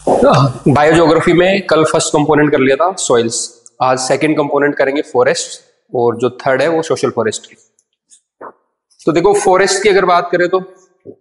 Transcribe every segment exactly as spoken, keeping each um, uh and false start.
बायोज्योग्राफी में कल first component कर लिया था सॉइल्स, आज सेकंड कंपोनेंट करेंगे फॉरेस्ट, और जो थर्ड है वो सोशल फॉरेस्ट की। तो देखो फॉरेस्ट की अगर बात करें तो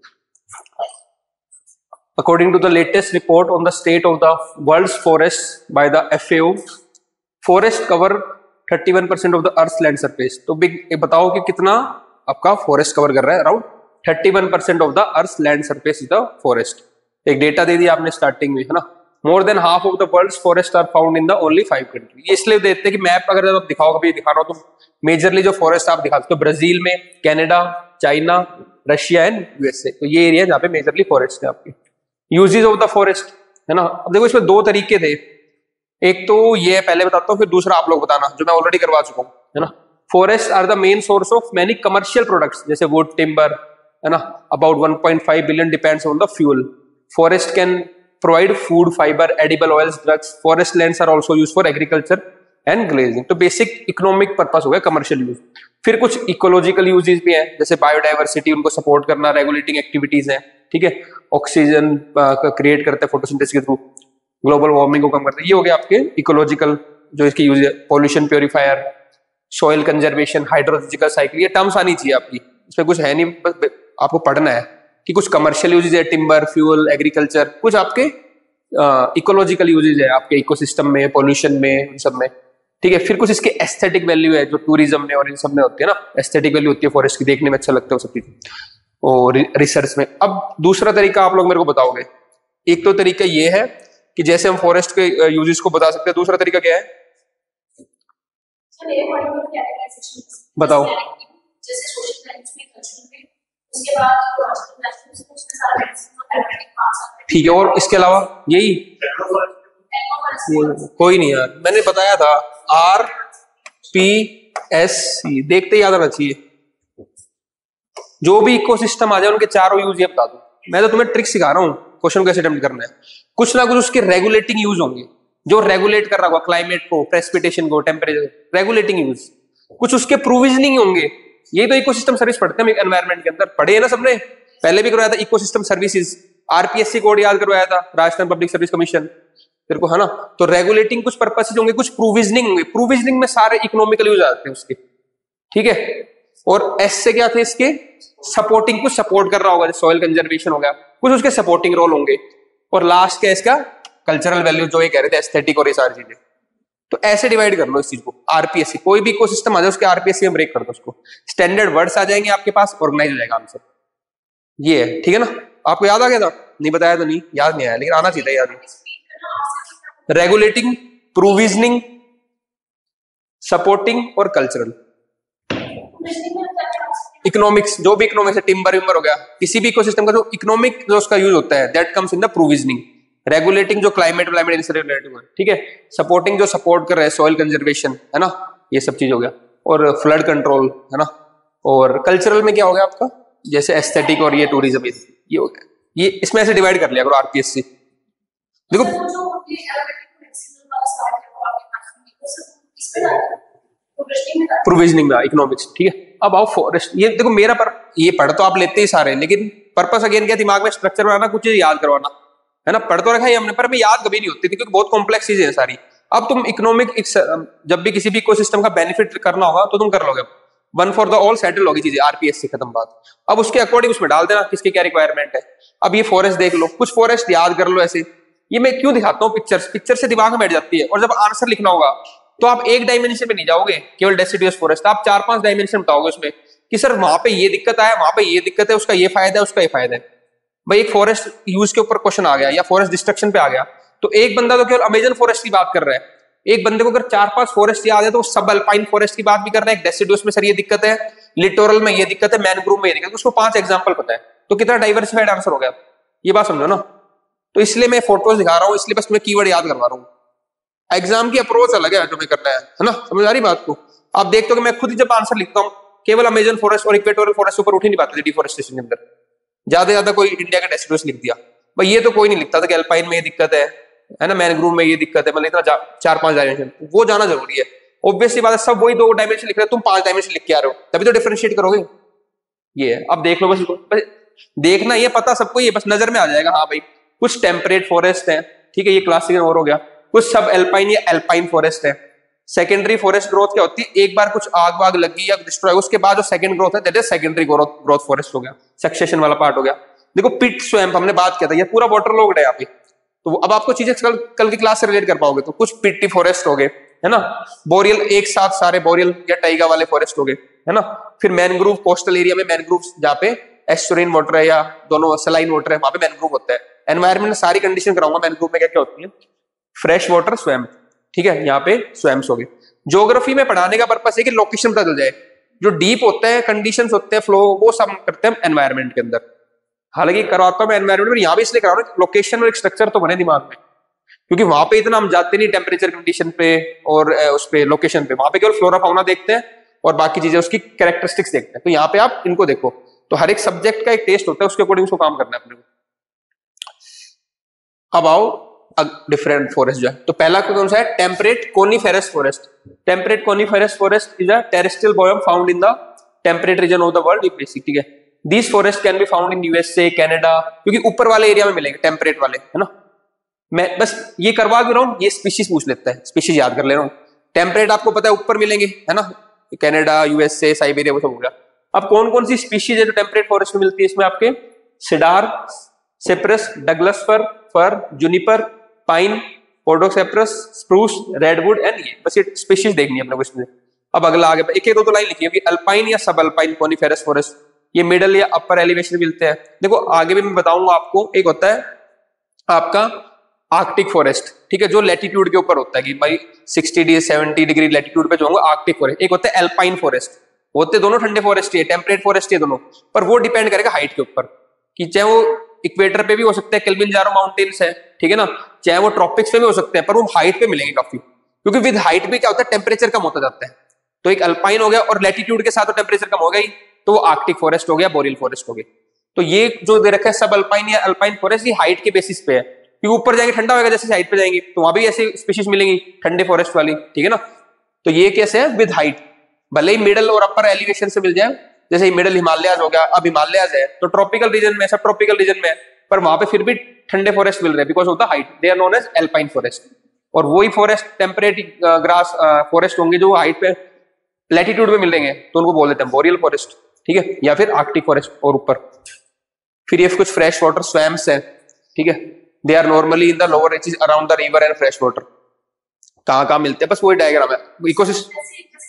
according to the latest report on the state of the world's forest by the F A O, forest cover thirty one percent of the earth land surface. तो बिग बताओ कि कितना आपका फॉरेस्ट कवर कर रहा है? Around thirty one percent of the earth land surface is the forest. एक डेटा दे दिया आपने स्टार्टिंग में, है ना। More than half of the world's forest are found in the only five country. ये इसलिए देते हैं कि मैप अगर आप दिखाओ, कभी दिखा रहा हो तो मेजरली जो फॉरेस्ट आप दिखा सकते हो ब्राजील में, Canada, China, Russia and USA. तो ये एरिया जहाँ पे मेजरली फॉरेस्ट है आपके। यूजेस ऑफ द फॉरेस्ट, है ना। अब देखो इसमें दो तरीके थे, एक तो ये पहले बताता हूँ, फिर दूसरा आप लोग बताना, जो मैं ऑलरेडी करवा चुका हूँ, है ना। Forest are the main source of many commercial products जैसे वुड, टिम्बर, है ना। About one point five billion depends on the fuel. Forest can provide food, fibre, edible oils, drugs. Forest lands are also used for agriculture and grazing. तो basic economic purpose हो गया, commercial use. फिर कुछ ecological uses भी हैं, जैसे biodiversity, उनको support करना, रेगुलेटिंग एक्टिविटीज हैं, ठीक है। ऑक्सीजन क्रिएट करते हैं फोटोसिंथेसिस के थ्रू, ग्लोबल वार्मिंग को कम करते हैं। ये हो गया आपके इकोलॉजिकल जो इसकी यूज है। Pollution purifier, soil conservation, hydrological cycle, ये टर्म्स आनी चाहिए आपकी, इसमें कुछ है नहीं, बस आपको पढ़ना है कि कुछ कमर्शियल यूजेज है, टिम्बर, फ्यूल, एग्रीकल्चर, कुछ आपके इकोलॉजिकल यूजेज है आपके इकोसिस्टम में, पॉल्यूशन में, उन सब में, ठीक है। फिर कुछ इसके एस्थेटिक वैल्यू है जो टूरिज्म में और इन सब में होती है ना। एस्थेटिक वैल्यू होती है फॉरेस्ट की, देखने में अच्छा लगता है वो सब चीज, और रिसर्च में। अब दूसरा तरीका आप लोग मेरे को बताओगे। एक तो तरीका ये है कि जैसे हम फॉरेस्ट के यूजेस को बता सकते हैं, दूसरा तरीका क्या है बताओ? ठीक है, और इसके अलावा यही कोई नहीं यार, मैंने बताया था आर पी एस सी, देखते ही याद आना चाहिए। जो भी इकोसिस्टम आ जाए उनके चारों यूज ये बता दो। मैं तो तुम्हें ट्रिक सिखा रहा हूँ, क्वेश्चन कैसे अटेम्प्ट करना है। कुछ ना कुछ उसके रेगुलेटिंग यूज होंगे, जो रेगुलेट कर रहा होगा क्लाइमेट को, प्रेसिपिटेशन को, टेम्परेचर, रेगुलेटिंग यूज। कुछ उसके प्रोविजनिंग होंगे। ये तो इकोसिस्टम सर्विस पढ़ते हैं एनवायरमेंट के अंदर, पढ़े है ना सबने, पहले भी करवाया था इकोसिस्टम सर्विसेज। आरपीएससी कोड याद करवाया था, राजस्थान पब्लिक सर्विस कमीशन, तेरे को, है ना। तो रेगुलेटिंग कुछ पर्पसेस होंगे, कुछ प्रोविजनिंग होंगे। प्रोविजनिंग में सारे इकोनॉमिकल यूज आते हैं उसके, ठीक है। और एस से क्या थे इसके? सपोर्टिंग, कुछ सपोर्ट कर रहा होगा, सॉइल कंजर्वेशन हो गया, कुछ उसके सपोर्टिंग रोल होंगे। और लास्ट क्या इसका? कल्चरल वैल्यू, जो ये कह रहे थे एस्थेटिक और ये सारी चीजें। तो ऐसे डिवाइड कर लो इस चीज को। आरपीएससी, कोई भी इकोसिस्टम आ जाए उसके आरपीएससी में ब्रेक कर दो उसको। स्टैंडर्ड वर्ड्स आ जाएंगे आपके पास, ऑर्गेनाइज हो जाएगा आंसर। ये है, ठीक है ना। आपको याद आ गया था? नहीं बताया तो नहीं, याद नहीं आया, लेकिन आना चाहिए याद। रेगुलेटिंग, प्रोविजनिंग, सपोर्टिंग और कल्चरल। इकोनॉमिक्स, जो भी इकोनॉमिक्स है, टिम्बर विम्बर हो गया, किसी भी इकोसिस्टम का जो इकोनॉमिक जो उसका यूज होता है, that comes in the provisioning. Regulating जो क्लाइमेट व्लाइमेट इनसे रिलेटेड है, ठीक है। सपोर्टिंग जो सपोर्ट कर रहे हैं, सॉइल कंजर्वेशन, है ना, ये सब चीज हो गया। और फ्लड कंट्रोल, है ना। और कल्चरल में क्या हो गया आपका? जैसे एस्थेटिक और ये टूरिज्म, ये हो गया। ये इसमें ऐसे डिवाइड कर लिया करो आरपीएससी। देखो प्रोविजनिंग में इकोनॉमिक्स, ठीक है। अब आओ फॉरेस्ट। ये देखो मेरा पर ये पढ़ तो आप लेते ही सारे, लेकिन पर्पस अगेन क्या, दिमाग में स्ट्रक्चर बनाना, कुछ चीज याद करवाना, है ना। पढ़ तो रखा है हमने, पर मैं याद कभी नहीं होती थी क्योंकि बहुत कॉम्प्लेक्स चीजें हैं सारी। अब तुम इकोनॉमिक, जब भी किसी भी इकोसिस्टम का बेनिफिट करना होगा तो तुम कर लोगे। One for the all settle होगी चीजें, आरपीएस से खत्म बात। अब उसके अकॉर्डिंग उसमें डाल देना किसकी क्या रिक्वायरमेंट है। अब ये फॉरेस्ट देख लो, कुछ फॉरेस्ट याद कर लो ऐसे। ये मैं क्यों दिखाता हूँ पिक्चर्स, पिक्चर से दिमाग में बैठ जाती है। और जब आंसर लिखना होगा तो आप एक डायमेंशन में नहीं जाओगे केवल डेसिडियस फॉरेस्ट, आप चार पांच डायमेंशन बताओगे उसमें कि सर वहां पे ये दिक्कत है, वहां पे ये दिक्कत है, उसका ये फायदा है, उसका ये फायदा है। भाई एक फॉरेस्ट यूज के ऊपर क्वेश्चन आ गया या फॉरेस्ट डिस्ट्रक्शन पे आ गया, तो एक बंदा तो केवल अमेजन फॉरेस्ट की बात कर रहा है। एक बंदे को अगर चार पांच फॉरेस्ट याद है तो सब अल्पाइन फॉरेस्ट की बात भी कर रहा है। डेसिडुअस में सर ये दिक्कत है, लिटोरल में ये दिक्कत है, मैनग्रोव में ये दिक्कत है, उसको पांच एग्जांपल पता है। तो कितना डाइवर्सिफाइड आंसर हो गया, ये बात समझो ना। तो इसलिए मैं फोटोज दिखा रहा हूँ, इसलिए बस मैं कीवर्ड याद करवा रहा हूँ। एग्जाम की अप्रोच अलग है जो मैं करना है, है ना। समझ आ रही बात को? आप देखते हो कि मैं खुद ही जब आंसर लिखता हूँ, केवल अमेजन फॉरेस्ट और इक्वेटोरियल फॉरेस्ट ऊपर उठ ही नहीं पाते थे डिफॉरेस्टेशन के अंदर। ज्यादा ज्यादा कोई इंडिया का डेसिडुअस लिख दिया, भाई ये तो कोई नहीं लिखता था कि अल्पाइन में ये दिक्कत है, है ना, मैनग्रोव में ये दिक्कत है, मतलब इतना चार पांच डायमेंशन वो जाना जरूरी है। ऑब्वियसली बात है, सब वही दो डायमेंशन लिख रहे हैं, तुम पांच डायमेंशन लिख के आ रहे हो, तभी तो डिफरेंशिएट करोगे। ये है, अब देख लो बस, बस देखना, ये पता सबको, ये बस नजर में आ जाएगा। हाँ भाई कुछ टेम्परेट फॉरेस्ट है, ठीक है, ये क्लासिक और हो गया। कुछ सब एल्पाइन या एल्पाइन फॉरेस्ट है। सेकेंडरी फॉरेस्ट ग्रोथ क्या होती है, एक बार कुछ आग वाग लगी या डिस्ट्रॉय, उसके बाद जो सेकंड ग्रोथ है that is secondary growth growth forest हो गया, सक्सेशन वाला पार्ट हो गया। देखो पिट स्वैम्प हमने बात किया था, ये पूरा वाटर लॉग्ड है यहाँ पे, तो अब आपको चीजें कल कल की क्लास से रिलेट कर पाओगे। तो कुछ पिट्टी फॉरेस्ट हो गए, है ना, बोरियल एक साथ सारे बोरियल या टाइगा वाले फॉरेस्ट हो गए, है ना। फिर मैनग्रोव, कोस्टल एरिया में मैनग्रोव जहाँ पे एस्टोरिन वाटर है या दोनों सलाइन वाटर है, वहां पे मैनग्रोव होता है। एनवायरमेंट सारी कंडीशन कराऊंगा मैनग्रोव में क्या क्या होती है। फ्रेश वाटर स्वैम्प, ठीक है, यहाँ पे स्वैम्प्स हो गए। ज्योग्राफी में पढ़ाने का पर्पस है कि लोकेशन पता चल जाए, जो डीप होता है, कंडीशंस होते हैं, फ्लो, वो सब करते हैं एनवायरमेंट के अंदर। हालांकि करवाता हूं मैं एनवायरमेंट में, यहाँ भी इसलिए करा रहा हूँ लोकेशन और एक स्ट्रक्चर तो बने दिमाग में, क्योंकि वहां पे इतना हम जाते नहीं टेम्परेचर कंडीशन पे और उस पे लोकेशन पे, वहां पे केवल फ्लोरा फाउना देखते हैं और बाकी चीजें उसकी कैरेक्टरिस्टिक्स देखते हैं। तो यहाँ पे आप इनको देखो, तो हर एक सब्जेक्ट का एक टेस्ट होता है, उसके अकॉर्डिंग उसको काम करना है अपने को। अब आओ डिफरेंट फॉरेस्ट जो है, तो पहला कौन सा है, temperate coniferous forest. Temperate coniferous forest is a terrestrial biome found in the temperate region of the world, basic, ठीक है। These forest can be found in USA, Canada, क्योंकि ऊपर वाले एरिया में मिलेंगे टेम्परेट वाले, है ना। मैं बस ये करवा भी रहा हूँ, ये स्पीशीज पूछ लेता है, स्पीशीज याद कर ले रहा हूँ। टेम्परेट आपको पता है ऊपर मिलेंगे, है ना, कनाडा, यूएसए, साइबेरिया, वो सब हो गया। अब कौन कौन सी स्पीशीज है जो टेम्परेट फॉरेस्ट में मिलती है, इसमें आपके cedar, cypress, Douglas fir, fir, juniper, pine, podocarpus, spruce, redwood and ये, बस ये स्पीशीज देखनी है अपने को इसमें। अब अगला आगे एक एक दो तो लाइन लिखी है कि अल्पाइन या सब अल्पाइन कोनिफेरस फॉरेस्ट, ये मिडल या अपर एलिवेशन मिलते हैं। देखो आगे भी मैं बताऊंगा आपको, एक होता है आपका आर्कटिक फॉरेस्ट, ठीक है, जो लैटिट्यूड के ऊपर होता है कि भाई साठ डिग्री सत्तर डिग्री लैटिट्यूड पे जो होगा आर्कटिक फॉरेस्ट। एक होता है एल्पाइन फॉरेस्ट, होते दोनों ठंडे फॉरेस्ट ही है, टेम्परेट फॉरेस्ट है दोनों, पर वो डिपेंड करेगा हाइट के ऊपर, कि चाहे वो इक्वेटर पे भी हो सकता है, किलिमंजारो माउंटेन्स है, ठीक है ना, चाहे वो ट्रॉपिक्स पे भी हो सकते हैं, पर वो हाइट पे मिलेंगे काफी, क्योंकि विद हाइट पे क्या होता है, टेम्परेचर कम होता जाता है। तो एक अल्पाइन हो गया, और लैटिट्यूड के साथ तो टेम्परेचर कम हो गया ही, तो वो आर्कटिक फॉरेस्ट हो गया, बोरियल फॉरेस्ट हो गया। तो ये जो दे रखा है सब अल्पाइन या अल्पाइन फॉरेस्ट, ये हाइट के बेसिस पे है, क्योंकि ऊपर जाएंगे ठंडा होगा, जैसे हाइट पे जाएंगे तो वहां भी ऐसी स्पीशीज मिलेंगी ठंडे फॉरेस्ट वाली, ठीक है ना। तो ये कैसे है, विद हाइट, भले ही मिडल और अपर एलिवेशन से मिल जाए, जैसे ही मिडल हिमालयाज हो गया, अब हिमालयाज है तो ट्रॉपिकल रीजन में, सब ट्रॉपिकल रीजन में, पर वहां पे फिर भी ठंडे फॉरेस्ट मिल रहे हैं because of the height, they are known as alpine forest. और वही फॉरेस्ट टेम्परेट ग्रास फॉरेस्ट होंगे जो हाइट पे लैटिट्यूड में मिलेंगे, तो उनको बोल देते हैं बोरियल फॉरेस्ट, ठीक है, या फिर आर्कटिक फॉरेस्ट और ऊपर। फिर ये कुछ फ्रेश वाटर स्वैम्प्स है, ठीक है, they are normally in the lower reaches around the river and fresh water. कहाँ कहाँ मिलते हैं, बस वही डायग्राम है, इकोसिस्टम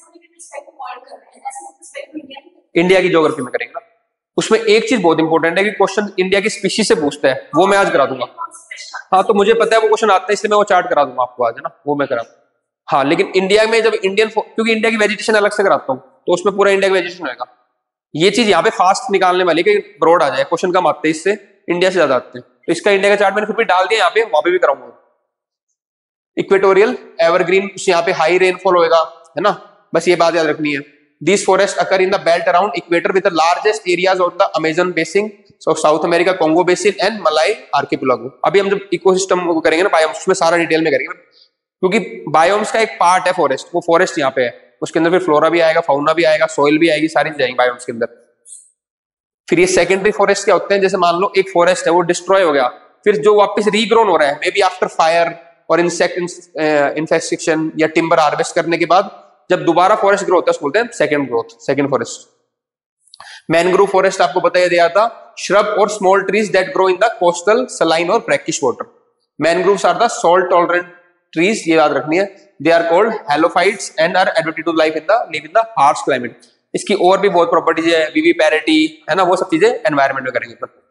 इंडिया की ज्योग्राफी में करेंगे ना। उसमें एक चीज बहुत इंपॉर्टेंट है कि क्वेश्चन इंडिया की स्पीशीज से पूछता है, वो मैं आज करा दूंगा। हाँ तो मुझे पता है वो क्वेश्चन आता है, इसलिए मैं वो चार्ट करा दूंगा आपको आज, है ना, वो मैं करा। हाँ लेकिन इंडिया में जब इंडियन, क्योंकि इंडिया की वेजिटेशन अलग से कराता हूँ, तो उसमें पूरा इंडिया का वेजिटेशन होगा। ये चीज यहाँ पे फास्ट निकालने वाली कि ब्रॉड आ जाए, क्वेश्चन कम आते हैं इससे, इंडिया से ज्यादा आते हैं, तो इसका इंडिया का चार्ट मैंने फिर भी डाल दिया यहाँ पे, वहां पे भी कराऊंगा। इक्वेटोरियल एवरग्रीन, यहाँ पे हाई रेनफॉल होगा, है ना, बस ये बात याद रखनी है। These forests occur in the belt around equator with the largest areas of the Amazon basin, so South America, Congo basin and Malay archipelago। अभी हम जब इकोसिस्टम को करेंगे ना बायोम्स, उसमें सारा डिटेल में करेंगे, क्योंकि बायोम्स का एक पार्ट है फॉरेस्ट, वो फॉरेस्ट यहाँ पे है, उसके अंदर फिर फ्लोरा भी आएगा, फाउना भी आएगा, सॉइल भी आएगी, सारी चीजें आएंगी बायोम्स के अंदर। फिर ये सेकेंडरी फॉरेस्ट क्या होते हैं, जैसे मान लो एक फॉरेस्ट है वो डिस्ट्रॉय हो गया, फिर जो वापस रीग्रोन हो रहा है, मे बी आफ्टर फायर और इंसेक्ट इन्फेक्शन या टिम्बर हार्वेस्ट करने के बाद जब दोबारा फॉरेस्ट ग्रो होता है, बोलते हैं second growth, second forest. Mangrove forest आपको बताया दिया था, श्रब और small trees that grow in the coastal saline और brackish water. Mangroves are the salt tolerant trees, ये याद रखनी है। They are called halophytes and are adapted to life in the live in the harsh climate. इसकी और भी बहुत properties है, विविपैरिटी, है ना, वो सब चीजें एनवायरमेंट में करेंगे पर।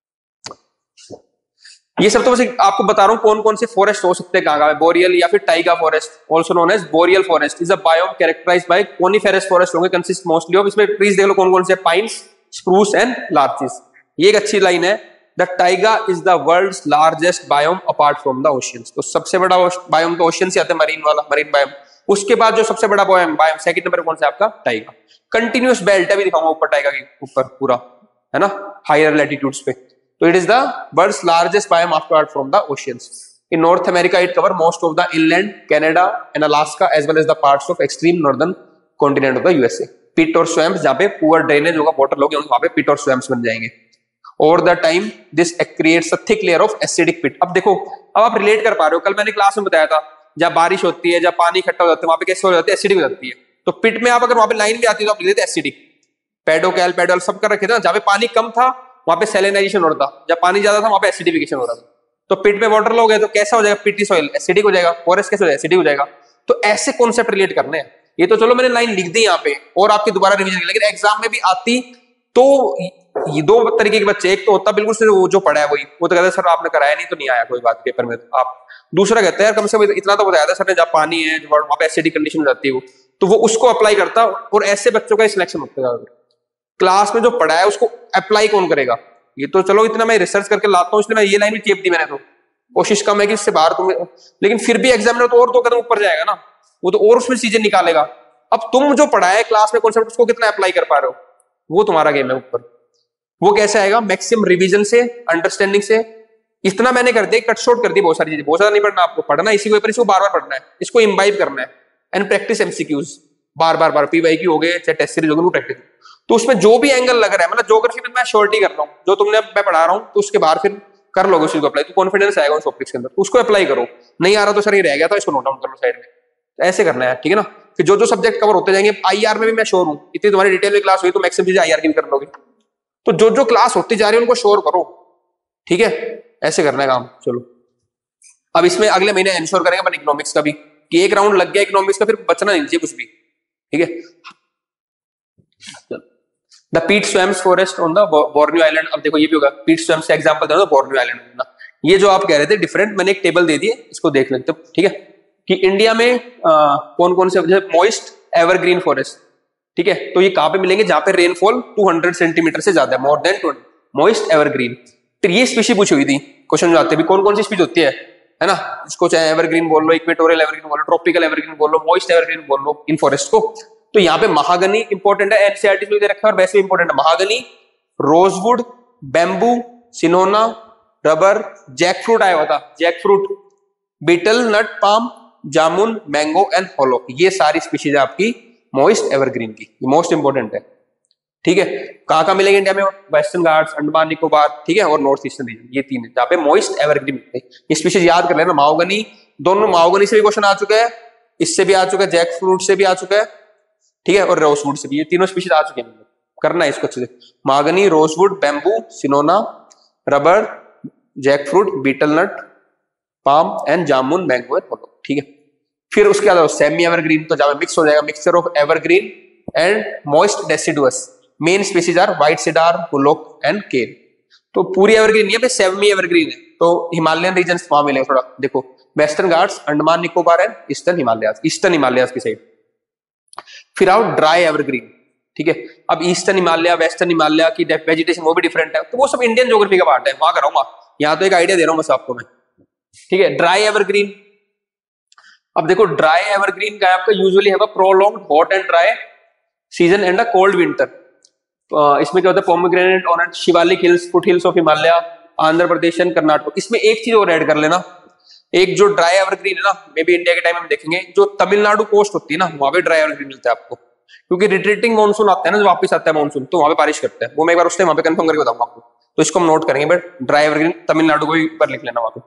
ये सब तो बस आपको बता रहा हूँ कौन कौन से फॉरेस्ट हो सकते हैं कहाँ कहाँ। बोरियल या फिर taiga forest, also known as boreal forest, is a biome characterized by coniferous forest होंगे, कंसिस्ट मोस्टली ऑफ, इसमें ट्रीज देख लो कौन कौन से, पाइन्स, स्प्रूस एंड लार्चेस। ये एक अच्छी लाइन है, the taiga is the world's largest biome apart from the oceans. तो सबसे बड़ा बायोम तो ओशियन से आता है, मरीन वाला, मरीन बायोम। उसके बाद जो सबसे बड़ा बायोम बायोम सेकंड नंबर कौन सा आपका, टाइगा। कंटिन्यूअस बेल्ट भी दिखाऊंगा ऊपर टाइगा के ऊपर पूरा, है ना, हायर लैटिट्यूड्स पे। So it is the world's largest biome apart from the oceans. In North America, it covers most of the inland, Canada and Alaska, as well as the parts of extreme northern continent of the U S A. Pit और swamps, जहाँ पे poor drainage होगा, water लोग वहाँ पे pit और swamps बन जाएंगे। Over the time this creates a thick layer of acidic peat. अब देखो, अब आप रिलेट कर पा रहे हो, कल मैंने क्लास में बताया था जब बारिश होती है, जब पानी इकट्ठा हो जाता है, वहां पे कैसे हो जाती है, एसिडिक हो जाती है। तो पिट में आप अगर वहां पे लाइन भी आती है तो आप लिख देते एसिडिक। पेडोकैल पेडोल सब कर रखे थे ना, जहां पे पानी कम था वहां पे सैलिनाइजेशन हो रहा था, जब पानी ज्यादा था वहां पे एसिडिफिकेशन हो रहा था। तो पिट में वाटर लोगे तो कैसा हो जाएगा, पिटी सॉइल एसिडिक हो जाएगा, फॉरेस्ट कैसे हो जाएगा, एसिडिक हो जाएगा। तो ऐसे कॉन्सेप्ट रिलेट करने हैं। ये तो चलो मैंने लाइन लिख दी यहाँ पे और आपकी दोबारा रिवीजन, लेकिन एग्जाम में भी आती तो ये दो तरीके के बच्चे, एक तो होता बिल्कुल से वो जो पढ़ा है वही, वो तो कहते सर आपने कराया नहीं तो नहीं आया कोई बात पेपर में। तो आप दूसरा कहते हैं यार कम से कम इतना तो बताया था सर ने, जब पानी है वहां पे एसिडिक कंडीशन हो जाती है वो, तो वो उसको अप्लाई करता। और ऐसे बच्चों का सिलेक्शन होता है। क्लास में जो पढ़ा है उसको अप्लाई कौन करेगा। ये तो चलो इतना मैं रिसर्च करके लाता हूँ, इसलिए मैं ये लाइन भी चेप दी मैंने, तो कोशिश कम है कि इससे बाहर तुम, लेकिन फिर भी एग्जामिनर तो और दो कदम ऊपर जाएगा ना, वो तो और उसमें चीजें निकालेगा। अब तुम जो पढ़ा है क्लास में कॉन्सेप्ट उसको कितना अप्लाई कर पा रहे हो, वो तुम्हारा गेम है ऊपर। वो कैसे आएगा, मैक्सिमम रिवीजन से, अंडरस्टैंडिंग से। इतना मैंने कर दिया, कट शॉर्ट कर दी बहुत सारी चीजें, बहुत ज्यादा नहीं पढ़ना आपको, पढ़ना इसी पेपर, इसको बार बार पढ़ना है, इसको इम्बाइब करना है एंड प्रैक्टिस एमसीक्यूज बार बार बार, पीवाईक्यू हो गए चाहे टेस्ट सीरीज हो गए, प्रैक्टिस। तो उसमें जो भी एंगल लग रहा है, मतलब ज्योग्राफी में मैं श्योरिटी कर रहा हूँ, जो तुमने मैं पढ़ा रहा हूँ तो उसके बाद फिर कर लोगे उसको अप्लाई, तो कॉन्फिडेंस आएगा उस टॉपिक्स के अंदर, तो उसको अप्लाई करो। नहीं आ रहा तो सर ये रह गया था, इसको नोट डाउन कर लो साइड में। तो ऐसे करना है, ठीक है ना। फिर जो जो सब्जेक्ट कवर होते जाएंगे, आईआर में भी मैं श्योर हूँ, इतनी तुम्हारी डिटेल में क्लास हुई तो मैक्सिमम चीजें आईआर की भी कर लोगे। तो जो जो क्लास होती जा रही है उनको श्योर करो, ठीक है। ऐसे करना है काम। चलो अब इसमें अगले महीने एंश्योर करेंगे अपन इकोनॉमिक्स का भी, कि एक राउंड लग गया इकोनॉमिक्स का, फिर बचना नहीं चाहिए कुछ भी, ठीक है। The peat swamps forest on the Borneo island. अब देखो ये भी होगा, पीट स्वैम्स का एग्जांपल दे दो बोर्नियो आइलैंड ना। ये जो आप कह रहे थे डिफरेंट, मैंने एक टेबल दे दी है, इसको देख लेते हो, ठीक है। कि इंडिया में आ, कौन कौन से मॉइस्ट एवरग्रीन फॉरेस्ट, ठीक है। तो ये कहां पे मिलेंगे, जहां पे रेनफॉल दो सौ सेंटीमीटर से ज्यादा है, more than twenty, moist evergreen. फिर ये स्पीशी पूछी हुई थी, क्वेश्चन जो आते हैं कौन कौन सी स्पीशी होती है, है ना। इसको चाहे एवरग्रीन बोल लो, इक्वेटोरियल एवरग्रीन बोल लो, ट्रॉपिकल एवरग्रीन बोल लो, मॉइस्ट एवरग्रीन बोल लो इन फॉरेस्ट को। तो यहाँ पे महागनी इंपॉर्टेंट है, एनसीईआरटी में दे रखा है, और वैसे इंपॉर्टेंट है mahogany, rosewood, bamboo, cinchona, rubber, jackfruit आया हुआ था, jackfruit, betel nut palm, jamun, mango and होलो, ये सारी स्पीशीज है आपकी मॉइस्ट एवरग्रीन की, ये मोस्ट इंपॉर्टेंट है, ठीक है। कहां कहां मिलेंगे इंडिया में, वेस्टर्न घाट्स, अंडमान निकोबार, ठीक है, और नॉर्थ ईस्टर्न रीजन, ये तीन है जहां पे मॉइस्ट एवरग्रीन मिलते हैं। ये स्पीशीज याद कर लेना, महागनी, दोनों महागनी से भी क्वेश्चन आ चुका है, इससे भी आ चुका है, जैकफ्रूट से भी आ चुका है, ठीक है, और रोजवुड से भी, ये तीनों स्पीशीज आ चुके हैं। करना है इसको अच्छे से, mahogany, rosewood, bamboo, cinchona, rubber, jackfruit, betel nut, palm and jamun, mango and होलो, ठीक है। फिर उसके बाद सेमी एवरग्रीन, तो जहां मिक्स हो जाएगा, mixture of evergreen and moist deciduous. Main species are white cedar, hollock and cane. तो पूरी एवरग्रीन नहीं है, सेमी एवरग्रीन है, तो हिमालयन रीजन वहां मिलेगा थोड़ा, देखो Western Ghats, Andaman Nicobar and Eastern Himalayas, Eastern Himalayas की साइड। फिर आओ ड्राई एवरग्रीन, ठीक है। अब ईस्टर्न हिमालय, वेस्टर्न हिमालय की वेजिटेशन वो भी डिफरेंट है, तो वो सब इंडियन ज्योग्राफी का पार्ट है, वहां कराऊंगा, यहाँ तो एक आइडिया दे रहा हूँ बस आपको मैं, ठीक है। ड्राई एवरग्रीन, अब देखो ड्राई एवरग्रीन का आपका usually have a prolonged hot and dry season and a cold winter. इसमें क्या होता है, pomegranate, orange, Shivalik hills, foothills of Himalaya, Andhra Pradesh and Karnataka. इसमें एक चीज और ऐड कर लेना, एक जो ड्राई एवरग्रीन है ना, मे बी इंडिया के टाइम में देखेंगे, जो तमिलनाडु कोस्ट होती है ना, वहां पे ड्राई एवरग्रीन मिलता है आपको, क्योंकि रिट्रीटिंग मानसून आता है ना, जो वापस आता है मानसून, तो वहां पे बारिश करता है, वो मैं एक बार उस टाइम वहां पे कंफर्म करके बताऊंगा आपको, तो इसको हम नोट करेंगे। बट ड्राई एवरग्रीन तमिलनाडु को भी पर लिख लेना वहां पे।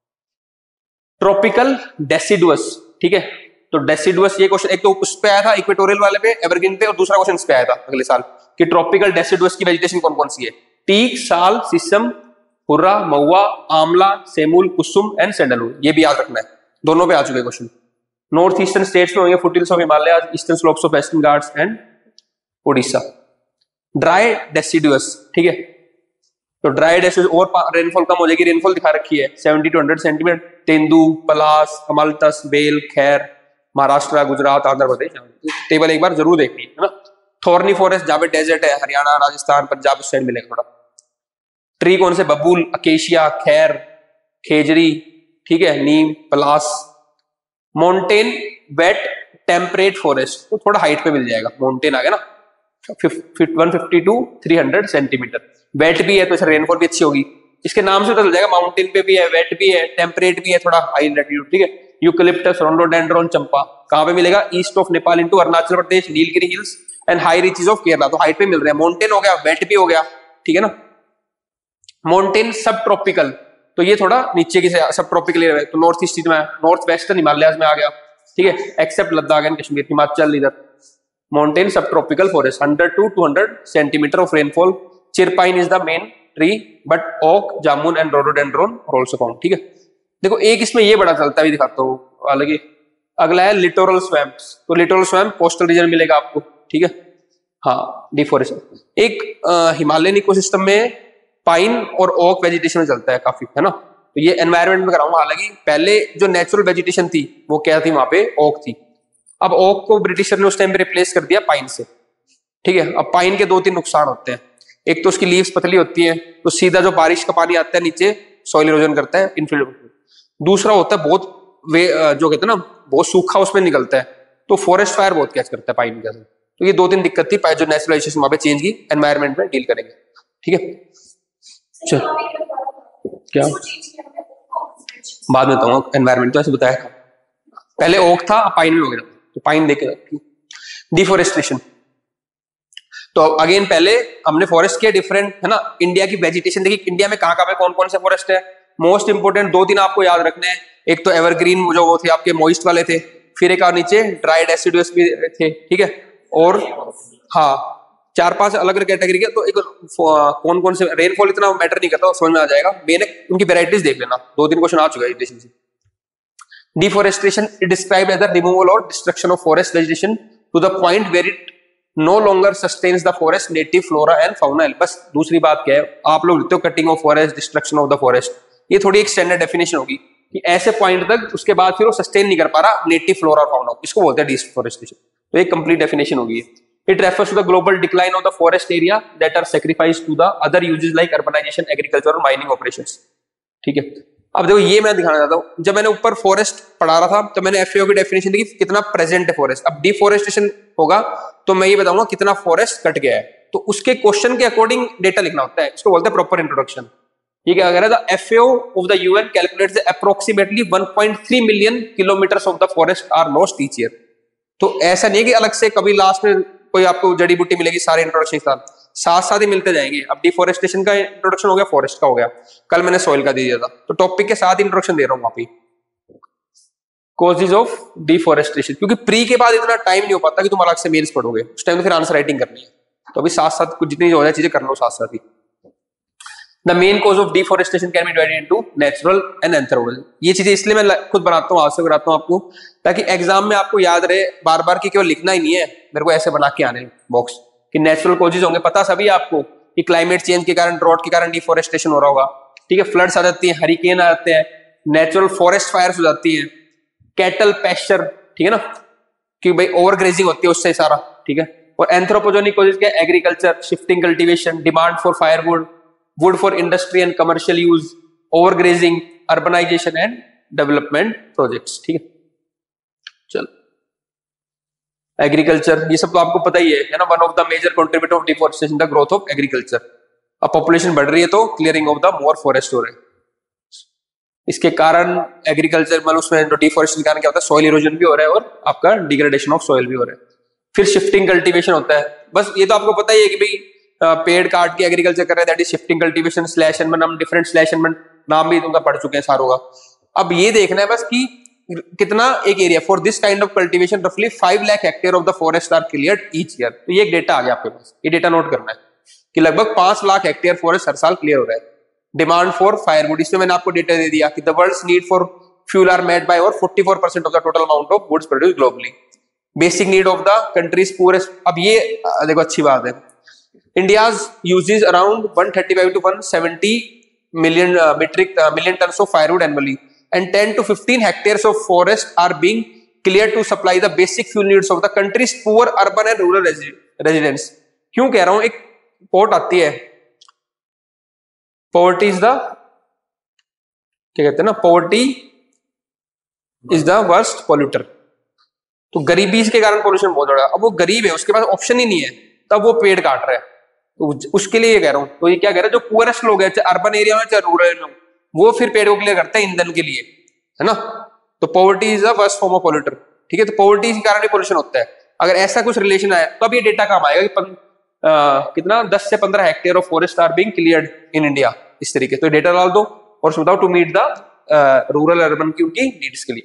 ट्रॉपिकल डेसिडुअस, ठीक है। तो डेसिडुअस ये क्वेश्चन एक तो उस पे आया था इक्वेटोरियल वाले पे, एवरग्रीन पे, और दूसरा क्वेश्चन इस पे आया था अगले साल कि ट्रॉपिकल डेसिडुअस की वेजिटेशन कौन कौन सी है, teak, sal, sheesham, harra, mahua, amla, semul, kusum and sandalwood, ये भी याद रखना है, दोनों पे आ चुके क्वेश्चन। नॉर्थ ईस्टर्न स्टेट्स में होंगे foothills of Himalaya, eastern slopes of western Ghats and Orissa. Dry deciduous, ठीक है। तो ड्राई डेसिडुअस और रेनफॉल कम हो जाएगी, रेनफॉल दिखा रखी है seventy to hundred centimetre, tendu, palas, amaltas, bel, khair, Maharashtra, Gujarat, Andhra Pradesh. Table एक बार जरूर देखनी है ना। थॉर्नी फॉरेस्ट जहां पे डेजर्ट है, हरियाणा, राजस्थान, पंजाब उस साइड मिलेगा थोड़ा। ट्री कौन से, बबूल, अकेशिया, खैर, खेजरी, ठीक है, neem, palas. Mountain wet temperate forest, तो थोड़ा हाइट पे मिल जाएगा, माउंटेन आ गया ना, one fifty to three hundred centimetre. Wet भी है तो रेनफॉल भी अच्छी होगी, इसके नाम से तो चल जाएगा, माउंटेन पे भी है, वेट भी है, टेम्परेट भी है, थोड़ा हाई लैटिट्यूड, ठीक है। यूकलिप्टस, रोडोडेंड्रॉन, चंपा कहां पे मिलेगा, east of Nepal into Arunachal Pradesh, Nilgiri hills and high reaches of Kerala, तो हाइट पे मिल रहे हैं। माउंटेन हो गया, वेट भी हो गया, ठीक है ना। माउंटेन सब ट्रॉपिकल, तो ये थोड़ा नीचे की सब ट्रॉपिकल एरिया है, तो नॉर्थ ईस्ट में, नॉर्थ वेस्टर्न हिमालय में आ गया, ठीक है, एक्सेप्ट लद्दाख एंड कश्मीर, हिमाचल इधर। Mountain subtropical forest, hundred to two hundred centimetre of rainfall. Chir pine is the main tree, but oak, jamun and rhododendron are also found, ठीक है। देखो एक इसमें ये बड़ा चलता है, भी दिखाता हूँ, हालांकि अगला है लिटोरल स्वैम्प्स। तो लिटोरल स्वैम्प कोस्टल रीजन मिलेगा आपको, ठीक है। हाँ, डिफोरेस्टेशन एक हिमालयन इकोसिस्टम में पाइन और ओक वेजिटेशन में चलता है काफी, है ना। तो ये एनवायरनमेंट में कराऊंगा, हालांकि पहले जो नेचुरल वेजिटेशन थी वो क्या थी, वहां पे ओक थी। अब ओक को ब्रिटिशर ने उस टाइम पे रिप्लेस कर दिया पाइन से, ठीक है। अब पाइन के दो तीन नुकसान होते हैं, एक तो उसकी लीव्स पतली होती है, तो सीधा जो बारिश का पानी आता है नीचे सॉइल इरोजन करता है, इनफिल्ट्रेट। दूसरा होता है बहुत वे जो कहते हैं ना, बहुत सूखा उसमें निकलता है, तो फॉरेस्ट फायर बहुत कैच करता है पाइन के। तो ये दो तीन दिक्कत थी, जो नेचुरलाइजेशन वहां पे चेंज की, एनवायरनमेंट में डील करेंगे, ठीक है। चल क्या बाद में बताऊंगा, एनवायरनमेंट तो ऐसे बताया था, पहले ओक था, पाइन में हो गया, तो पाइन देखे। डिफोरेस्टेशन, तो अगेन पहले हमने फॉरेस्ट किया डिफरेंट, है ना। इंडिया की वेजिटेशन देखी, इंडिया में कहां कहां पे कौन कौन से फॉरेस्ट है। मोस्ट इंपोर्टेंट दो तीन आपको याद रखने हैं, एक तो एवरग्रीन जो वो थे आपके मॉइस्ट वाले थे, फिर एक और नीचे ड्राइड एसिडुअस भी थे, ठीक है। और हाँ, चार पांच अलग अलग कैटेगरी के, तो एक कौन कौन से, रेनफॉल इतना मैटर नहीं करता, समझ में आ जाएगा, मैंने उनकी वेराइटीज देख लेना, दो तीन क्वेश्चन आ चुका है। Deforestation describe as the removal और destruction of forest vegetation to the point where it no longer sustains the forest native flora and fauna. बस दूसरी बात क्या है, आप लोग लिखते हो cutting of forest, destruction of the forest, ये थोड़ी एक स्टैंडर्ड डेफिनेशन होगी कि ऐसे पॉइंट तक, उसके बाद फिर वो सस्टेन नहीं कर पा रहा नेटिव फ्लोरा और फाउना, इसको बोलते हैं डिफोरेस्टेशन। तो एक कंप्लीट डेफिनेशन होगी। It refers to the global decline of the forest area that are sacrificed to the other uses like urbanization, agriculture और mining operations, ठीक है। अब देखो ये मैं दिखाना चाहता हूँ, जब मैंने ऊपर फॉरेस्ट पढ़ा रहा था तो मैंने एफएओ की डेफिनेशन दी कितना प्रेजेंट है फॉरेस्ट। अब डिफोरेस्टेशन होगा तो मैं ये बताऊंगा कितना फॉरेस्ट कट गया है, तो उसके क्वेश्चन के अकॉर्डिंग डेटा लिखना होता है, इसको बोलते हैं प्रॉपर इंट्रोडक्शन। ये क्या कह रहा है, the FAO of the UN calculates approximately one point three million kilometres of the forest are lost each year. तो ऐसा नहीं है कि अलग से कभी लास्ट में कोई आपको जड़ी बूटी मिलेगी, सारे इंट्रोडक्शन के साथ साथ साथ ही मिलते जाएंगे। अब डिफोरेस्टेशन का इंट्रोडक्शन हो गया, फॉरेस्ट का हो गया, कल मैंने सॉइल का दे दिया था, तो टॉपिक के साथ इंट्रोडक्शन दे रहा हूं वहां पे। कॉजेज ऑफ डिफोरेस्टेशन, क्योंकि प्री के बाद इतना टाइम नहीं हो पाता कि तुम अलग से मेंस पढ़ोगे, उस टाइम तो फिर आंसर राइटिंग करनी है, तो अभी साथ साथ कुछ जितनी हो जाए चीजें कर लो साथ साथ ही। The main cause of deforestation can be divided into natural and anthropogenic. ये चीजें इसलिए मैं खुद बनाता हूँ, आज से कराता हूँ आपको, ताकि एग्जाम में आपको याद रहे बार बार कि केवल लिखना ही नहीं है, मेरे को ऐसे बना के आने बॉक्स कि नेचुरल कॉजेज होंगे, पता सभी आपको कि क्लाइमेट चेंज के कारण, ड्रॉट के कारण डिफोरेस्टेशन हो रहा होगा, ठीक है। फ्लड्स आ जाती है, हरिकेन आ जाते हैं, नेचुरल फॉरेस्ट फायर्स हो जाती है, कैटल पैस्चर, ठीक है ना, कि भाई ओवर ग्रेजिंग होती है उससे सारा, ठीक है। और एंथ्रोपोजेनिक कॉजेज क्या, agriculture, shifting cultivation, demand for firewood, wood for industry and commercial use, overgrazing, urbanisation and development projects, ठीक है। चलो एग्रीकल्चर, ये सब तो आपको पता ही है, है ना। One of the major contributor of deforestation the growth of agriculture. अब पॉपुलेशन बढ़ रही है तो clearing of the more forest हो रहा है, इसके कारण एग्रीकल्चर मतलब उसमें डिफोरेस्टेशन के कारण क्या होता है, सॉइल इरोजन भी हो रहा है और आपका डिग्रेडेशन ऑफ सॉइल भी हो रहा है। फिर शिफ्टिंग कल्टीवेशन होता है, बस ये तो आपको पता ही है कि भाई पेड़ काट के एग्रीकल्चर कर रहे हैं, that is shifting cultivation. Slash and हम डिफरेंट स्लैश एंड नाम भी उनका पढ़ चुके हैं सारों का। अब ये देखना है बस कि कितना एक area for this kind of cultivation रफली five lakh hectare of the forest are cleared each year. तो ये एक डेटा आ गया आपके पास, ये डेटा नोट करना है कि लगभग पांच लाख हेक्टेयर फॉरेस्ट हर साल क्लियर हो रहा है। डिमांड फॉर फायरवुड, इसमें मैंने आपको डेटा दे दिया कि the world's need for fuel are met by और forty four percent of the total amount of woods produced globally. Basic need of the countries poorest, अब ये देखो अच्छी बात है, India's uses around one thirty-five to one seventy million uh, metric uh, million tons of firewood annually, and ten to fifteen hectares of forest are being cleared to supply the basic fuel needs of the country's poor urban and rural residents. क्यों कह रहा हूं, एक coat आती है, poverty is the, क्या कहते हैं ना, poverty is the worst polluter। तो गरीबी के कारण पोल्यूशन बहुत बड़ा। अब वो गरीब है, उसके पास ऑप्शन ही नहीं है, तब वो पेड़ काट रहा है, तो उसके लिए ये कह रहा हूं। तो ये क्या कह रहा है, जो पुअरेस्ट लोग हैं, चाहे अर्बन एरिया में चाहे रूरल एरिया में, वो फिर पेड़ को क्लियर करते हैं ईंधन के लिए, है ना। तो poverty is the worst form of polluter, ठीक है। तो पॉवर्टी के कारण ही पोल्यूशन होता है। अगर ऐसा कुछ रिलेशन आया तो अब ये डेटा काम आएगा कि पन, आ, कितना दस से पंद्रह hectare of forest are being cleared in India इस तरीके तो डेटा डाल दो और बताओ to meet the rural urban की उनकी नीड्स के लिए।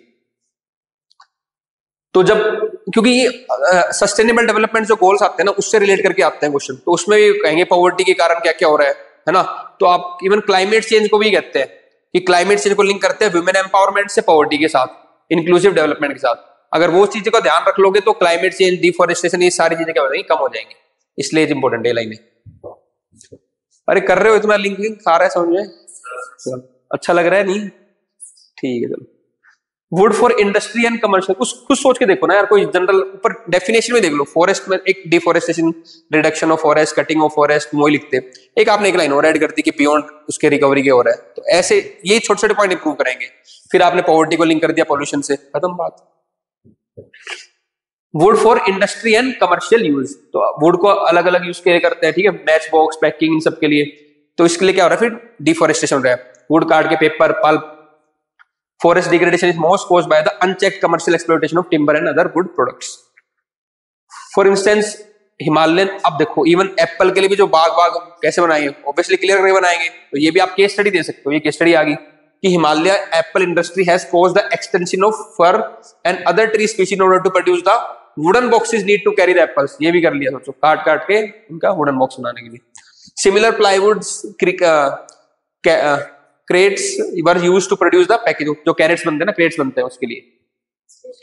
तो जब क्योंकि ये सस्टेनेबल डेवलपमेंट जो गोल्स आते हैं ना उससे रिलेट करके आते हैं क्वेश्चन, तो उसमें भी कहेंगे पॉवर्टी के कारण क्या क्या हो रहा है है ना। तो आप इवन क्लाइमेट चेंज को भी कहते हैं कि क्लाइमेट चेंज को लिंक करते हैं वुमेन एम्पावरमेंट से पॉवर्टी के साथ, इंक्लूसिव डेवलपमेंट के साथ। अगर वो चीजों का ध्यान रख लोगे तो क्लाइमेट चेंज, डिफॉरेस्टेशन, ये सारी चीजें क्या हो जाएंगी, कम हो जाएंगी। इसलिए इंपॉर्टेंट है लाइनें। अरे कर रहे हो इतना लिंक लिंक आ रहा है समझ में, अच्छा लग रहा है नहीं, ठीक है चलो। Wood for industry and commercial, कुछ कुछ सोच के देखो ना यार, कोई जनरल ऊपर डेफिनेशन में देख लो। फॉरेस्ट में एक deforestation, reduction of forest, cutting of forest, वही लिखते। एक आपने एक लाइन और ऐड कर दी कि बियॉन्ड उसके रिकवरी के हो रहा है। तो ऐसे ये छोटे छोटे पॉइंट इंप्रूव करेंगे। फिर आपने पॉवर्टी को लिंक कर दिया पॉल्यूशन से, खत्म बात। Wood for industry and commercial use, तो वुड को अलग अलग यूज के करते हैं, ठीक है, मैच बॉक्स, पैकिंग, इन सब के लिए। तो इसके लिए क्या हो रहा है, फिर डिफॉरेस्टेशन हो रहा है। वुड काट के paper, pulp. Forest degradation is most caused by the unchecked commercial exploitation of timber and other wood products. For instance, Himalayan, अब देखो इवन एप्पल के लिए भी जो बाग बाग कैसे बनाएंगे, ऑब्वियसली क्लियर करके बनाएंगे। तो ये भी आप केस स्टडी दे सकते हो। ये केस स्टडी आ गई कि Himalaya apple industry has caused the extension of fir and other tree species in order to produce the wooden boxes need to carry the apples. ये भी कर लिया सोचो, काट काट के उनका वुडन बॉक्स बनाने के लिए। Similar plywoods, crates were used to produce the package, जो कैरेट्स बनते हैं ना, क्रेट्स बनते हैं उसके लिए,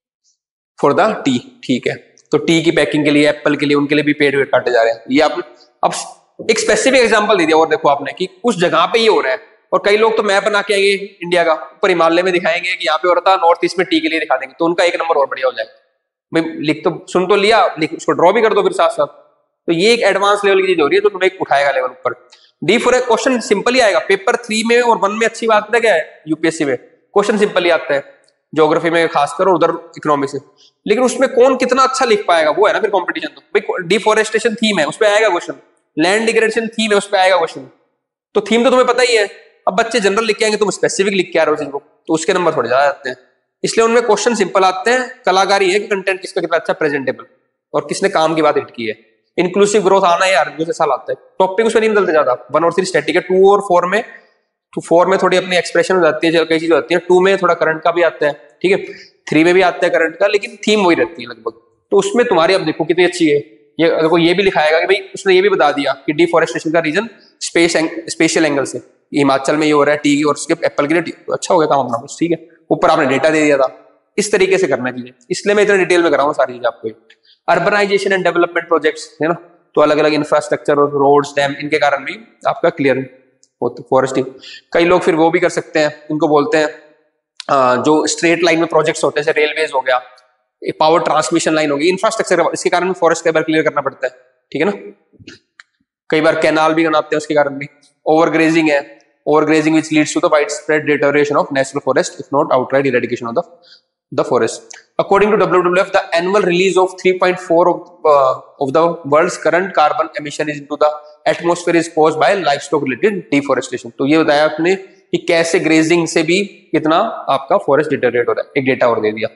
फॉर द टी, ठीक है। तो टी की पैकिंग के लिए, एप्पल के लिए, उनके लिए भी पेड़ वेड़ काटे जा रहे हैं। ये आपने अब एक स्पेसिफिक एग्जांपल दे दिया और देखो आपने कि उस जगह पे ये हो रहा है। और कई लोग तो मैप बना के आएंगे इंडिया का, ऊपर हिमालय में दिखाएंगे कि यहाँ पे हो रहा था, नॉर्थ ईस्ट में टी के लिए दिखा देंगे, तो उनका एक नंबर और बढ़िया हो जाएगा। भाई लिख तो सुन तो लिया, लिख उसको ड्रॉ भी कर दो फिर साथ साथ। तो ये एक एडवांस लेवल की चीज हो रही है, तो तुम्हें उठाएगा लेवल ऊपर। डी फॉर क्वेश्चन सिंपल ही आएगा। पेपर थ्री में और वन में अच्छी बात है क्या है, यूपीएससी में क्वेश्चन सिंपल ही आता है, ज्योग्राफी में खासकर, उधर इकोनॉमिक्स में। लेकिन उसमें कौन कितना अच्छा लिख पाएगा वो है ना फिर कंपटीशन। तो भाई डिफॉरेस्टेशन थीम है, उस पर आएगा क्वेश्चन। लैंड डिग्रेडेशन थीम है, उस पर आएगा क्वेश्चन। तो थीम तो तुम्हें पता ही है। अब बच्चे जनरल लिख के आएंगे, तुम स्पेसिफिक लिख के आ रहे हो चीज को, तो उसके नंबर थोड़े ज्यादा आते हैं। इसलिए उनमें क्वेश्चन सिंपल आते हैं। कलाकारी है कि कंटेंट किसका कितना अच्छा प्रेजेंटेबल और किसने काम की बात हिट की है। इंक्लूसिव ग्रोथ आना है यार, जैसे साल आता है। टॉपिक उसमें नहीं बदलते ज्यादा। वन और थ्री स्टैटिक है, टू और फोर में टू फोर में थोड़ी अपनी एक्सप्रेशन हो जाती है, कई चीजें होती है। टू में थोड़ा करंट का भी आता है, ठीक है, थ्री में भी आता है करंट का, लेकिन थीम वही रहती है लगभग। तो उसमें तुम्हारी अब देखो कितनी अच्छी है। ये देखो, ये भी लिखाएगा कि भाई उसने ये भी बता दिया कि डिफॉरेस्टेशन का रीजन स्पेस स्पेशल एंगल से, हिमाचल में ये हो रहा है टी और उसके एप्पल के लिए, अच्छा हो गया काम अपना कुछ, ठीक है। ऊपर आपने डेटा दे दिया था, इस तरीके से करना चाहिए। इसलिए मैं इतना डिटेल में कराऊंगा सारी चीज आपको। अर्बनाइजेशन एंड डेवलपमेंट प्रोजेक्ट्स है ना, तो अलग अलग इंफ्रास्ट्रक्चर और रोड्स, डैम, इनके कारण भी आपका क्लियर फॉरेस्टिंग। कई लोग फिर वो भी कर सकते हैं, इनको बोलते हैं जो स्ट्रेट लाइन में प्रोजेक्ट्स होते हैं, जैसे रेलवेज हो गया, पावर ट्रांसमिशन लाइन होगी, इंफ्रास्ट्रक्चर, इसके कारण भी फॉरेस्ट कई बार क्लियर करना पड़ता है, ठीक है ना। कई बार कैनाल भी बनाते हैं, उसके कारण भी। ओवरग्रेजिंग है, overgrazing which leads to the widespread deterioration of natural forest if not outright eradication of the the forest. According to W W F, the annual release of three point four of, uh, of the world's current carbon emission is into the atmosphere is caused by livestock related deforestation. तो ये बताया आपने कि कैसे grazing से भी कितना आपका फॉरेस्ट डिटोरेट हो रहा है। एक डेटा और दे दिया।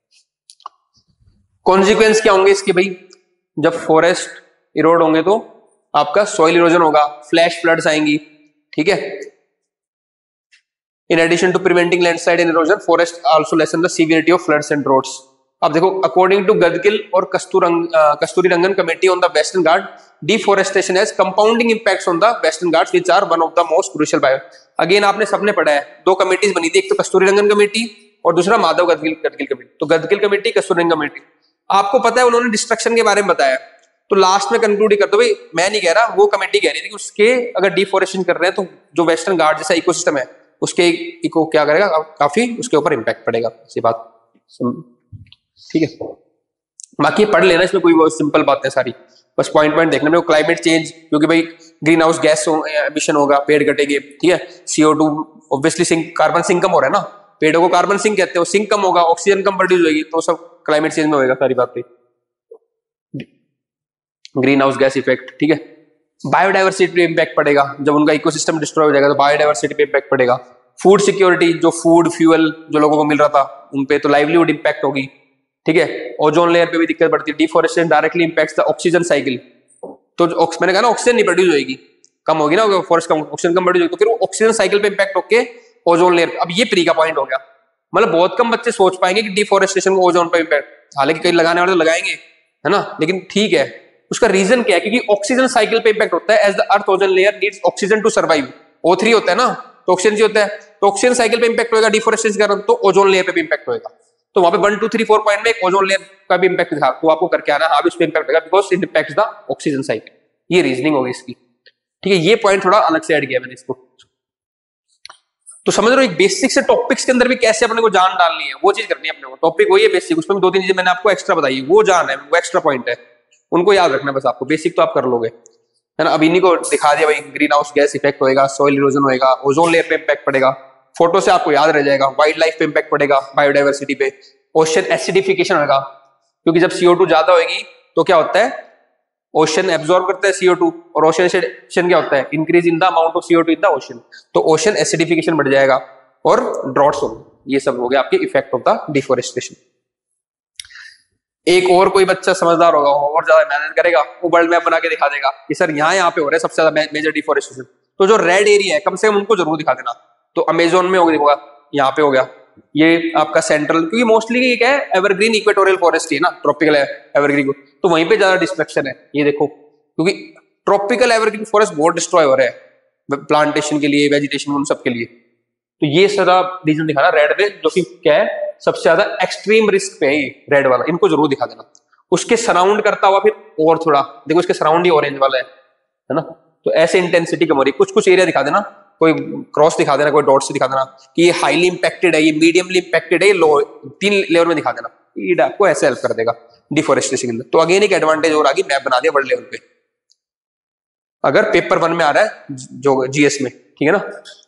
कॉन्सिक्वेंस क्या होंगे इसके भाई, जब फॉरेस्ट इरोड होंगे तो आपका सॉइल इरोजन होगा, फ्लैश फ्लड्स आएंगी, ठीक है। In addition to preventing landslide and erosion, forest also lessen the severity of floods and droughts. अब देखो, according to Gadgil और Kasturirangan committee on the Western Ghats, deforestation has compounding impacts on the Western Ghats, which are one of the most crucial bio. Again आपने सबने पढ़ा है, दो committees बनी थी, एक तो कस्तूरी रंगन कमेटी और दूसरा माधव गदगिल गदगिल कमेटी। तो गदगिल कमेटी, कस्तूरी रंगन कमेटी, आपको पता है उन्होंने डिस्ट्रक्शन के बारे में बताया। तो लास्ट में कंक्लूड कर दो भाई, मैं नहीं कह रहा, वो कमेटी कह रही थी कि उसके अगर डिफॉरेस्टेशन कर रहे हैं तो जो वेस्टर्न घाट जैसा इकोसिस्टम है उसके इको क्या करेगा, काफी उसके ऊपर इंपैक्ट पड़ेगा। ऐसी बात, ठीक है। बाकी पढ़ लेना, इसमें कोई बहुत सिंपल बात है सारी, बस पॉइंट पॉइंट देखने में। क्लाइमेट चेंज, क्योंकि भाई ग्रीन हाउस गैस एमिशन होगा, पेड़ कटेंगे, ठीक है। CO two obviously sink, carbon sink कम हो रहा है ना, पेड़ों को कार्बन सिंक कहते हैं, सिंक कम होगा, ऑक्सीजन कम प्रोड्यूस होगी, तो सब क्लाइमेट चेंज में होगा सारी बातें। ग्रीन हाउस गैस इफेक्ट, ठीक है। बायोडाइवर्सिटी पे इम्पैक्ट पड़ेगा, जब उनका इकोसिस्टम डिस्ट्रॉय हो जाएगा तो बायोडाइवर्सिटी पे इम्पैक्ट पड़ेगा। फूड सिक्योरिटी, जो फूड फ्यूल जो लोगों को मिल रहा था उन पे, तो लाइवलीहुड इम्पैक्ट होगी, ठीक है। ओजोन लेयर पे भी दिक्कत पड़ती है। Deforestation directly impacts the oxygen cycle, तो मैंने कहा ना ऑक्सीजन नहीं प्रोड्यूस होगी, कम होगी ना, फॉरेस्ट कम, ऑक्सीजन कम बढ़, तो फिर वो ऑक्सीजन साइकिल पे इंपैक्ट होके ओजोन लेयर। अब ये प्री का पॉइंट हो गया, मतलब बहुत कम बच्चे सोच पाएंगे कि डिफोरेस्टेशन को ओजोन पे इंपैक्ट, हालांकि कई लगाने वाले तो लगाएंगे, है ना, लेकिन ठीक है। उसका रीजन क्या है? क्योंकि ऑक्सीजन साइकिल पे इंपैक्ट होता है। As the earth ozone layer needs oxygen to survive, O three होता है ना, तो ऑक्सीजन जी होता है, तो ऑक्सीजन साइकिल पे इंपैक्ट होगा डिफोरेस्टेशन के कारण, तो ओजोन लेयर पे भी इंपैक्ट होगा। तो वहां पे one two three four point में एक ओजोन लेयर का भी इंपैक्ट था, तो आपको करके आना हाँ, इस पे इंपैक्ट होगा because it impacts the oxygen cycle. ये रीजनिंग होगी इसकी, ठीक है। ये पॉइंट थोड़ा अलग से ऐड किया मैंने इसको, तो समझ रहे हो एक बेसिक से टॉपिक्स के अंदर भी कैसे अपने को जान डालनी है, वो चीज करनी है अपने को। टॉपिक वही है बेसिक, उसमें भी दो तीन चीजें मैंने आपको एक्स्ट्रा बताई, वो जान है, वो एक्स्ट्रा पॉइंट है, उनको याद रखना है बस आपको। बेसिक तो आप कर लोगे, है ना। अब इन्हीं को दिखा दिया भाई, ग्रीन हाउस गैस इफेक्ट होएगा, सॉइल इरोजन होएगा, ओजोन लेयर पे इंपैक्ट पड़ेगा, फोटो से आपको याद रह जाएगा, वाइल्ड लाइफ पे इंपैक्ट पड़ेगा, बायोडाइवर्सिटी पे, ओशन एसिडिफिकेशन होगा, क्योंकि जब सीओ टू ज्यादा होगी तो क्या होता है, ओशन एब्जॉर्ब करता है सीओ टू, और ओशन एसिडिफिकेशन क्या होता है, increase in the amount of CO two in the ocean, तो ओशन एसिडिफिकेशन बढ़ जाएगा और ड्रॉट्स होंगे। ये सब हो गया आपके इफेक्ट ऑफ द डिफोरेस्टेशन। एक और कोई बच्चा समझदार होगा और ज्यादा मेहनत करेगा, वो वर्ल्ड मैप बना के दिखा देगा कि सर यहाँ यहाँ पे हो रहा है सबसे ज्यादा मेजर डिफोरेस्टेशन, तो जो रेड एरिया है कम से कम उनको जरूर दिखा देना। तो अमेजोन में होगा, यहाँ पे हो गया, ये आपका सेंट्रल, क्योंकि मोस्टली ये क्या है, एवरग्रीन इक्वेटोरियल फॉरेस्ट है ना, ट्रॉपिकल एवरग्रीन, तो वहीं पे ज्यादा डिस्ट्रक्शन है। ये देखो, क्योंकि ट्रॉपिकल एवरग्रीन फॉरेस्ट बहुत डिस्ट्रॉय हो रहा है प्लांटेशन के लिए, वेजिटेशन, उन सब के लिए। तो ये सारा रीजन दिखाना रेड में, जो कि क्या है सबसे ज्यादा एक्सट्रीम रिस्क पे है ये रेड वाला, इनको जरूर दिखा देना। उसके सराउंड करता हुआ फिर और थोड़ा देखो, इसके सराउंड ही ऑरेंज वाला है, है ना, तो ऐसे इंटेंसिटी कम हो रही है। कुछ कुछ एरिया दिखा देना, कोई क्रॉस दिखा देना, कोई डॉट से दिखा देना कि ये हाईली इंपैक्टेड है, ये मीडियमली इंपैक्टेड है, ये लो, तीन लेवल में दिखा देना, ये आपको ऐसे हेल्प कर देगा डिफोरेस्टेशन के अंदर। तो अगेन एक एडवांटेज और आगे मैप बना दिया बड़े लेवल पे, अगर पेपर वन में आ रहा है जो जीएस में, ठीक है ना।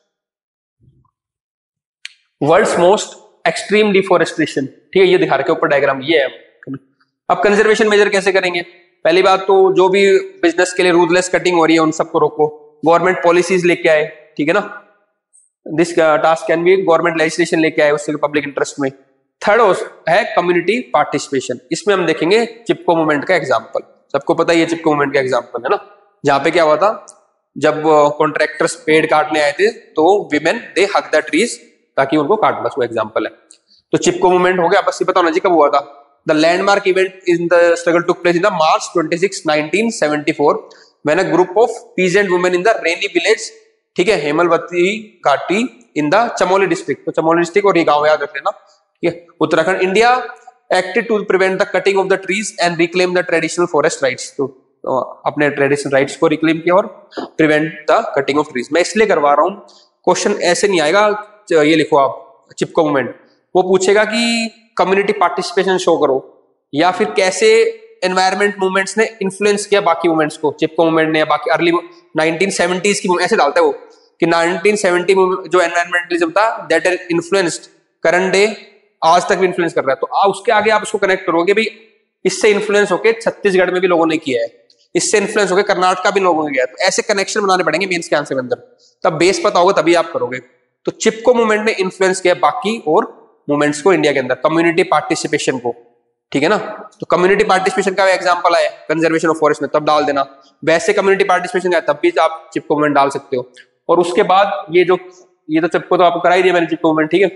वर्ल्ड्स मोस्ट एक्सट्रीम डिफोरेस्टेशन, ठीक है, ये दिखा रखे ऊपर डायग्राम, ये है। अब कंजर्वेशन मेजर कैसे करेंगे? पहली बात तो जो भी बिजनेस के लिए रूथलेस कटिंग हो रही है उन सबको रोको, गवर्नमेंट पॉलिसीज लेके आए, ठीक है ना। This task can be government legislation लेके आए उससे पब्लिक इंटरेस्ट में। थर्ड है कम्युनिटी पार्टिसिपेशन, इसमें हम देखेंगे चिपको मूवमेंट का एग्जाम्पल, सबको पता है ये चिपको मूवमेंट का एग्जाम्पल है ना, जहां पे क्या हुआ था, जब कॉन्ट्रैक्टर्स पेड़ काटने आए थे तो विमेन दे हक द ट्रीज ताकि उनको काट, बस वो एग्जाम्पल है। तो चिपको मूवमेंट हो गया, बस ये बताओ ना जी कब हुआ था। The landmark event in the struggle took place in the March twenty six nineteen seventy four when a group of peasant women in the Reni village, ठीक है, हेमलवती घाटी इन द चमोली डिस्ट्रिक्ट, तो चमोली डिस्ट्रिक्ट और ये गांव याद रख लेना, ठीक है, Uttarakhand, India acted to prevent the cutting of the trees and reclaim the traditional forest rights, तो अपने ट्रेडिशनल राइट्स को रिक्लेम किया और prevent the cutting of trees. मैं इसलिए करवा रहा हूं, क्वेश्चन ऐसे नहीं आएगा, ये लिखो आप चिपको मूवमेंट, वो पूछेगा कि कम्युनिटी पार्टिसिपेशन शो करो, या फिर कैसे एनवायरमेंट मूवमेंट्स ने इन्फ्लुएंस किया बाकी मूवमेंट्स को, चिपको मूवमेंट ने, बाकी अर्ली नाइनटीन सेवेंटीज़ की ऐसे डालता है वो कि नाइनटीन सेवेंटी जो एनवायरमेंटलिज्म था that has influenced current day, आज तक भी इन्फ्लुएंस कर रहा है। तो आ, उसके आगे आप उसको कनेक्ट करोगे भाई, इससे इन्फ्लुएंस होके छत्तीसगढ़ में भी लोगों ने किया है, इससे इन्फ्लुएंस होकर कर्नाटका भी लोगों ने किया है, तो ऐसे कनेक्शन बनाने पड़ेंगे मेंस के आंसर के अंदर, तब बेस पता होगा तभी आप करोगे। तो चिपको मूवमेंट ने इन्फ्लुएंस किया बाकी और मूवमेंट्स को इंडिया के अंदर, कम्युनिटी पार्टिसिपेशन को, ठीक है ना। तो कम्युनिटी पार्टिसिपेशन का एग्जांपल आया कंजर्वेशन ऑफ फॉरेस्ट में, तब डाल देना। वैसे कम्युनिटी पार्टिसिपेशन का तब भी आप चिपको मूवमेंट डाल सकते हो। और उसके बाद ये जो ये तो चिपको तो आपको करा ही दिया मैंने चिपको मूवमेंट, ठीक है।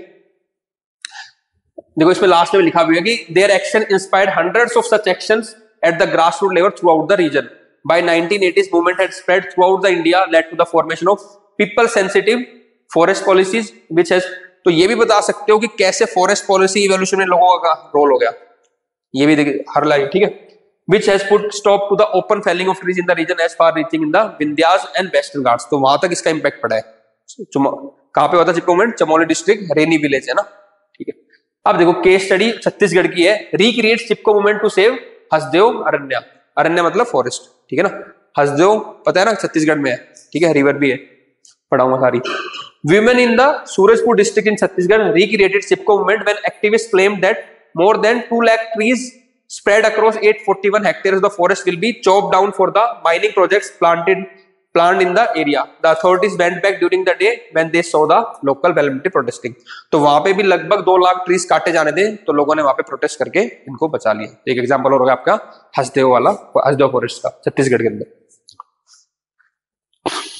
देखो इसमें लास्ट में लिखा हुआ है कि their action inspired hundreds of such actions at the grass root level throughout the region. By nineteen eighties movement had spread throughout the India, led to the formation of people sensitive forest policies which has, तो ये भी बता सकते हो कि कैसे forest policy evolution में लोगों का रोल हो गया, ये भी देखिए हर लाइन, ठीक है। Which has put stop to the open felling of trees in the region as far reaching in the Vindhyas and Western Ghats, तो वहां तक इसका इंपैक्ट पड़ा है। कहां पे होता है Chipko movement? Chamoli district, Reni village, है ना, ठीक है। अब देखो केस स्टडी छत्तीसगढ़ की है, recreate Chipko movement to save Hasdeo Aranya, Aranya मतलब फॉरेस्ट, ठीक है ना। हसदेव पता है ना छत्तीसगढ़ में है, ठीक है, रिवर भी है, पढ़ाऊंगा सारी। Women in the Surajpur district in Chhattisgarh recreated Chipko movement when activists claimed that more than two lakh trees spread across eight hundred forty-one hectares of the forest will be chopped down for the mining projects planted planned in the area. The authorities went back during the day when they saw the local paramilitary protesting. तो वहां पे भी लगभग दो lakh trees काटे जाने थे, तो लोगों ने वहां पे प्रोटेस्ट करके इनको बचा लिया। एक एग्जांपल और होगा आपका हसदेव वाला, हसदेव फॉरेस्ट का छत्तीसगढ़ के अंदर।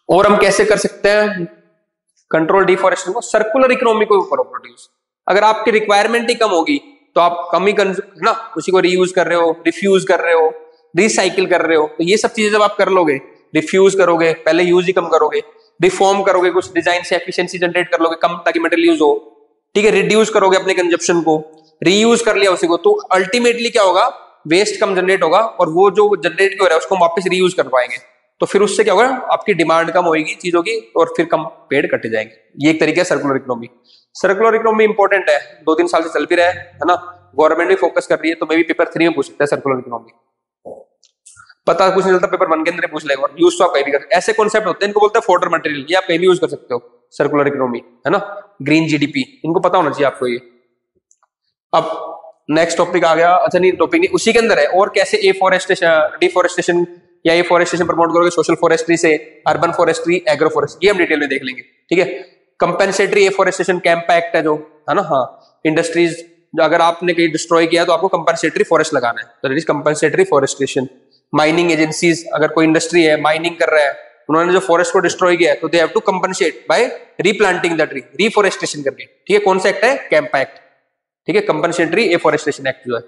और हम कैसे कर सकते हैं कंट्रोल डिफॉरेस्टेशन को? सर्कुलर इकोनॉमी को ऊपर प्रोड्यूस। अगर आपकी रिक्वायरमेंट ही कम होगी तो आप कम ही ना उसी को रीयूज कर रहे हो, रिफ्यूज कर रहे हो, रिसाइकिल कर रहे हो, तो ये सब चीजें जब आप कर लोगे, रिफ्यूज करोगे, पहले यूज ही कम करोगे, रिफॉर्म करोगे, कुछ डिजाइन से एफिशिएंसी जनरेट कर लोगे कम ताकि मटेरियल यूज हो, ठीक है, रिड्यूस करोगे अपने कंजप्शन को, रीयूज कर लिया उसी को, तो अल्टीमेटली क्या होगा, वेस्ट कम जनरेट होगा और वो जो जनरेट हो रहा है उसको हम वापस रीयूज कर पाएंगे, तो फिर उससे क्या होगा, आपकी डिमांड कम होगी चीजों की और फिर कम पेड़ कटे जाएंगे। ये एक तरीका है circular economy. Circular economy important है, दो तीन साल से चल भी रहा है है ना, गवर्नमेंट भी फोकस कर रही है, तो मे भी पेपर थ्री में पूछ सकता है सर्कुलर इकोनॉमी। पता कुछ नहीं चलता, पेपर वन के अंदर पूछ लेगा, यूज तो आप कहीं भी कर, ऐसे कॉन्सेप्ट होते हैं, इनको बोलते हैं फोर्डर मटेरियल, ये आप कहीं भी यूज कर सकते हो, सर्कुलर इकोनॉमी है ना, ग्रीन जीडीपी, इनको पता होना चाहिए आपको ये। अब नेक्स्ट टॉपिक आ गया, अच्छा नहीं टॉपिक नहीं, उसी के अंदर है, और कैसे एफॉरेस्टेशन डिफॉरेस्टेशन या एफॉरेस्टेशन प्रमोट करोगे, सोशल फॉरेस्ट्री से अर्बन फॉरेस्ट्री, एग्रो फॉरेस्ट्री, ये हम डिटेल में देख लेंगे, ठीक है। कंपेंसेटरी एफॉरेस्टेशन कैंप एक्ट है जो, है ना, हाँ, इंडस्ट्रीज अगर आपने कहीं डिस्ट्रॉय किया तो आपको कंपेंसेटरी फॉरेस्ट लगाना है, तो it is compensatory forestation. Mining agencies, अगर कोई इंडस्ट्री है माइनिंग कर रहा है, उन्होंने जो फॉरेस्ट को डिस्ट्रॉय किया है तो they have to compensate by replanting the tree, reforestation करके, ठीक है। कौन सा एक्ट है? कैंप एक्ट, ठीक है, कंपनसेटरी एफॉरेस्टेशन एक्ट जो है।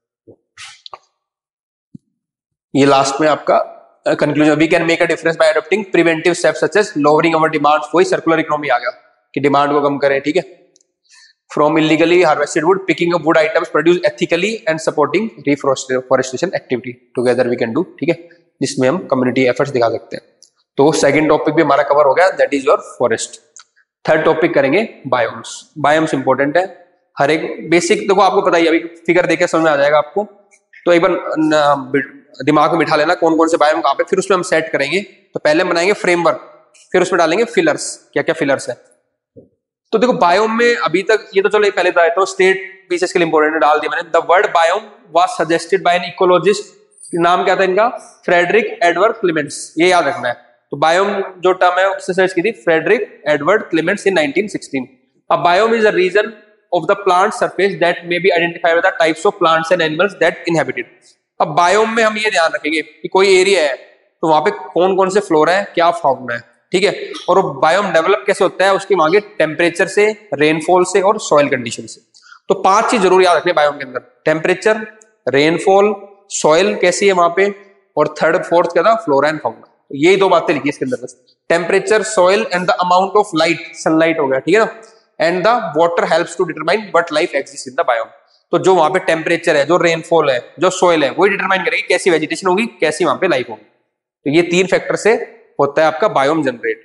ये लास्ट में आपका conclusion, we can make a difference by adopting preventive steps such as lowering our demands, वही सर्कुलर इकोनॉमी आ गया कि डिमांड को कम करें, ठीक है। From illegally harvested wood, picking up wood items produce ethically and supporting reforestation activity together we can do, ठीक है, जिसमें हम कम्युनिटी एफर्ट्स दिखा सकते हैं। तो सेकंड टॉपिक भी हमारा कवर हो गया, that is your forest. Third topic करेंगे बायोम्स। बायोम्स इंपॉर्टेंट है, हर एक बेसिक देखो आपको पता ही, अभी फिगर देखे समझ में आ जाएगा आपको, तो एक बार दिमाग में बिठा लेना कौन कौन से बायोम कहां पे, फिर उसमें हम सेट करेंगे। तो पहले बनाएंगे फ्रेमवर्क, फिर उसमें डालेंगे फिलर्स, क्या क्या फिलर्स है। तो देखो बायोम में अभी तक ये तो चलो पहले बताया तो स्टेट पीसेस के लिए इंपॉर्टेंट डाल दिया मैंने। The word biome was suggested by an ecologist, नाम क्या था इनका, फ्रेडरिक एडवर्ड क्लेमेंट्स, ये याद रखना है। तो बायोम जो टर्म है उससे सर्च की थी Frederic Edward Clements in nineteen sixteen. A biome is a region of the plant surface that may be identified with the types of plants and animals that inhabited। अब biome में हम ये ध्यान रखेंगे कि कोई एरिया है तो वहां पे कौन कौन से फ्लोरा है, क्या फाउना है, ठीक है, और वो बायोम डेवलप कैसे होता है, उसकी मांगे टेम्परेचर से, रेनफॉल से और सॉइल कंडीशन से। तो पांच चीज जरूर याद रखने बायोम के अंदर, टेम्परेचर, रेनफॉल, सॉइल कैसी है वहां पे, और थर्ड फोर्थ क्या था, फ्लोरा एंड फाउना। तो यही दो बातें लिखी इसके अंदर, temperature, soil and the amount of light, sunlight हो गया, ठीक है ना, and the water helps to determine what life exist in the biome. तो जो वहां पे टेम्परेचर है, जो रेनफॉल है, जो सॉइल है, वही डिटरमाइन करेगी कैसी वेजिटेशन होगी, कैसी वहां पे लाइफ होगी। तो ये तीन फैक्टर से होता है आपका बायोम जनरेट।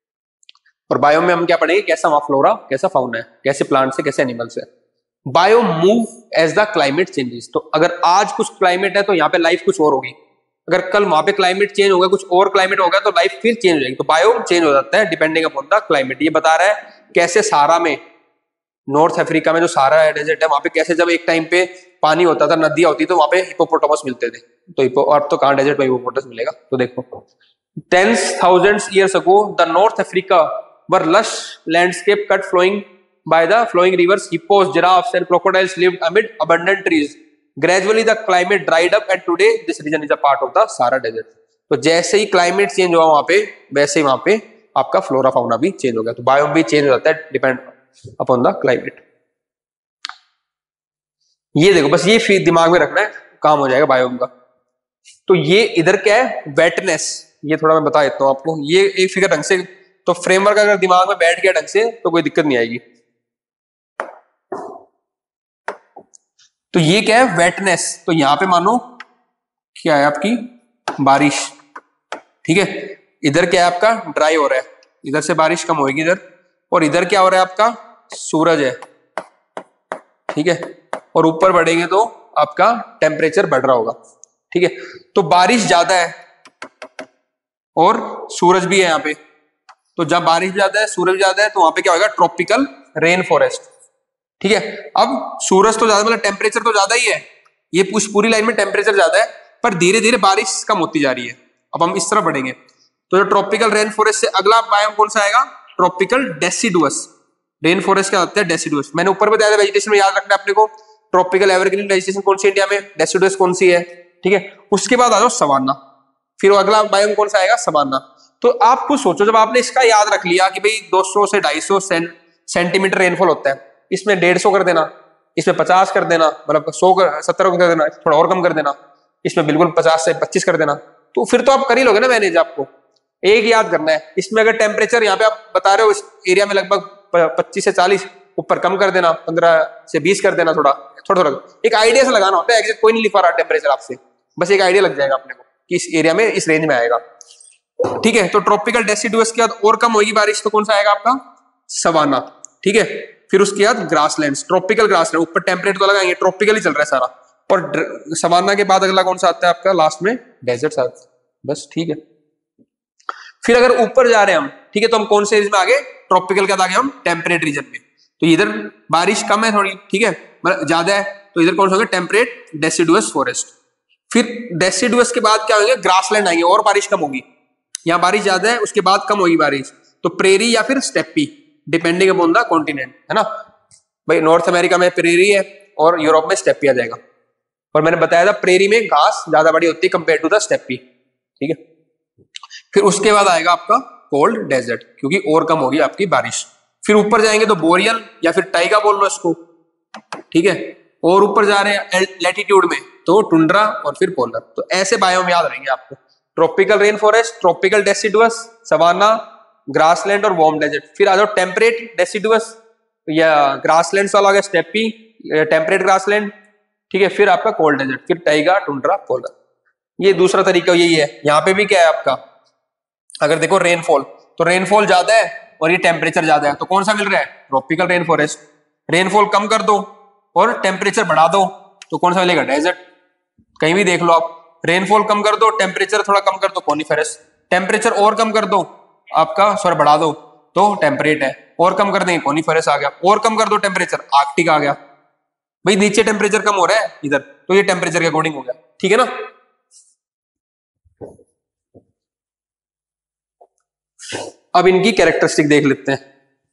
और बायोम में हम क्या पढ़ेंगे, कैसा वहां फ्लोरा, कैसा फाउना है, कैसे प्लांट्स है, कैसे एनिमल्स है। Biome move as the climate changes. तो अगर आज कुछ क्लाइमेट है तो यहाँ पे लाइफ कुछ और होगी, अगर कल वहां पे क्लाइमेट चेंज होगा, कुछ और क्लाइमेट होगा तो लाइफ फिर चेंज हो जाएगी। तो बायोम चेंज हो जाता है डिपेंडिंग अपॉन द क्लाइमेट। ये बता रहा है कैसे सहारा में, नॉर्थ अफ्रीका में जो सहारा डेजर्ट है वहां पे कैसे जब एक टाइम पे पानी होता था, नदियां होती तो वहां पे हिपोपोटामस मिलते थे, तो हिपो अब तो कहां डेजर्ट में हिपोपोटामस मिलेगा। तो देखो tens thousands years ago the North Africa were lush landscape cut flowing by the flowing rivers, hippos, giraffes and crocodiles lived amid abundant trees. Gradually the climate dried up and today this region is a part of the Sahara desert. तो जैसे ही climate change हुआ वहां पे, वैसे ही वहां पे आपका flora fauna भी चेंज हो गया। तो बायोम भी चेंज हो जाता है डिपेंड अपॉन द क्लाइमेट। ये देखो बस ये दिमाग में रखना है, काम हो जाएगा बायोम का। तो ये इधर क्या है, वेटनेस, ये थोड़ा मैं बता देता हूं आपको। ये एक फिगर ढंग से, तो फ्रेमवर्क अगर दिमाग में बैठ गया ढंग से तो कोई दिक्कत नहीं आएगी। तो ये क्या है, वेटनेस। तो यहां पे मानो क्या है आपकी बारिश, ठीक है, इधर क्या है आपका ड्राई हो रहा है, इधर से बारिश कम होगी इधर, और इधर क्या हो रहा है आपका सूरज है, ठीक है, और ऊपर बढ़ेंगे तो आपका टेम्परेचर बढ़ रहा होगा, ठीक है। तो बारिश ज्यादा है और सूरज भी है यहाँ पे, तो जब बारिश ज्यादा है सूरज ज्यादा है तो वहां पे क्या होगा, ट्रॉपिकल रेन फॉरेस्ट, ठीक है। अब सूरज तो ज्यादा, मतलब टेम्परेचर तो ज्यादा ही है, ये पूरी लाइन में टेम्परेचर ज्यादा है, पर धीरे धीरे बारिश कम होती जा रही है। अब हम इस तरह बढ़ेंगे तो जो ट्रॉपिकल रेन फॉरेस्ट से अगला बायोम कौन सा आएगा, ट्रॉपिकल डेसिडुअस। रेन फॉरेस्ट क्या होता है, डेसिडुअस। मैंने ऊपर बताया था वेजिटेशन में, याद रखना है अपने को, ट्रॉपिकल एवरग्रीन वेजिटेशन कौन सी इंडिया में, डेसिडुअस कौन सी है, ठीक है। उसके बाद आ जाओ सवाना, फिर अगला बायोम कौन सा आएगा, सवाना। तो आप कुछ सोचो, जब आपने इसका याद रख लिया कि भाई दो सौ से ढाई सौ सेंटीमीटर रेनफॉल होता है, इसमें डेढ़ सौ कर देना, इसमें पचास कर देना, मतलब सौ कर सत्तर कर देना, थोड़ा और कम कर देना, इसमें बिल्कुल पचास से पच्चीस कर देना, तो फिर तो आप कर ही लोगे ना मैनेज। आपको एक याद करना है, इसमें अगर टेम्परेचर यहाँ पे आप बता रहे हो इस एरिया में लगभग पच्चीस से चालीस, ऊपर कम कर देना, पंद्रह से बीस कर देना, थोड़ा थोड़ा थोड़ा एक आइडिया से लगाना होता है। एग्जैक्ट कोई नहीं लिखा रहा टेम्परेचर आपसे, बस एक आइडिया लग जाएगा अपने को कि इस एरिया में इस रेंज में आएगा। ठीक है, तो ट्रॉपिकल डेसिडुअस के बाद और कम होगी बारिश, तो कौन सा आएगा आपका? सवाना। ठीक है, फिर उसके बाद ग्रासलैंड, ट्रॉपिकल ग्रासलैंड, ऊपर टेम्परेट तो लगाएंगे, ट्रॉपिकल ही चल रहा है सारा, और सवाना के बाद अगला कौन सा आता है आपका लास्ट में? डेजर्ट आता है। बस ठीक है। फिर अगर ऊपर जा रहे हैं हम, ठीक है, तो हम कौन से रीजन में आगे? ट्रॉपिकल के बाद आगे हम टेम्परेट रीजन में। तो इधर बारिश कम है थोड़ी, ठीक है, मतलब ज्यादा है, तो इधर कौन सा होगा? Temperate deciduous forest. फिर डेसिडुअस के बाद क्या होंगे? ग्रासलैंड आएंगे, और बारिश कम होगी। यहाँ बारिश ज्यादा है, उसके बाद कम होगी बारिश, तो प्रेरी या फिर steppe, depending upon the continent, है ना भाई। नॉर्थ अमेरिका में प्रेरी है और यूरोप में स्टेपी आ जाएगा। और मैंने बताया था प्रेरी में घास ज्यादा बड़ी होती है कंपेयर टू द स्टेपी। ठीक है, फिर उसके बाद आएगा आपका कोल्ड डेजर्ट, क्योंकि और कम होगी आपकी बारिश। फिर ऊपर जाएंगे तो बोरियल या फिर टाइगा बोल लो इसको। ठीक है, और ऊपर जा रहे हैं लैटिट्यूड में तो टुंड्रा और फिर पोलर। तो ऐसे बायोम याद रहेंगे आपको: tropical rain forest, tropical deciduous, savanna, grassland और वार्म डेजर्ट। फिर आ जाओ टेम्परेट डेसिडुअस या ग्रासलैंड वाला हो गया स्टेपी, टेम्परेट ग्रासलैंड। ठीक है, फिर आपका कोल्ड डेजर्ट, फिर टाइगा, टुंड्रा, पोलर। ये दूसरा तरीका यही है। यहाँ पे भी क्या है आपका, अगर देखो रेनफॉल, तो रेनफॉल ज्यादा है और ये टेम्परेचर ज्यादा है, तो कौन सा मिल रहा है? Tropical rain forest. रेनफॉल कम कर दो और टेम्परेचर बढ़ा दो, तो कौन सा मिलेगा? डेजर्ट। कहीं भी देख लो आप, रेनफॉल कम कर दो, टेम्परेचर थोड़ा कम कर दो, कॉनिफेरस। टेम्परेचर और कम कर दो आपका, सॉरी बढ़ा दो, तो टेम्परेट है। और कम कर देंगे, कॉनिफेरस आ गया। और कम कर दो टेम्परेचर, आर्कटिक आ गया। भाई नीचे टेम्परेचर कम हो रहा है इधर, तो ये टेम्परेचर के अकॉर्डिंग हो गया। ठीक है ना। अब इनकी कैरेक्टरिस्टिक देख लेते हैं।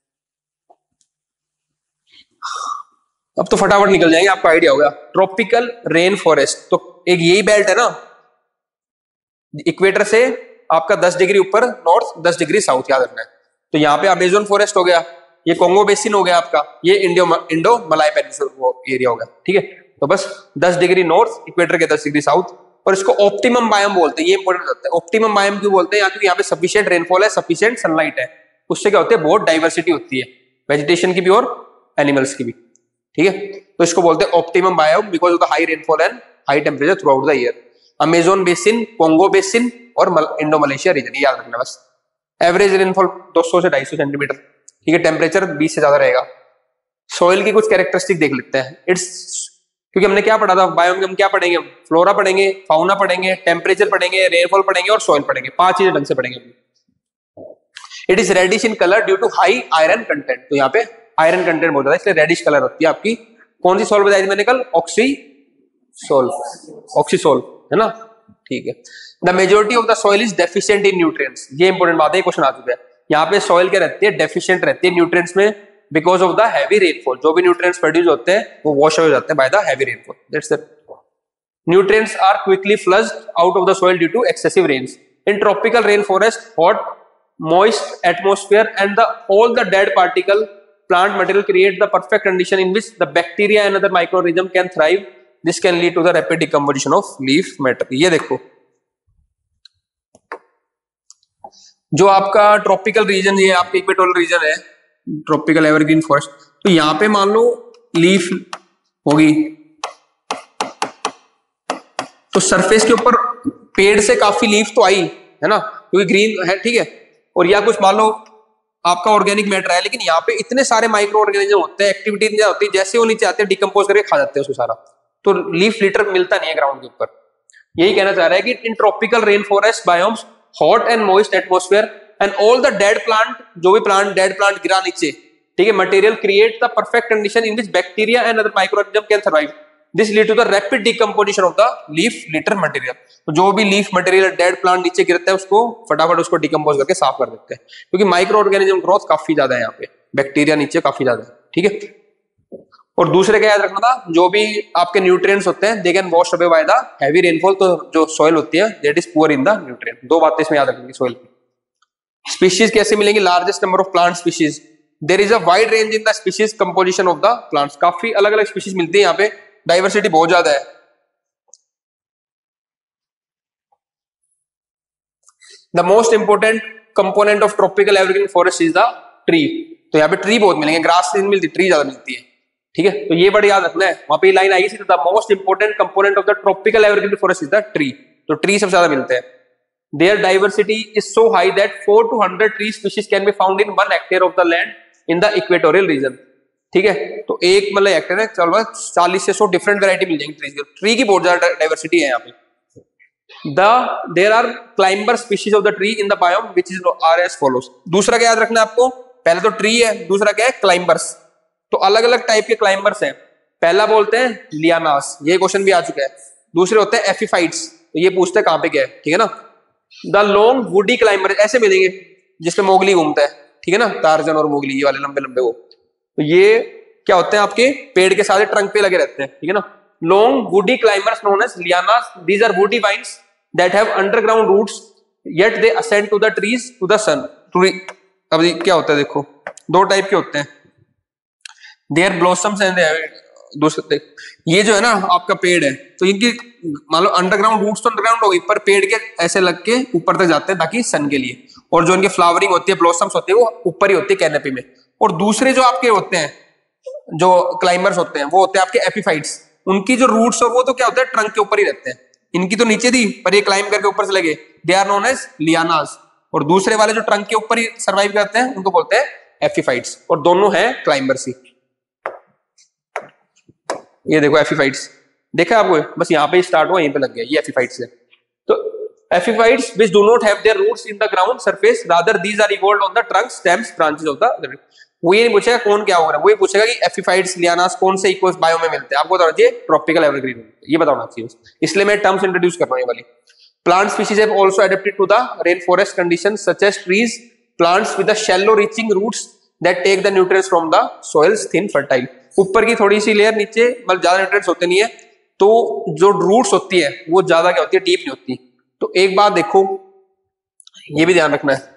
अब तो फटाफट निकल जाएंगे, आपको आइडिया होगा। ट्रॉपिकल रेन फॉरेस्ट, तो एक यही बेल्ट है ना, इक्वेटर से आपका दस डिग्री ऊपर नॉर्थ, दस डिग्री साउथ, याद रखना है। तो यहाँ पे अमेज़न फॉरेस्ट हो गया, ये कोंगो बेसिन हो गया आपका, ये इंडो इंडो मलाय पेनिनसुला वो एरिया हो गया। ठीक है, तो बस दस डिग्री नॉर्थ, इक्वेटर के दस डिग्री साउथ। और इसको ऑप्टिमम बायोम बोलते हैं, ये इंपॉर्टेंट होता है। ऑप्टिमम बायोम क्यों बोलते हैं? क्योंकि यहाँ पे सफिशिएंट रेनफॉल है, सफिशिएंट सनलाइट है, उससे क्या होता है? बहुत डाइवर्सिटी होती है, वेजिटेशन की भी और एनिमल्स की भी। ठीक है, तो इसको बोलते हैं optimum biome because of the high rainfall and high temperature throughout the year. Amazon basin, Congo basin और इंडो मलेशिया रीजन, याद रखना बस। एवरेज रेनफॉल दो सौ से ढाई सौ सेंटीमीटर। ठीक है, टेम्परेचर बीस से ज्यादा रहेगा। सॉइल की कुछ कैरेक्टरिस्टिक देख लेते हैं। इट्स, क्योंकि हमने क्या पढ़ा था बायोम में, हम क्या पढ़ेंगे? फ्लोरा पढ़ेंगे, फाउना पढ़ेंगे, टेम्परेचर पढ़ेंगे, रेनफॉल पढ़ेंगे और सॉइल पढ़ेंगे। पांच चीजें ढंग से पढ़ेंगे। It is reddish in colour due to high iron content, तो यहाँ पे आयरन कंटेंट बहुत ज्यादा है, इसलिए रेडिश कलर होती है आपकी। कौन सी सॉल्व बताई थी मैंने कल? ऑक्सी सोल, ऑक्सीसोल, है ना। ठीक है। The majority of the soil is deficient in nutrients, ये इंपॉर्टेंट बात है, क्वेश्चन आ चुका है। यहाँ पे सॉइल क्या रहती है? डेफिशिएंट रहती है न्यूट्रिएंट्स में, because of the heavy rainfall. जो भी न्यूट्रिएंट्स प्रोड्यूस होते हैं वो वॉश अवे हो जाते हैं by the heavy rainfall, that's it. Nutrients are quickly flushed out of the soil due to excessive rains. In tropical rain forest, hot moist atmosphere and the all the dead particle plant material create the perfect condition in which the bacteria and other microorganism can thrive. This can lead to the rapid decomposition of leaf matter. ये देखो, जो आपका tropical region, ये आपका equatorial region है, tropical evergreen forest, तो यहाँ पे मान लो लीफ होगी, तो सरफेस के ऊपर पेड़ से काफी लीफ तो आई है ना, क्योंकि ग्रीन है, ठीक है। और या कुछ मान लो आपका ऑर्गेनिक मैटर है, लेकिन यहाँ पे इतने सारे माइक्रो ऑर्गेनिज्म होते हैं, एक्टिविटी इतनी होती है, जैसे वो नीचे आते हैं डिकम्पोज करके खा जाते हैं उसको सारा, तो लीफ लिटर मिलता नहीं है ग्राउंड के ऊपर। यही कहना चाह रहा है कि in tropical rain forest biomes, hot and moist atmosphere and all the dead plant, जो भी प्लांट डेड प्लांट गिरा नीचे, ठीक है, material create the perfect condition in which bacteria and other micro organism can survive. This lead to the rapid decomposition of the leaf litter material. तो जो भी leaf material dead plant नीचे गिरता है उसको फटाफट उसको डिकम्पोज करके साफ कर देते हैं, क्योंकि माइक्रो ऑर्गेनिज्म ग्रोथ काफी ज्यादा है यहाँ पे, बैक्टीरिया नीचे काफी ज्यादा है, ठीक है। और दूसरे का याद रखना था, जो भी आपके न्यूट्रिएंट्स होते हैं they can wash away by the heavy rainfall, तो जो सॉइल होती है that is poor in the nutrient. दो बातें इसमें याद रखनी सॉइल की। स्पीशीज कैसे मिलेंगे? Largest number of plant species, there is a wide range in the species composition of the plants. काफी अलग अलग स्पीशीज मिलती है यहाँ पे, डाइवर्सिटी बहुत ज्यादा है। The most important component of tropical evergreen forest is the tree. तो यहाँ पे ट्री बहुत मिलेंगे, ग्रास नहीं मिलती, ट्री ज्यादा मिलती है। ठीक है, तो ये बड़ी याद रखना है, वहां पे लाइन आई थी, the most important component of the tropical evergreen forest is the tree. तो ट्री सबसे ज्यादा मिलते हैं। Their diversity is so high that four to hundred tree species can be found in one hectare of the land in the equatorial region. ठीक है, तो एक मतलब हेक्टेयर है, चलो चालीस से सौ डिफरेंट वैरायटी मिल जाएंगी ट्री की। ट्री की बहुत ज्यादा डाइवर्सिटी है यहाँ पे। The there are climber species of the tree in the biome which is are as follows। दूसरा क्या याद रखना है आपको? पहले तो ट्री है, दूसरा क्या है? क्लाइंबर्स। तो अलग अलग टाइप के क्लाइंबर्स हैं। पहला बोलते हैं लियानास, ये क्वेश्चन भी आ चुका है। दूसरे होते हैं एफिफाइट्स, तो ये पूछते हैं कहां पे क्या है। ठीक है ना। द लॉन्ग वुडी क्लाइंबर ऐसे मिलेंगे जिसमें मोगली घूमता है। ठीक है ना, टार्जन और मोगली, ये वाले लंबे लंबे वो। तो ये क्या होते हैं? आपके पेड़ के साथ ट्रंक पे लगे रहते हैं। ठीक है ना। Long woody climbers known as lianas, these are woody vines that have underground roots yet they ascend to the trees to the sun। अब क्या होता है देखो, दो टाइप के होते हैं, their blossoms and दूसरे, ये जो है ना आपका पेड़ है, तो इनकी मान लो अंडरग्राउंड रूट्स तो अंडरग्राउंड होगी, पर पेड़ के ऐसे लग के ऊपर तक जाते हैं ताकि सन के लिए। और जो इनकी फ्लावरिंग होती है, ब्लॉसम्स होती है, वो ऊपर ही होती है कैनपी में। और दूसरे जो आपके होते हैं, जो क्लाइंबर्स होते हैं, वो होते हैं आपके एपिफाइट्स। उनकी जो रूट्स है वो तो क्या होता है? ट्रंक के ऊपर ही रहते हैं। इनकी तो नीचे थी, पर ये क्लाइंब करके ऊपर से लगे, they are known as lianas. और दूसरे वाले जो ट्रंक के ऊपर ही सर्वाइव करते हैं, उनको बोलते हैं एफिफाइट्स। और दोनों हैं क्लाइंबर्स ही। ये देखो एफिफाइट्स, देखा आपको? बस यहाँ पे स्टार्ट हुआ, यहीं पे लग गया, ये एफिफाइट्स है। तो एफिफाइट्स which do not have their roots in the ground surface, rather these are evolved on the trunk, stems, branches of the। वो ये नहीं पूछेगा कौन क्या होगा, वो ये पूछेगा कि एफिफाइट्स लियानास कौन से इको बायो में मिलते हैं। आपको बताना चाहिए ट्रॉपिकल एवरग्रीन, ये बताना चाहिए, इसलिए मैं टर्म्स इंट्रोड्यूस कर रहा हूं ये वाली। Plant species have also adapted to the rain forest conditions such as trees, plants with the shallow reaching roots that take the nutrients from the soils thin fertile. ऊपर की थोड़ी सी लेयर, नीचे मतलब ज्यादा न्यूट्रिएंट्स होते नहीं है, तो जो रूट्स होती है वो ज्यादा क्या होती है? डीप नहीं होती। तो एक बात देखो, ये भी ध्यान रखना है,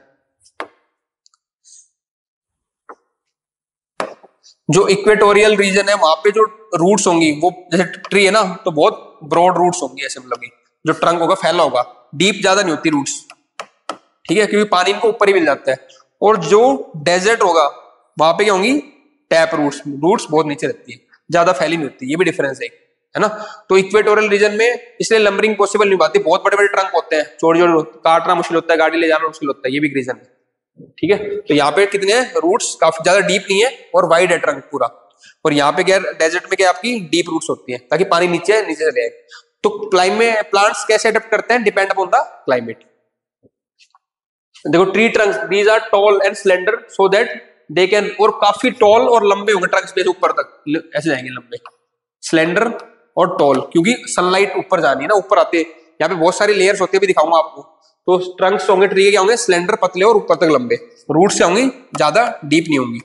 जो इक्वेटोरियल रीजन है वहां पे जो रूट्स होंगी, वो जैसे ट्री है ना, तो बहुत ब्रॉड रूट्स होंगी, ऐसे मतलब की जो ट्रंक होगा फैला होगा, डीप ज्यादा नहीं होती रूट्स। ठीक है, क्योंकि पानी इनको ऊपर ही मिल जाता है। और जो डेजर्ट होगा वहां पे क्या होंगी? टैप रूट्स, रूट्स बहुत नीचे रहती है, ज्यादा फैली नहीं होती। ये भी डिफरेंस है है ना। तो इक्वेटोरियल रीजन में इसलिए लंबरिंग पॉसिबल नहीं पाती, बहुत बड़े बड़े ट्रंक होते हैं, छोटे छोटे, काटना मुश्किल होता है, गाड़ी ले जाना मुश्किल होता है, ये भी रीजन है। ठीक है, तो यहाँ पे कितने हैं? रूट्स काफी ज्यादा डीप नहीं है और वाइड है ट्रंक पूरा। और यहाँ पे क्या, डेजर्ट में क्या आपकी डीप रूट्स होती है ताकि पानी नीचे नीचे चले आए। तो क्लाइमेट प्लांट्स कैसे अडेप्ट करते हैं? Depend upon the climate. देखो tree trunks, these are tall and slender so that they can, और काफी टॉल और लंबे होंगे ट्रंक्स पे, ऊपर तक ऐसे जाएंगे लंबे, स्लेंडर और टॉल, क्योंकि सनलाइट ऊपर जानी है ना, ऊपर आते हैं। यहाँ पे बहुत सारी लेयर्स होती है, भी दिखाऊंगा आपको। तो ट्रंक्स होंगे ट्री के, क्या होंगे? स्लेंडर, पतले और ऊपर तक लंबे। रूट्स क्या होंगी? ज्यादा डीप नहीं होंगी।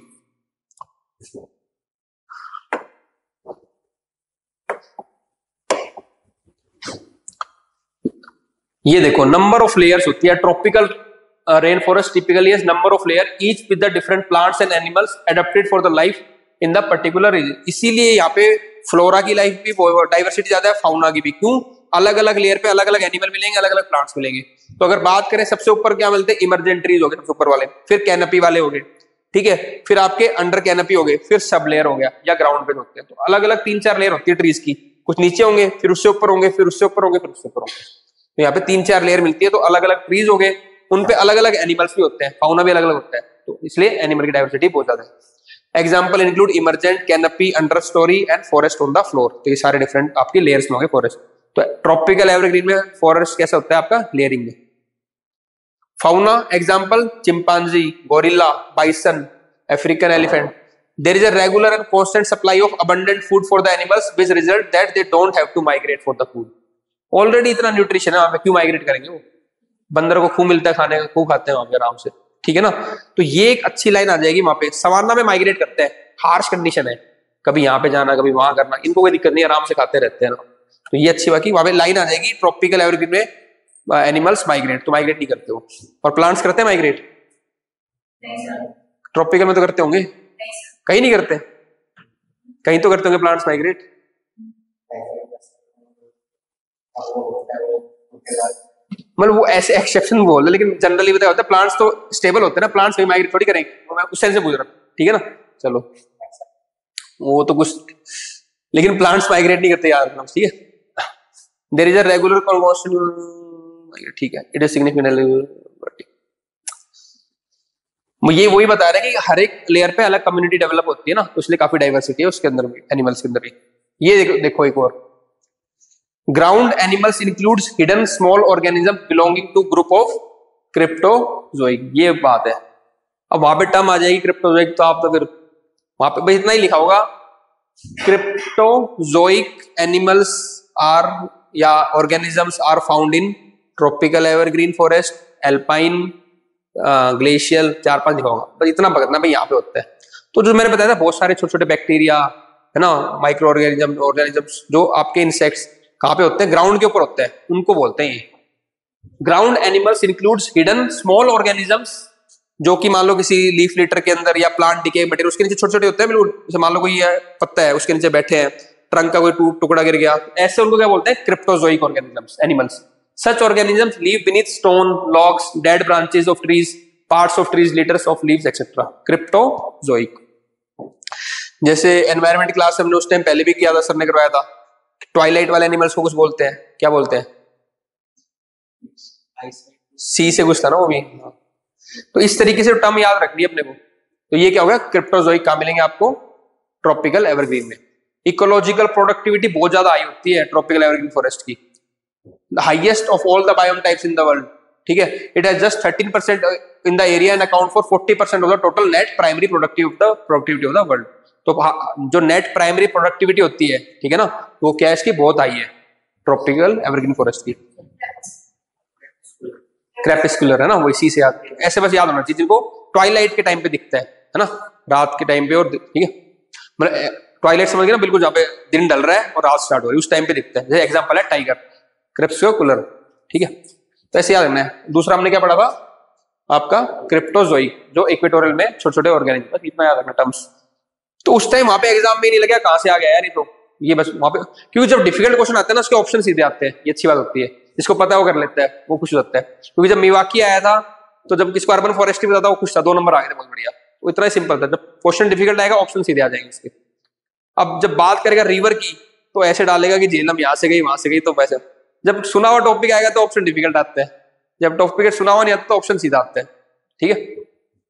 ये देखो नंबर ऑफ लेयर्स होती है tropical rain forest, typically as number of layer each with the different plants and animals adapted for the life in the particular region. इसीलिए यहाँ पे फ्लोरा की लाइफ भी डाइवर्सिटी ज्यादा है, फाउना की भी। क्यों? अलग अलग लेयर पे अलग अलग एनिमल मिलेंगे, अलग अलग प्लांट्स मिलेंगे। तो अगर बात करें सबसे ऊपर क्या मिलते हैं? इमरजेंट ट्रीज हो गए सबसे ऊपर वाले, फिर कैनपी वाले हो गए, ठीक है, फिर आपके अंडर कैनपी हो गए, फिर सब लेयर हो गया या ग्राउंड पे होते हैं। तो अलग अलग तीन चार लेयर होती है ट्रीज की, कुछ नीचे होंगे, फिर उससे ऊपर होंगे, फिर उससे ऊपर होंगे, फिर उससे ऊपर होंगे। तो यहाँ पे तीन चार लेयर मिलती है। तो अलग अलग ट्रीज हो गए, उन पे अलग अलग एनिमल्स भी होते हैं, फाउना भी अलग अलग होता है, तो इसलिए एनिमल की डाइवर्सिटी बहुत ज्यादा है। Example include emergent, canopy, understory and forest on the floor. तो ये सारे डिफरेंट आपके लेयर्स में होंगे फॉरेस्ट। तो ट्रॉपिकल एवरग्रीन में फॉरेस्ट कैसा होता है आपका? लेयरिंग में। Fauna example chimpanzee, gorilla, bison, African elephant. There is a regular and constant supply of abundant food for the animals which result that they don't have to migrate for the food. Already इतना nutrition है वहां पे, क्यों migrate करेंगे? वो बंदर को खूब मिलता है खाने का, खूब खाते हैं वहां पे आराम से। ठीक है ना। तो ये एक अच्छी लाइन आ जाएगी वहां पे। सवाना में माइग्रेट करते हैं, हार्श कंडीशन है, कभी यहाँ पे जाना कभी वहां करना, इनको कोई दिक्कत नहीं, आराम से खाते रहते हैं ना। तो ये अच्छी बात, वहां पे लाइन आ जाएगी ट्रॉपिकल एवरग्रीन में एनिमल्स माइग्रेट, तो माइग्रेट नहीं करते हो। और प्लांट्स करते हैं माइग्रेट, ट्रॉपिकल में तो करते होंगे, कहीं नहीं करते, कहीं तो करते होंगे प्लांट्स माइग्रेट। मतलब वो ऐसे एक्सेप्शन बोल रहे, लेकिन जनरली बताया होता है प्लांट्स तो स्टेबल होते हैं ना, प्लांट्स कहीं माइग्रेट थोड़ी करेंगे, तो मैं उस सेंस से पूछ रहा हूँ, ठीक है ना। चलो वो तो कुछ, लेकिन प्लांट्स माइग्रेट नहीं करते यार, ठीक है। There is a regular conversion, ठीक है, इट इज सिग्निफिकेंट। ये वही बता रहे हैं कि हर एक लेयर पे अलग कम्युनिटी डेवलप होती है ना, तो इसलिए काफी डाइवर्सिटी है उसके अंदर भी, एनिमल्स के अंदर भी। ये देखो, देखो एक और, ground animals includes hidden small organism belonging to group of cryptozoic, ये बात है। अब वहां पे टर्म आ जाएगी क्रिप्टोजोइक, तो आप तो फिर वहां पे बस इतना ही लिखा होगा, क्रिप्टोजोइक एनिमल्स आर या organisms are found in tropical evergreen forest, alpine, glacial, चार पांच लिखा होगा, बस इतना भगतना भाई यहाँ पे होता है। तो जो मैंने बताया था बहुत सारे छोटे छोटे बैक्टीरिया है ना, माइक्रो ऑर्गेनिज्म, ऑर्गेनिजम्स जो आपके इंसेक्ट्स कहाँ पे होते हैं, ग्राउंड के ऊपर होते हैं, उनको बोलते हैं। Ground animals includes hidden small organisms, जो कि मान लो किसी लीफ लिटर के अंदर या प्लांट डिके मटेरियल उसके नीचे छोटे छोटे होते हैं बिल्कुल, जैसे मान लो कोई पत्ता है उसके नीचे बैठे हैं, ट्रंक का कोई टुकड़ा गिर गया, ऐसे उनको क्या बोलते हैं, cryptozoic organisms, animals. Such organisms live beneath stone, logs, dead branches of trees, parts of trees, litters of leaves, et cetera. Cryptozoic. जैसे एनवायरमेंट क्लास हमने उस टाइम पहले भी किया था, सर ने करवाया था, ट्वाइलाइट वाले एनिमल्स को कुछ बोलते हैं, क्या बोलते हैं, सी से कुछ था ना वो भी। तो इस तरीके से टर्म याद रखनी है अपने को। तो ये क्या होगा, क्रिप्टोजोइक कहाँ मिलेंगे आपको, ट्रॉपिकल एवरग्रीन में। इकोलॉजिकल प्रोडक्टिविटी बहुत ज्यादा हाई होती है ट्रॉपिकल एवरग्रीन फॉरेस्ट की, the highest of all the biome types in the world, ठीक है। it has just thirteen percent in the area and account for forty percent of the total net primary productivity of the productivity of the world। तो जो net primary productivity होती है, ठीक है ना, वो क्या है, इसकी बहुत हाई है ट्रॉपिकल एवरग्रीन फॉरेस्ट की। क्रेपिस्कुलर है ना, वो इसी से याद, ऐसे बस याद होना चाहिए, जिनको ट्वाइलाइट के टाइम पे दिखता है है ना, रात के टाइम पे, और ठीक है, मतलब ट्वाइलाइट समझ गए ना, बिल्कुल जहाँ पे दिन डल रहा है और रात स्टार्ट हो रही है उस टाइम पे दिखता है। जैसे एग्जांपल है टाइगर, क्रेपिस्कुलर, ठीक है। तो ऐसे याद रखना है। दूसरा हमने क्या पढ़ा था आपका, क्रिप्टोजोइक, जो इक्वेटोरियल में छोटे छोटे ऑर्गेनिज्म, इतना याद रखना टर्म्स। तो उस टाइम वहां पे एग्जाम में नहीं लगा कहां से आ गया यार ये, तो ये बस वहां पे, क्योंकि जब डिफिकल्ट क्वेश्चन आते हैं ना उसके ऑप्शन सीधे आते हैं, ये अच्छी बात होती है, जिसको पता है वो कर लेता है, वो खुश हो जाता है। क्योंकि जब मिवाकी आया था तो जब किसको अर्बन फॉरेस्ट्री बताता वो खुश था, दो नंबर आ गए थे, बहुत बढ़िया। वो इतना ही सिंपल था, जब क्वेश्चन डिफिकल्ट आएगा ऑप्शन सीधे आ जाएंगे इसके। अब जब बात करेगा रिवर की तो ऐसे डालेगा कि झेलम यहाँ से गई वहां से गई, तो वैसे जब सुना हुआ टॉपिक आएगा तो ऑप्शन डिफिकल्ट आते हैं, जब टॉपिक सुना हुआ नहीं आता तो ऑप्शन सीधा आते हैं, ठीक है।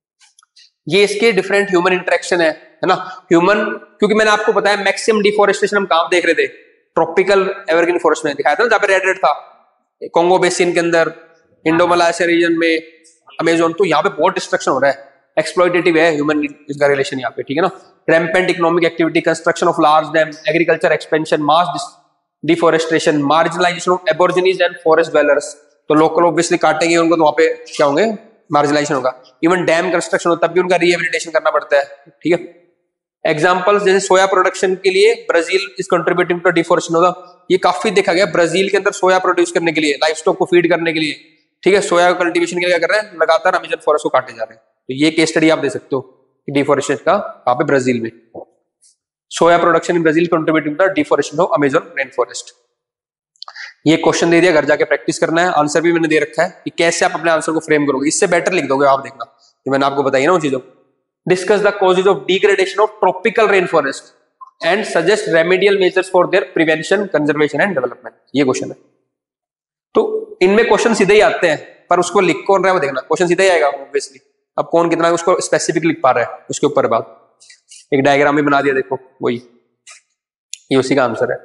ये इसके डिफरेंट ह्यूमन इंटरेक्शन है है ना। ह्यूमन, क्योंकि मैंने आपको बताया मैक्सिमम डिफोरेस्टेशन हम कहां देख रहे थे, ट्रॉपिकल एवरग्रीन फॉरेस्ट में दिखाया था ना, जहां पे रेड रेड था, कॉन्गो बेसिन के अंदर, इंडो मलाया रीजन में, अमेजोन। तो यहाँ पे बहुत डिस्ट्रक्शन हो रहा है, एक्सप्लॉइटेटिव है ह्यूमन इसका रिलेशन यहाँ पे, ठीक है ना। Rampant economic activity, construction of large dam, agriculture expansion, mass deforestation, marginalization of aborigines and forest dwellers. तो लोकल ऑब्वियसली काटेंगे उनको, तो वहां पे क्या होंगे, मार्जिनलाइजेशन होगा। इवन डैम कंस्ट्रक्शन हो तब भी उनका रिहेबिलिटेशन करना पड़ता है, ठीक है। एग्जांपल्स जैसे सोया प्रोडक्शन के लिए Brazil is contributing to deforestation होगा, ये काफी देखा गया ब्राजील के अंदर सोया प्रोड्यूस करने के लिए, लाइफ स्टॉक को फीड करने के लिए, ठीक है, सोया कल्टीवेशन के लिए क्या कर रहे हैं, लगातार अमेजन फॉरेस्ट को काटे जा रहे हैं। तो ये केस स्टडी आप दे सकते हो डिफोरेस्टेशन का, वहां पे ब्राजील में soya production in Brazil contributing to deforestation of Amazon rain forest. ये क्वेश्चन दे दिया, घर जाके प्रैक्टिस करना है। आंसर भी मैंने दे रखा है कि कैसे आप अपने आंसर को फ्रेम करोगे, इससे बेटर लिख दोगे आप, देखना जो मैंने आपको बताई ना वो चीजों। Discuss the causes of degradation of tropical rain forest and suggest remedial measures for their prevention, conservation and development. ये क्वेश्चन है। तो इनमें क्वेश्चन सीधे ही आते हैं, पर उसको लिख कौन रहा है वो देखना, क्वेश्चन सीधे ही आएगा ऑब्वियसली। अब कौन कितना उसको स्पेसिफिक लिख पा रहा है उसके ऊपर बात। एक डायग्राम भी बना दिया, देखो वही, ये उसी का आंसर है।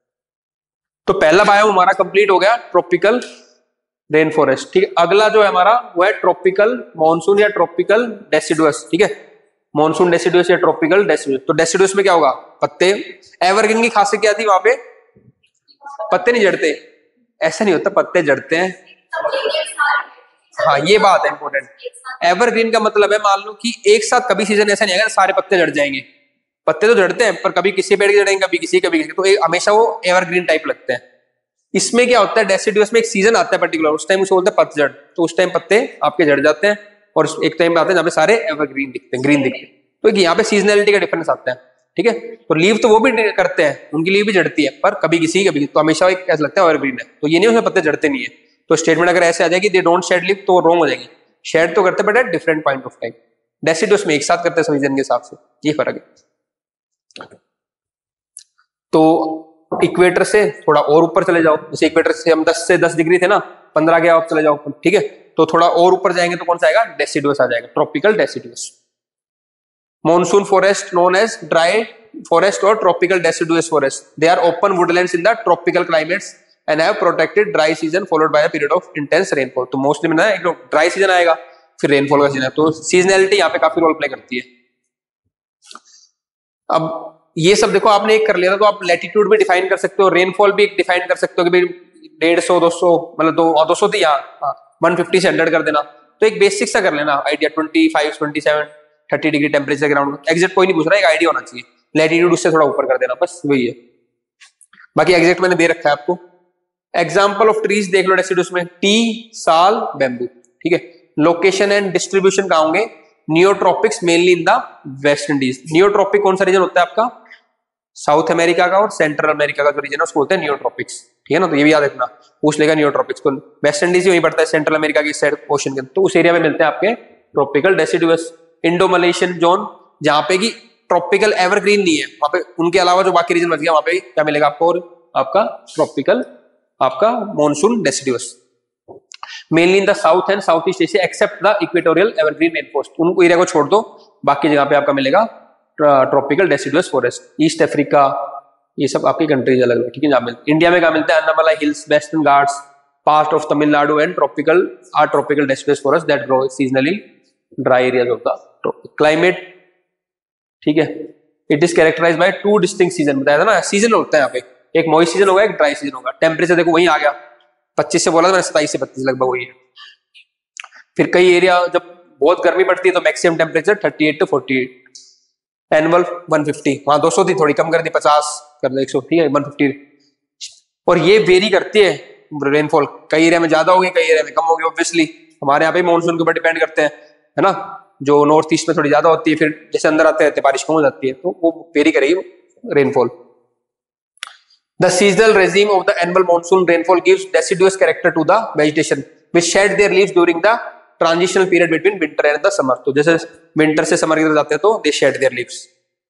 तो पहला बायोम हमारा कंप्लीट हो गया, ट्रॉपिकल रेन फॉरेस्ट, ठीक है। अगला जो है हमारा वो है ट्रॉपिकल मॉनसून या ट्रॉपिकल डेसिडुअस, ठीक है। मॉनसून डेसिडुअस या ट्रॉपिकल डेसिडुअस। तो डेसिडुअस में क्या होगा, पत्ते, एवरग्रीन की खासियत क्या थी, वहां पे पत्ते नहीं जड़ते, ऐसा नहीं होता, पत्ते जड़ते हैं। हाँ ये बात है इंपॉर्टेंट। एवरग्रीन का मतलब है, मान लो कि एक साथ कभी सीजन ऐसा नहीं आएगा सारे पत्ते जड़ जाएंगे, पत्ते तो जड़ते हैं पर कभी किसी पेड़ के जड़ेंगे, कभी किसी कभी किसी, तो एक हमेशा वो एवरग्रीन टाइप लगते हैं। इसमें क्या होता है, डेसिडुअस में एक सीजन आता है पर्टिकुलर, उस टाइम उसे बोलते हैं पतझड़, तो उस टाइम पत्ते आपके जड़ जाते हैं। और एक टाइम पे आते हैं जहाँ पे सारे एवरग्रीन दिखते हैं, ग्रीन दिखते हैं। तो यहाँ पे सीजनलिटी का डिफरेंस आता है, ठीक है। तो लीव तो वो भी करते हैं, उनकी लीव भी जड़ती है, पर कभी किसी कभी तो हमेशा एक ऐसा लगता है एवरग्रीन है, तो ये नहीं उसमें पत्ते जड़ते नहीं है। तो स्टेटमेंट अगर ऐसे आ जाएगी दे डोंट शेड लीव, तो रॉन्ग हो जाएगी। शेड तो करते but at different point of time. Deciduous में एक साथ करते हैं सीजन के हिसाब से, ये फर्क है। तो इक्वेटर से थोड़ा और ऊपर चले जाओ, जैसे इक्वेटर से हम दस से दस डिग्री थे ना, पंद्रह के आप चले जाओ, ठीक है। तो थोड़ा और ऊपर जाएंगे तो कौन सा आएगा, डेसिडुअस आ जाएगा, tropical deciduous. Monsoon forest known as dry forest और tropical deciduous forest, they are open woodlands in the tropical climates and have protected dry season followed by a period of intense rainfall. तो mostly मैंने एक dry season आएगा, फिर rainfall का season है, तो seasonality यहाँ पे काफी रोल प्ले करती है। अब ये सब देखो आपने एक कर लिया था, तो आप लैटिट्यूड भी डिफाइन कर सकते हो, रेनफॉल भी डिफाइन कर सकते हो कि भाई डेढ़ सौ दो सौ मतलब दो दो सौ थी यहाँ वन फिफ्टी से हंड्रेड कर देना। तो एक बेसिक सा कर लेना idea, twenty five twenty seven thirty degree temperature के अराउंड, एग्जैक्ट कोई नहीं पूछ रहा, एक आइडिया होना चाहिए। लैटिट्यूड उससे थोड़ा ऊपर कर देना, बस वही है। बाकी एग्जैक्ट मैंने दे रखा है आपको। एग्जाम्पल ऑफ ट्रीज देख लो डेसिडुअस में, टी, साल, बैम्बू, ठीक है। लोकेशन एंड डिस्ट्रीब्यूशन कहाँ होंगे, neotropics mainly in the West Indies. Neotropic कौन सा रीजन होता है आपका, साउथ अमेरिका का और सेंट्रल अमेरिका का जो रीजन है उसको बोलते हैं नियोट्रॉपिक्स, ठीक है ना। तो ये भी याद रखना, पूछ लेगा नियोट्रॉपिक्स को। वेस्ट इंडीज ही वही पड़ता है, सेंट्रल अमेरिका की साइड ओशन के, तो उस एरिया में मिलते हैं आपके tropical deciduous. Indo Malaysian zone, जहां पे की ट्रॉपिकल एवरग्रीन नहीं है, वहां पे उनके अलावा जो बाकी रीजन बच गया वहां पे क्या मिलेगा आपको, और आपका ट्रॉपिकल आपका monsoon deciduous. Mainly in the south and south east Asia except the equatorial evergreen rainforest, उनको एरिया को छोड़ दो, बाकी जगह पे आपका मिलेगा tropical deciduous forest. East Africa, ये सब आपकी कंट्रीज अलग है, ठीक है। जहां मिलते इंडिया में कहा मिलता है, Anamalai hills, western Ghats, part of Tamil Nadu and tropical or tropical deciduous forest that grow seasonally dry areas of the climate, ठीक है। It is characterised by two distinct season, बताया था ना, सीजन होता है यहाँ पे, एक मॉइस्ट सीजन होगा, एक ड्राई सीजन होगा। टेम्परेचर देखो वही आ गया, पच्चीस से बोला था मैंने, सताईस से बत्तीस लगभग वही है। फिर कई एरिया जब बहुत गर्मी पड़ती है तो maximum temperature thirty eight to forty eight, annual one fifty, वहां दो सौ थी, थोड़ी कम कर दी, पचास कर दो, एक सौ, ठीक है, वन फिफ्टी। और ये वेरी करती है रेनफॉल, कई एरिया में ज्यादा होगी, कई एरिया में कम होगी, ऑब्वियसली हमारे यहाँ पे मानसून के ऊपर डिपेंड करते हैं, है ना। जो नॉर्थ ईस्ट में थोड़ी ज्यादा होती है, फिर जैसे अंदर आते रहते बारिश कम हो जाती है, तो वो वेरी करेगी rainfall. The seasonal regime of the annual monsoon rainfall gives deciduous character to the vegetation which shed their leaves during the transitional period between winter and the summer. तो जैसे विंटर से समर की तरफ जाते हैं तो they shed their leaves.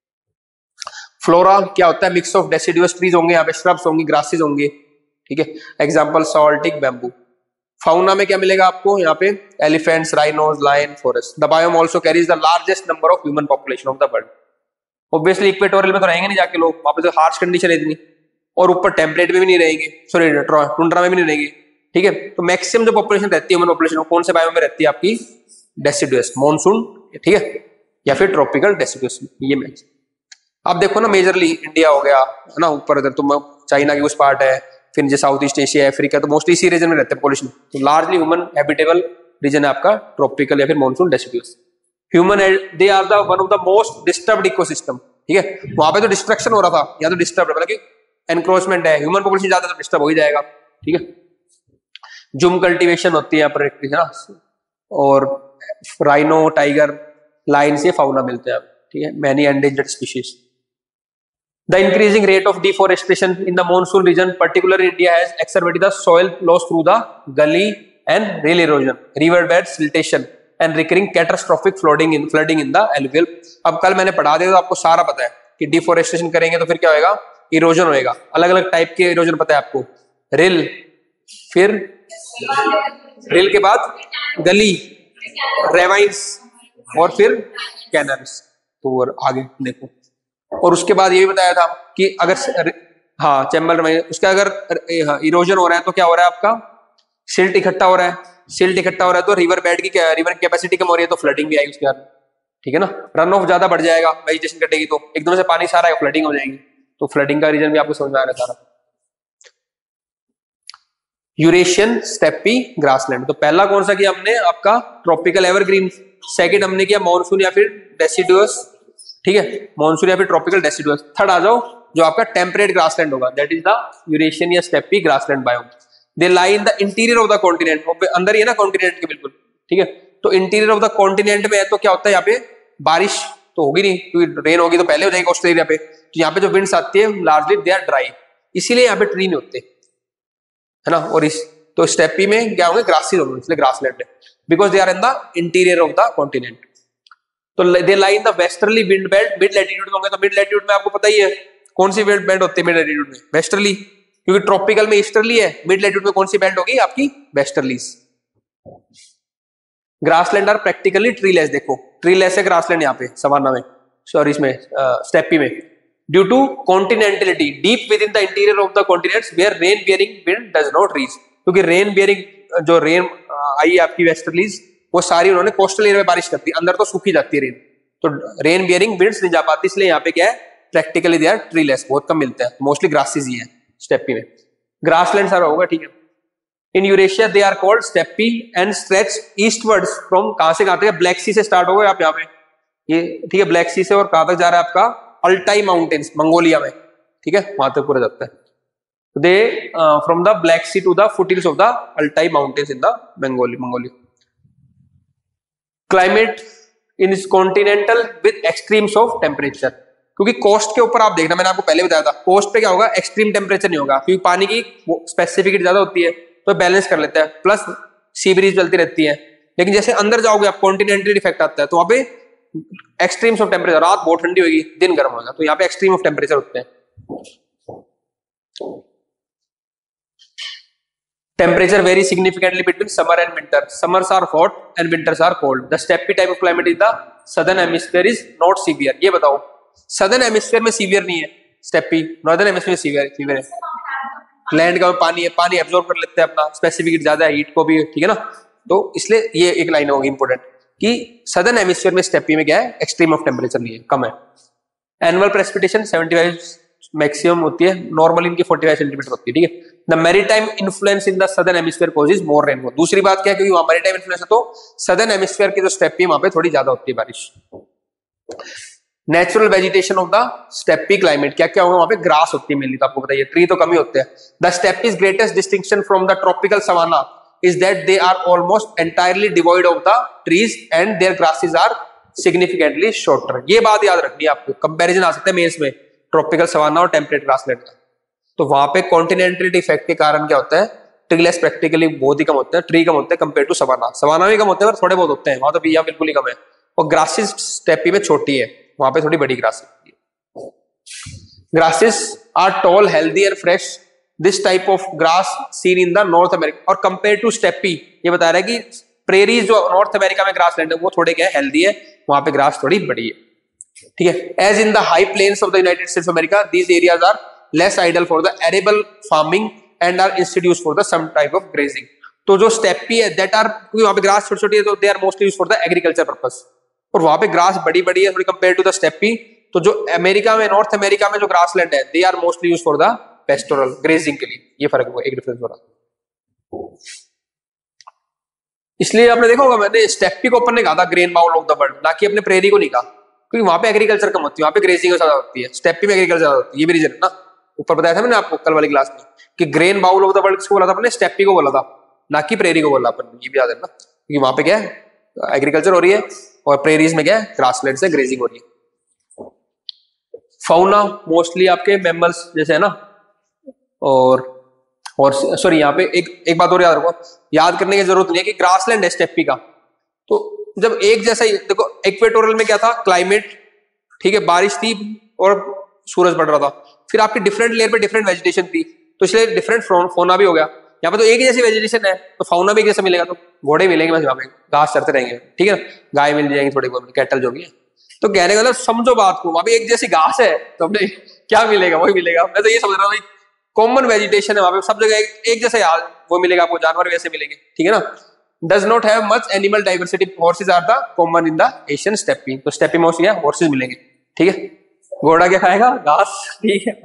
Flora क्या होता है, मिक्स ऑफ डेसिडुअस ट्रीज होंगे, यहाँ पे श्रब्स होंगी, ग्रासेस होंगे, ठीक है। Example सॉल्टिक bamboo. फाउना में क्या मिलेगा आपको, यहाँ पे elephants, rhinos, lion, forest. The biome also carries the largest number of human population of the world. Obviously equatorial में तो रहेंगे नहीं जाके लोग, वहां पे तो हार्श कंडीशन है इतनी, और ऊपर टेम्परेट में भी नहीं रहेंगे, सॉरी टुंड्रा में भी नहीं रहेंगे, ठीक है। तो मैक्सिमम जो पॉपुलेशन रहती है ह्यूमन पॉपुलेशन कौन से बायोम में रहती है आपकी, डेसिडुअस, मॉनसून, ठीक है, या फिर ट्रॉपिकल डेसिडुअस, ये मैक्स। आप देखो ना, मेजरली इंडिया हो गया, है ना, ऊपर इधर तो चाइना की उस पार्ट है, फिर जो साउथ ईस्ट एशिया, अफ्रीका, तो मोस्टली इसी रीजन में रहते हैं पॉपुलेशन। तो लार्जली ह्यूमन हैबिटेबल रीजन है आपका ट्रॉपिकल या फिर monsoon deciduous. Human they are the one of the most disturbed ecosystem, ठीक है। वहां पे तो डिस्ट्रक्शन हो रहा था, या तो डिस्टर्ब है, एनक्रोचमेंट है, ह्यूमन पॉपुलेशन ज्यादा तो डिस्टर्ब हो ही जाएगा, ठीक है। जुम कल्टीवेशन होती है यहाँ पर, है ना, और राइनो, टाइगर, लाइन से फाउना मिलते हैं, ठीक है। Many endangered species. The increasing rate of deforestation in the monsoon region, particularly India, has exacerbated the soil loss through the gully and rill erosion, riverbed siltation, and recurring catastrophic flooding in flooding in the alluvial. अब कल मैंने पढ़ा दिया तो आपको सारा पता है कि डिफोरेस्टेशन करेंगे तो फिर क्या होएगा, इरोजन होएगा। अलग अलग टाइप के इरोजन पता है आपको, रिल, फिर रिल के बाद गली, रेवाइंस, और फिर कैनल्स। तो और आगे देखो, और उसके बाद ये भी बताया था कि अगर हाँ चैम्बर में उसका अगर इरोजन हो रहा है तो क्या हो रहा है आपका, सिल्ट इकट्ठा हो रहा है, सिल्ट इकट्ठा हो रहा है तो रिवर बेड की क्या, रिवर कैपेसिटी कम हो रही है तो फ्लडिंग भी आएगी उसके बाद, ठीक है ना। रन ऑफ ज्यादा बढ़ जाएगा, वेजिटेशन कटेगी तो एकदम से पानी सारा फ्लडिंग हो जाएगी, तो फ्लडिंग का रीजन भी आपको समझ में आ रहा है सारा। यूरेशियन स्टेपी ग्रासलैंड, तो पहला कौन सा किया हमने आपका ट्रॉपिकल एवरग्रीन, सेकंड हमने किया मॉनसून या फिर डेसिडुअस, ठीक है, मॉनसून या फिर ट्रॉपिकल डेसिडुअस। थर्ड आ जाओ जो आपका टेम्परेट ग्रासलैंड होगा, दैट इज द यूरेशियन या steppe grassland biome. They lie in the interior of the continent, अंदर ही है ना कॉन्टिनेंट के बिल्कुल, ठीक है। तो इंटीरियर ऑफ द कॉन्टिनेंट में है तो क्या होता है यहाँ पे बारिश तो होगी नहीं, क्योंकि रेन होगी तो पहले हो जाएगी ऑस्ट्रेलिया पे। तो यहाँ पे जो विंड्स आती है लार्जली दे आर ड्राई, इसीलिए यहाँ पे ट्री नहीं होते है ना। और इस तो स्टेपी में क्या होंगे ग्रासेस होंगे, इसलिए ग्रासलैंड है, because they are in the interior of the continent. तो they lie in the westerly wind belt, mid latitude में होंगे। तो मिड लैटिट्यूड में आपको पता ही है कौन सी विंड बेल्ट होती है मिड लैटिट्यूड में, वेस्टर्ली, क्योंकि ट्रॉपिकल में ईस्टर्ली है, मिड लैटिट्यूड में कौन सी बेल्ट होगी आपकी westerlies. Grassland are practically treeless, देखो ट्रीलेस है ग्रासलैंड यहाँ पे सवाना में, सॉरी इसमें स्टेपी में, due to continentality deep within the interior of the continents where rain bearing wind does not reach, क्योंकि रेन बियरिंग जो रेन आई आपकी वेस्टर्लीज वो सारी उन्होंने कोस्टल एरिया में बारिश करती है, अंदर तो सूखी जाती है रेन, तो रेन बियरिंग विंड्स नहीं जा पाती, इसलिए यहाँ पे क्या है प्रैक्टिकली दे आर ट्रीलेस, बहुत कम मिलते हैं, मोस्टली ग्रासेस ही है स्टेपी में। ग्रासलैंड सारा होगा ठीक है। In Eurasia they are called steppe and stretch eastwards from, कहां से कहां तक, ब्लैक सी से स्टार्ट होगा आप यहाँ पे ये ठीक है, ब्लैक सी से, और कहां तक जा रहा है आपका अल्टाई माउंटेन्स मंगोलिया में, ठीक है वहां तक पूरा जाता है। They from the Black Sea to the foothills of the Altai mountains in the Mongolia Mongolia climate in continental with extremes of temperature, क्योंकि कोस्ट के ऊपर आप देखना, मैंने आपको पहले बताया था कोस्ट पे क्या होगा एक्सट्रीम टेम्परेचर नहीं होगा, क्योंकि पानी की स्पेसिफिसिटी ज्यादा होती है तो बैलेंस कर लेता है, प्लस सी ब्रीज चलती रहती है। लेकिन जैसे अंदर जाओगे आप कॉन्टिनेंटल इफेक्ट आता है, तो वहां पे एक्सट्रीम्स ऑफ टेम्परेचर, रात बहुत ठंडी होगी दिन गर्म होगा, तो यहाँ पे एक्सट्रीम ऑफ टेम्परेचर होते हैं। Temperature varies significantly between summer and winter. Summers are hot and winters are cold. The steppe type of climate in the southern hemisphere is not severe. ये बताओ southern hemisphere में severe नहीं है steppe, northern hemisphere में severe severe है। Land का पानी है, पानी एब्जॉर्ब कर लेते हैं अपना, स्पेसिफिक ज्यादा है हीट को भी, ठीक है ना। तो इसलिए ये एक लाइन होगी इंपोर्टेंट कि सदर्न हेमिस्फीयर में स्टेपी में क्या है एक्सट्रीम ऑफ टेम्परेचर नहीं है, कम है। एनुअल प्रेसिपिटेशन पचहत्तर मैक्सिमम होती है, नॉर्मल इनकी पैंतालीस सेंटीमीटर होती है, ठीक है। The maritime influence in the southern hemisphere causes more rainfall. दूसरी बात क्या है, क्योंकि वहां मैरीटाइम इन्फ्लुएंस है तो सदर्न हेमिस्फीयर की जो स्टेपी वहां पे थोड़ी ज्यादा होती है बारिश। Natural vegetation of the steppe climate, क्या क्या होगा वहां पे, ग्रास होती है मेनली, तो आपको बताइए ट्री तो कम ही होते हैं। The steppes greatest distinction from the tropical savanna is that they are almost entirely devoid of the trees and their grasses are significantly shorter। ये बात याद रखनी है आपको, कंपैरिजन आ सकता है मेंस में ट्रॉपिकल सवाना और टेम्परेट ग्रासलैंड का। तो वहां पे कॉन्टिनेंटल इफेक्ट के कारण क्या होता है, ट्रीलेस प्रैक्टिकली बहुत ही कम होते हैं, ट्री कम होते हैं कंपेयर टू सवाना। सवाना भी कम होते हैं पर थोड़े बहुत होते हैं, वहां तो बिया बिल्कुल ही कम है। और ग्रासेस स्टेपी में छोटी है, वहां पे थोड़ी बड़ी ग्रास है। Grasses are tall healthy and fresh, this type of grass seen in the North America. और कंपेयर टू स्टेपी ये बता रहा है कि प्रेरीज जो नॉर्थ अमेरिका में ग्रास लैंड है वो थोड़े क्या है हेल्दी है, वहां पे ग्रास थोड़ी बड़ी है, ठीक है। As in the high plains of the United States of America these areas are less ideal for the arable farming and are institute for the some type of grazing. तो जो स्टेपी है that are, क्योंकि वहां पे grass छोटी छोटी है तो they are mostly used for the agriculture purpose, और वहां पे ग्रास बड़ी बड़ी है थोड़ी कंपेयर टू द स्टेपी। तो जो अमेरिका में, नॉर्थ अमेरिका में जो ग्रास लैंड है they are mostly used for the pastoral grazing के लिए, ये फर्क हुआ, एक डिफरेंस हो रहा। इसलिए आपने देखा होगा मैंने स्टेपी को अपन ने कहा था grain bowl of the world, ना कि अपने प्रेरी को नहीं कहा, क्योंकि वहां पे एग्रीकल्चर कम होती है, वहां पे ग्रेजिंग ज्यादा होती है, स्टेपी में एग्रीकल्चर ज्यादा होती है। ये भी रीजन है ना, ऊपर बताया था मैंने आपको कल वाली क्लास में कि grain bowl of the world किसको बोला था अपने, स्टेपी को बोला था, ना कि प्रेरी को बोला अपन, ये भी याद है ना, क्योंकि वहां पे क्या है एग्रीकल्चर हो रही है और प्रेरीज में क्या है ग्रासलैंड से ग्रेजिंग हो रही है। फाउना मोस्टली आपके मैमल्स जैसे है ना, और और सॉरी यहाँ पे एक एक बात और याद रखो, याद करने की जरूरत नहीं है कि ग्रासलैंड है स्टेपी का, तो जब एक जैसा ही देखो इक्वेटोरियल में क्या था क्लाइमेट, ठीक है बारिश थी और सूरज बढ़ रहा था, फिर आपकी डिफरेंट लेयर पे डिफरेंट वेजिटेशन थी, तो इसलिए डिफरेंट फोना भी हो गया। यहाँ पे तो एक ही जैसी वेजिटेशन है तो फाउना भी एक जैसा मिलेगा, तो घोड़े मिलेंगे बस, यहाँ पे घास चरते रहेंगे, ठीक है ना, गाय मिल जाएंगी थोड़ी बहुत, कैटल जो भी है। तो कहने का मतलब समझो बात को, वहां पे एक जैसी घास है तो अपने क्या मिलेगा वही मिलेगा। मैं तो ये समझ रहा हूँ कॉमन वेजिटेशन है वहां पे, सब जगह एक, एक जैसे यार वो मिलेगा आपको, जानवर वैसे मिलेंगे, ठीक है ना। Does not have much animal diversity, horses are the common in the Asian steppe, तो स्टेपी मोस्टली है हॉर्सेज मिलेंगे, ठीक है। घोड़ा क्या खाएगा, घास, ठीक है।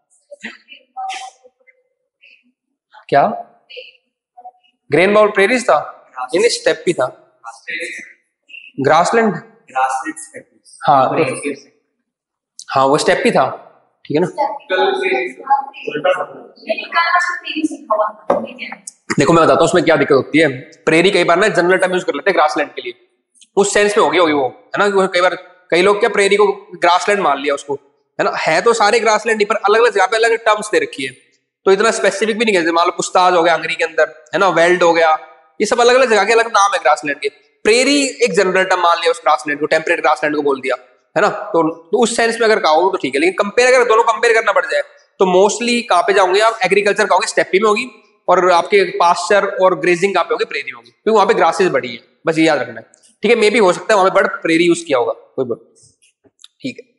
क्या ग्रेन बाउल प्रेरीज था, इन स्टेपी था, ग्रासलैंड, हाँ हाँ वो स्टेपी था, ठीक है ना। देखो मैं बताता हूँ उसमें क्या दिक्कत होती है। प्रेरी कई बार ना जनरल टर्म यूज कर लेते हैं ग्रासलैंड के लिए, उस सेंस में होगी होगी वो, है ना। कई बार कई लोग क्या प्रेरी को ग्रासलैंड मान लिया उसको, है ना। है तो सारे ग्रासलैंड ही, पर अलग अलग जगह पे अलग टर्म्स दे रखी है, तो इतना स्पेसिफिक भी नहीं कहते। मान लो पुस्ताज हो गया हंगरी के अंदर, है ना, वेल्ड हो गया, ये सब अलग अलग जगह के अलग नाम है ग्रासलैंड के। प्रेरी एक जनरल टर्म मान लिया उस ग्रासलैंड को, टेम्परेट ग्रासलैंड को बोल दिया, है ना। तो, तो उस सेंस में अगर कहो तो ठीक है, लेकिन कंपेयर अगर दोनों कंपेयर करना पड़ जाए तो मोस्टली कहाँ पे जाओगे आप, एग्रीकल्चर कहोगे स्टेपी में होगी, और आपके पास्चर और ग्रेजिंग कहाँ पे होगी, प्रेरी में होगी, क्योंकि वहां पे ग्रासेस बढ़ी है, बस ये याद रखना है, ठीक है। मे भी हो सकता है वहां पे बर्ड प्रेरी यूज किया होगा, कोई बर्ड, ठीक है।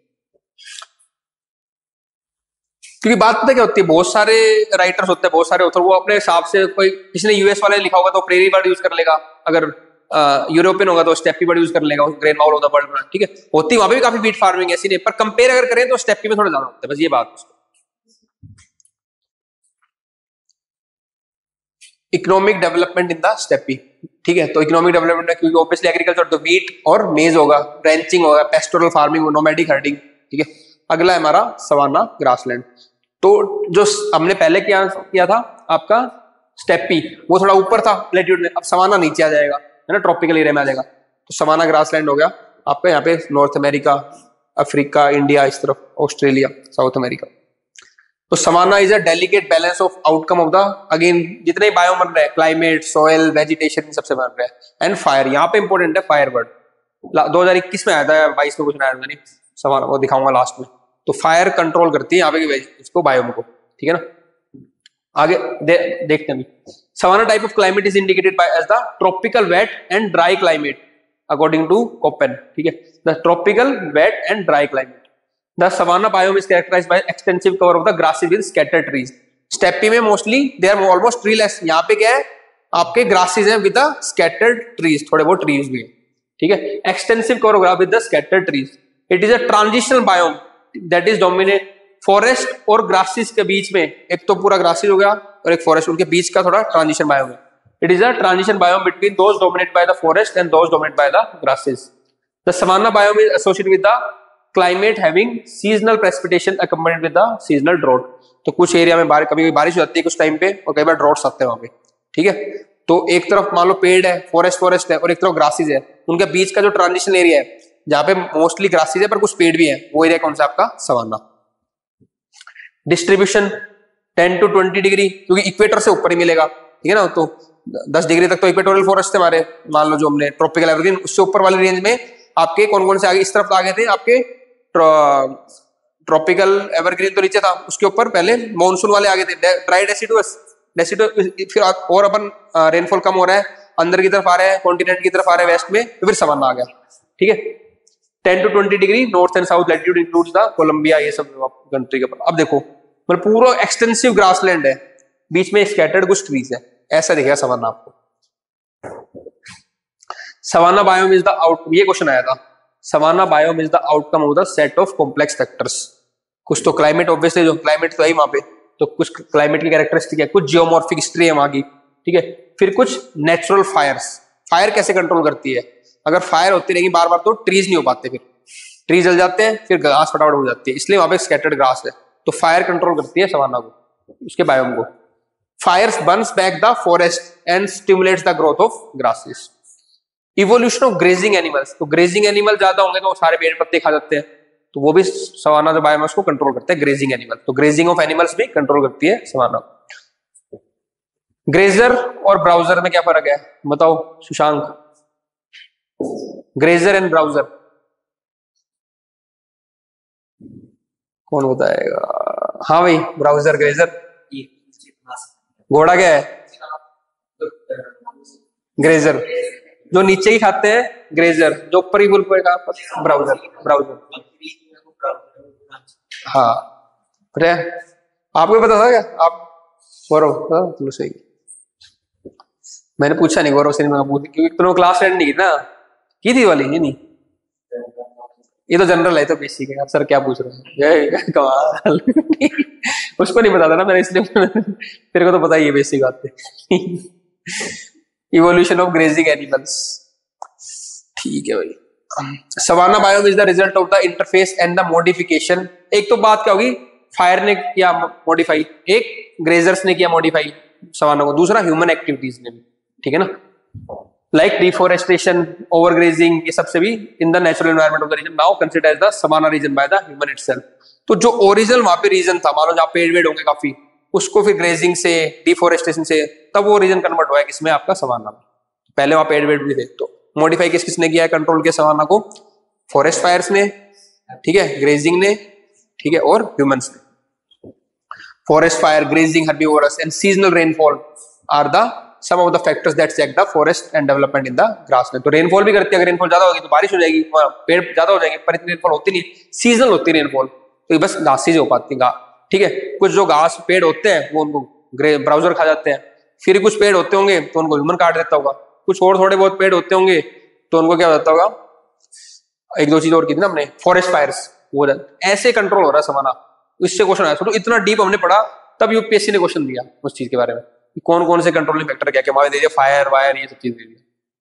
क्योंकि बात पता क्या होती है, बहुत सारे राइटर्स होते हैं, बहुत सारे ऑथर, वो अपने हिसाब से, कोई किसी ने यूएस वाले लिखा होगा तो प्रेरी बर्ड यूज कर लेगा, अगर यूरोपियन होगा तो स्टेपी बर्ड यूज कर लेगा, ग्रेन माउल होता बर्ड, ठीक है। होती वहां पे भी काफी बीट फार्मिंग ऐसी नहीं, पर कंपेयर अगर करें तो स्टेपी में थोड़ा ज्यादा होता है, बस ये बात। Economic development in the steppe, ठीक है। तो इकोनॉमिक डेवलपमेंट है क्योंकि ऑब्वियसली एग्रीकल्चर तो वीट और मेज होगा, रैंचिंग होगा, पेस्टोरल फार्मिंग, नोमैडिक हर्डिंग, ठीक है। अगला है हमारा सवाना ग्रासलैंड। तो जो हमने पहले क्या किया था आपका स्टेपी, वो थोड़ा ऊपर था लेट्यूड में, अब सवाना नीचे आ जाएगा, है ना, ट्रॉपिकल एरिया में आ जाएगा। तो सवाना ग्रासलैंड हो गया आपका यहाँ पे नॉर्थ अमेरिका, अफ्रीका, इंडिया, इस तरफ ऑस्ट्रेलिया, साउथ अमेरिका। तो savanna is a delicate balance of outcome of the, again जितने बायो बन रहे हैं, क्लाइमेट, सॉइल, वेजिटेशन, सबसे बन रहे हैं, एंड फायर। यहाँ पे इंपॉर्टेंट है फायर वर्ड, दो हजार इक्कीस में आया था, बाईस में कुछ आया था नहीं, सवाना वो दिखाऊंगा लास्ट में। तो फायर कंट्रोल करती है यहाँ पे इसको, बायोम को, ठीक है ना। आगे दे, देखते हैं। Savanna type of climate is indicated by as the tropical wet and dry climate according to Koppen, ठीक है। The tropical wet and dry climate. The savanna biome is characterized by extensive cover of the grasses with scattered trees. Steppe में mostly they are almost treeless. यहाँ पे क्या है, आपके grasses हैं with the scattered trees, थोड़े बहुत trees भी हैं, ठीक है। Extensive cover of with the scattered trees. It is a transitional biome that is dominate forest और grasses के बीच में, एक तो पूरा grasses हो गया और एक forest, उनके बीच का थोड़ा transition biome है। It is a transition biome between those dominated by the forest and those dominated by the grasses. The savanna biome is associated with the climate having seasonal precipitation accompanied with the seasonal drought. तो कुछ area में बारिश, कभी कभी बारिश हो जाती है कुछ टाइम पे, और कई बार ड्रॉट्स आते हैं वहां पे, ठीक है। तो एक तरफ मान लो पेड़ है, फॉरेस्ट फॉरेस्ट है, और एक तरफ ग्रासेस है, उनके बीच का जो ट्रांजिशन एरिया है जहाँ पे मोस्टली ग्रासेस है पर कुछ पेड़ भी है, वो एरिया कौन सा आपका, savanna. Distribution ten to twenty degree, क्योंकि इक्वेटर से ऊपर ही मिलेगा, ठीक है ना। तो दस डिग्री तक तो इक्वेटोरियल फॉरेस्ट थे हमारे, मान लो जो हमने ट्रॉपिकल एवरग्रीन, उससे ऊपर वाली रेंज में आपके कौन कौन से आगे, इस तरफ आ गए थे आपके ट्रॉपिकल एवरग्रीन तो नीचे था, उसके ऊपर पहले मॉनसून वाले आगे थे, ड्राई डेसिडुअस, डेसिडुअस, फिर और अपन रेनफॉल कम हो रहा है, अंदर की तरफ आ रहा है, कॉन्टिनेंट की तरफ आ रहा है वेस्ट में, तो फिर सवाना आ गया, ठीक है। Ten to twenty degree north and south latitude includes the Colombia, ये सब कंट्री के ऊपर। अब देखो मतलब पूरा एक्सटेंसिव ग्रासलैंड है, बीच में स्कैटर्ड कुछ ट्रीज है, ऐसा दिखेगा सवाना आपको। Savanna biome is the out, ये क्वेश्चन आया था, savanna biome is the outcome of the set of complex factors. कुछ तो क्लाइमेट, ऑब्वियसली जो क्लाइमेट तो है वहां पे, तो कुछ क्लाइमेट की कैरेक्टरिस्टिक है, कुछ जियोमॉर्फिक हिस्ट्री है वहां की, ठीक है। फिर कुछ नेचुरल फायर्स, फायर कैसे कंट्रोल करती है, अगर फायर होती रहेगी बार बार तो ट्रीज नहीं हो पाते, फिर ट्रीज जल जाते हैं, फिर घास फटाफट हो जाती है, इसलिए वहां पे स्कैटर्ड ग्रास है, तो फायर कंट्रोल करती है सवाना को, उसके बायोम को। Fires burns back the forest and stimulates the growth of grasses. Evolution of grazing animals, तो ग्रेजिंग एनिमल ज्यादा होंगे तो सारे पेड़ पत्ते खा जाते हैं, तो वो भी सवाना जो बायोम है उसको कंट्रोल करते हैं, ग्रेजिंग एनिमल। तो ग्रेजिंग ऑफ एनिमल्स भी कंट्रोल करती है सवाना। ग्रेजर और ब्राउजर में क्या फर्क है बताओ सुशांक, ग्रेजर एंड ब्राउजर कौन बताएगा? हाँ भाई, ब्राउजर ग्रेजर, घोड़ा क्या है? ग्रेजर। जो नीचे ही खाते हैं ग्रेजर, जो ऊपर ही बुल पड़ेगा ब्राउजर, ब्राउजर। हाँ अरे आपको पता था क्या? आप गौरव तुम सही, मैंने पूछा नहीं गौरव से, क्योंकि तुमने क्लास एंड नहीं की ना, की थी वाली ये नहीं, ये तो जनरल है, तो बेसिक है। सर क्या पूछ रहे हैं कमाल उसको नहीं पता था ना मैंने, इसलिए तेरे को तो पता ही है बेसिक बात है। इवोल्यूशन ऑफ ग्रेजिंग एनिमल्स, ठीक है भाई। Savanna biome is the result of the interface and the modification. एक तो बात क्या होगी, फायर ने किया मॉडिफाई, एक ग्रेजर्स ने किया मॉडिफाई, सवाना को, दूसरा ह्यूमन एक्टिविटीज ने भी, ठीक है ना, लाइक डिफोरेस्टेशन, ओवरग्रेजिंग, ये सबसे भी in the natural environment of the region now consider as the savanna region by the human itself. तो जो ओरिजिनल वहां पे रीजन था, मान लो जहाँ पेड़ वेड़ होंगे काफी, उसको फिर ग्रेजिंग से, डिफोरेस्टेशन से, तब वो रीजन कन्वर्ट हुआ है किसमें, आपका सवाना में। पहले वहां पेड़ वेड़ भी थे, तो मॉडिफाई किस किसने किया है कंट्रोल के सवाना को, फॉरेस्ट फायर्स ने, ठीक है, ग्रेजिंग ने, ठीक है, और ह्यूमंस ने। Forest fire, grazing, herbivores, and seasonal rainfall are the some of the factors that check the forest and development in the grassland. तो रेनफॉल भी करती है, अगर रेनफॉल ज्यादा होगी तो बारिश हो जाएगी, पेड़ ज्यादा हो जाएंगे, पर इतनी रेनफॉल होती नहीं, सीजनल होती है रेनफॉल, तो ये बस घास से हो पाती है, ठीक है। कुछ जो घास पेड़ होते हैं वो उनको ब्राउजर खा जाते हैं, फिर कुछ पेड़ होते होंगे तो उनको ह्यूमन काट देता होगा, कुछ और थोड़े बहुत पेड़ होते होंगे तो उनको क्या हो जाता होगा, एक दो चीज और की थी ना हमने, फॉरेस्ट फायर्स, वो ऐसे कंट्रोल हो रहा है सवाना। इससे क्वेश्चन आया, तो इतना डीप हमने पढ़ा, तब यूपीएससी ने क्वेश्चन दिया उस चीज के बारे में, कौन कौन से कंट्रोलिंग फैक्टर क्या क्या, दे दिया फायर वायर, ये सब चीज दे दिया।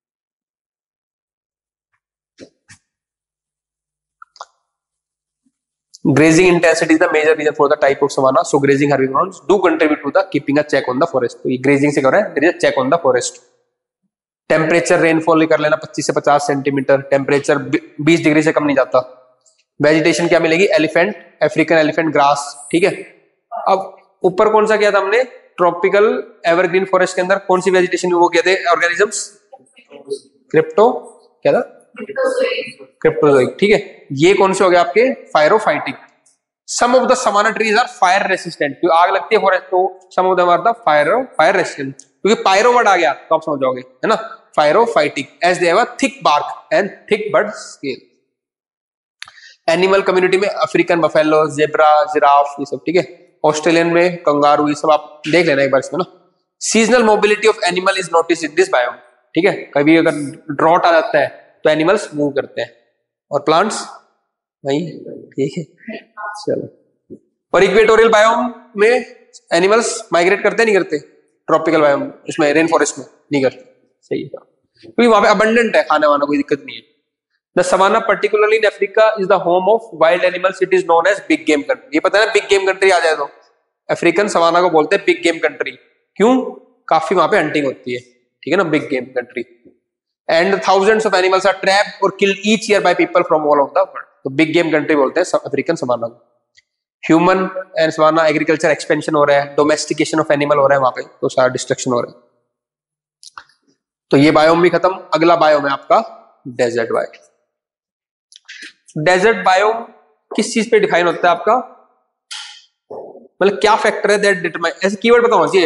Grazing intensity is the major reason for the type of savanna. So grazing herbivores do contribute to the keeping a check on the forest. तो ये grazing से कर रहे हैं, there is a check on the forest. Temperature rainfall कर लेना पच्चीस से पचास सेंटीमीटर, टेम्परेचर बीस डिग्री से कम नहीं जाता। वेजिटेशन क्या मिलेगी, एलिफेंट, अफ्रीकन एलिफेंट ग्रास, ठीक है। अब ऊपर कौन सा किया था हमने, ट्रॉपिकल एवरग्रीन फॉरेस्ट के अंदर कौन सी वेजिटेशन वो किए थे, ऑर्गेनिजम्स, क्रिप्टो क्या था, क्रिप्टोजोइक, ठीक है। ये कौन से हो गए आपके, pyrophytic. Some of the savanna trees are fire resistant, क्योंकि आग लगती है फॉरेस्ट तो some of them are the fire fire resistant, क्योंकि पायरो वर्ड आ गया तो आप समझ जाओगे, है ना, pyrophytic, as they have a thick bark and thick bud scale. Animal community में अफ्रीकन बफेलो, जेब्रा, जिराफ, ये सब, ठीक है। ऑस्ट्रेलियन में कंगारू, ये सब आप देख लेना एक बार इसमें ना। Seasonal mobility of animal is notice in this biome, ठीक है। कभी अगर ड्रॉट आ जाता है तो एनिमल्स मूव करते हैं, और प्लांट्स नहीं, ठीक है, चलो। और इक्वेटोरियल बायोम में एनिमल्स माइग्रेट करते नहीं करते, ट्रॉपिकल बायोम इसमें रेन फॉरेस्ट में नहीं करते, सही है, क्योंकि वहां पे अबंडेंट है खाने वाना, कोई दिक्कत नहीं है। The savanna, particularly in Africa, is the home of wild animals. It is known as big game country. ये पता है ना, बिग गेम कंट्री आ जाए तो अफ्रीकन सवाना को बोलते हैं बिग गेम कंट्री, क्यों, काफी वहां पे हंटिंग होती है, ठीक है ना, big game country. And thousands of animals are trapped और killed each year by people from all of the world, तो बिग गेम कंट्री बोलते हैं अफ्रीकन सवाना को। Human and savanna agriculture expansion हो रहा है, डोमेस्टिकेशन ऑफ एनिमल हो रहा है वहां पे, तो सारा डिस्ट्रक्शन हो रहा है। तो ये बायोम भी खत्म। अगला बायोम है आपका डेजर्ट बायोम। डेजर्ट बायोम किस चीज पे डिफाइन होता है आपका, मतलब क्या फैक्टर है दैट डिटरमाइन, ऐसे कीवर्ड बताओ जी,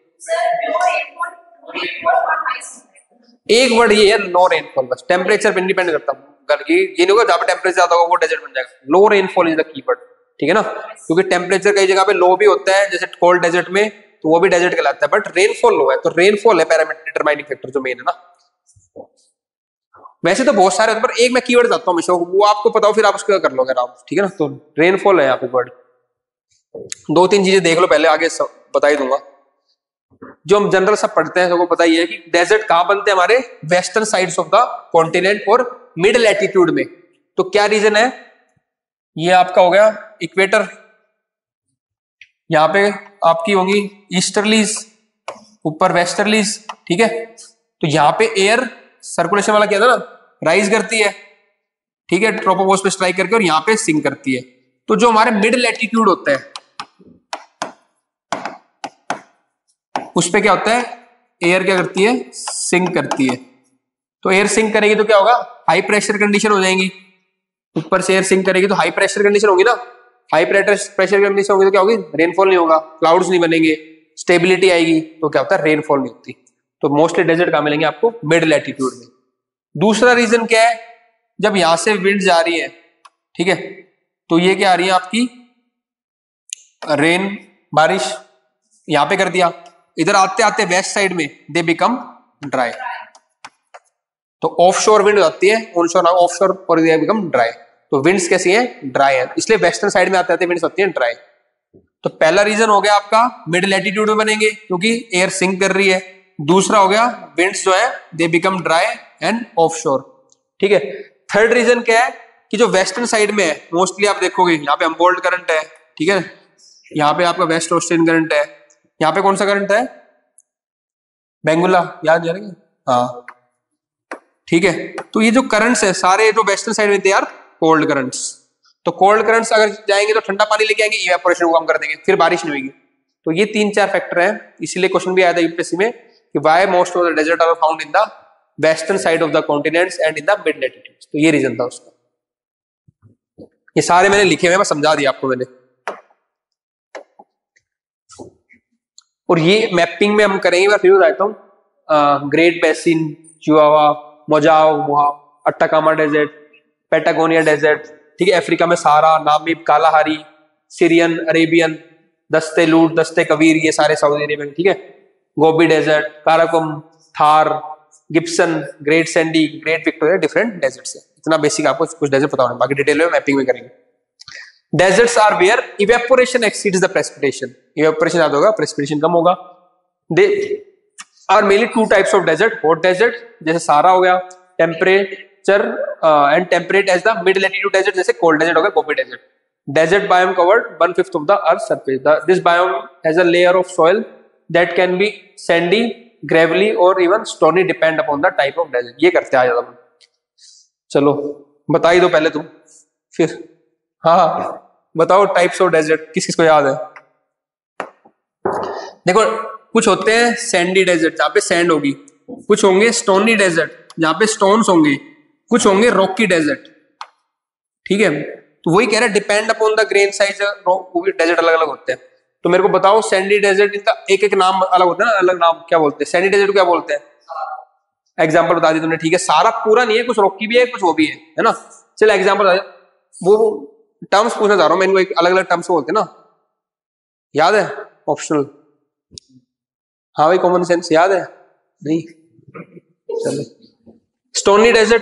एक वर्ड ये है लो रेनफॉल, बस टेम्परेचर पे डिपेंड करता है, ये नहीं होगा जहां पे टेम्परेचर ज्यादा होगा वो डेजर्ट बन जाएगा, low rainfall is the keyword, ठीक है ना, क्योंकि टेम्परेचर कई जगह पे लो भी होता है, जैसे कोल्ड डेजर्ट में, तो वो भी डेजर्ट कहलाता है, बट रेनफॉल लो है, तो रेनफॉल है पैरामीटर डिटरमाइनिंग फैक्टर जो मेन है ना। वैसे तो बहुत सारे, पर एक मैं कीवर्ड बताता हूँ, वो आपको पता हो फिर आप उसका कर लोगे आराम, ठीक है ना। तो रेनफॉल है यहाँ पे वर्ड, दो तीन चीजें देख लो पहले, आगे बता ही दूंगा। जो हम जनरल सब पढ़ते हैं सबको पता ही है कि डेजर्ट कहां बनते हैं, हमारे western sides of the continent और मिड लैटिट्यूड में। तो क्या रीजन है, ये आपका हो गया इक्वेटर, यहाँ पे आपकी होगी ईस्टर्लीज, ऊपर वेस्टर्लीज, ठीक है। तो यहाँ पे एयर सर्कुलेशन वाला क्या था ना, राइज करती है, ठीक है, ट्रोपोस्फियर पे स्ट्राइक करके, और यहाँ पे सिंक करती है। तो जो हमारे मिड लैटिट्यूड होता है उस पे क्या होता है, एयर क्या करती है, सिंक करती है। तो एयर सिंक करेगी तो क्या होगा, हाई प्रेशर कंडीशन हो जाएंगी, ऊपर से एयर सिंक करेगी तो हाई प्रेशर कंडीशन होगी ना, हाई प्रेशर कंडीशन होगी तो क्या होगी, रेनफॉल नहीं होगा, क्लाउड्स नहीं बनेंगे, स्टेबिलिटी आएगी, तो क्या होता है, रेनफॉल नहीं होती। तो मोस्टली डेजर्ट कहां मिलेंगे आपको, मिड लैटिट्यूड में। दूसरा रीजन क्या है, जब यहां से विंड जा रही है, ठीक है, तो ये क्या आ रही है आपकी, रेन, बारिश, यहां पे कर दिया, इधर आते आते वेस्ट साइड में दे बिकम ड्राई, तो ऑफशोर विंड आती है, ऑनशोर ऑफशोर और दे बिकम ड्राई। तो विंड्स कैसी है, ड्राई है, इसलिए वेस्टर्न साइड में आते आते विंड्स आती है ड्राई। तो पहला रीजन हो गया आपका मिड लैटिट्यूड में बनेंगे क्योंकि एयर सिंक कर रही है। दूसरा हो गया विंड्स जो है they become dry and offshore, ठीक है। थर्ड रीजन क्या है कि जो वेस्टर्न साइड में है, मोस्टली आप देखोगे यहाँ पे अम्बोल्ड करंट है, ठीक है, यहाँ पे आपका वेस्ट ऑस्ट्रेलियन करंट है, यहाँ पे कौन सा करंट है, बेंगुला याद जा रही है, हाँ ठीक है। तो ये जो करंट्स है सारे जो वेस्टर्न साइड में दे आर कोल्ड करंट्स। तो कोल्ड करंट्स अगर जाएंगे तो ठंडा पानी लेके आएंगे, इवेपोरेशन को कम कर देंगे, फिर बारिश नहीं होगी। तो ये तीन चार फैक्टर हैं, इसीलिए क्वेश्चन भी आया था यूपीएससी में कि why most of the desert are found in the western side of the continents and in the mid latitudes. तो ये रीजन था उसका। ये सारे मैंने लिखे हुए, मैं समझा दिया आपको मैंने। और ये मैपिंग में हम करेंगे, मैं फिर बताता हूँ। Great Basin, Chihuahua, Mojave, Atacama desert, Patagonia desert, ठीक है। अफ्रीका में Sahara, Namib, Kalahari, Syrian, Arabian, दस्ते लूट, दस्ते कबीर, ये सारे सऊदी अरेबिया में, ठीक है। Gobi desert, Karakum, Thar, Gibson, Great Sandy, Great Victoria, different deserts है। इतना बेसिक आपको कुछ डेजर्ट पता होना, बाकी डिटेल में मैपिंग में करेंगे। Deserts are where evaporation exceeds the precipitation. Evaporation ज्यादा होगा, प्रेसिपिटेशन कम होगा। They are mainly to types of desert, hot desert जैसे सहारा हो गया, temperature and temperate as the mid latitude desert जैसे कोल्ड डेजर्ट हो गया, Gobi desert. Desert biome covered one fifth of the earth surface. This biome has a layer of soil that can be sandy, gravelly और even stony, depend upon the type of desert. ये करते आ जाता। चलो बता ही दो पहले तुम, फिर हाँ बताओ टाइप्स ऑफ डेजर्ट किस किस को याद है। देखो कुछ होते हैं सैंडी डेजर्ट जहां पे सैंड होगी, कुछ होंगे स्टोनी डेजर्ट जहां पे स्टोन्स होंगे, कुछ होंगे रॉकी डेजर्ट, ठीक है। तो वही कह रहा है depend upon the grain size, वो भी डेजर्ट अलग अलग होते हैं। तो मेरे को बताओ सैंडी डेजर्ट, इनका एक एक नाम अलग होता है ना, अलग नाम क्या बोलते हैं। सैंडी डेजर्ट क्या बोलते हैं, एग्जाम्पल बता दी तुमने, ठीक है। सारा पूरा नहीं है, कुछ रॉकी भी है, कुछ वो भी है, है ना। चल एग्जाम्पल वो टर्म्स पूछना चाह रहा हूँ मैं, इनको अलग अलग टर्म्स बोलते हैं ना, याद है ऑप्शनल। हाँ भाई कॉमन सेंस याद है नहीं, चलो। स्टोनी डेजर्ट,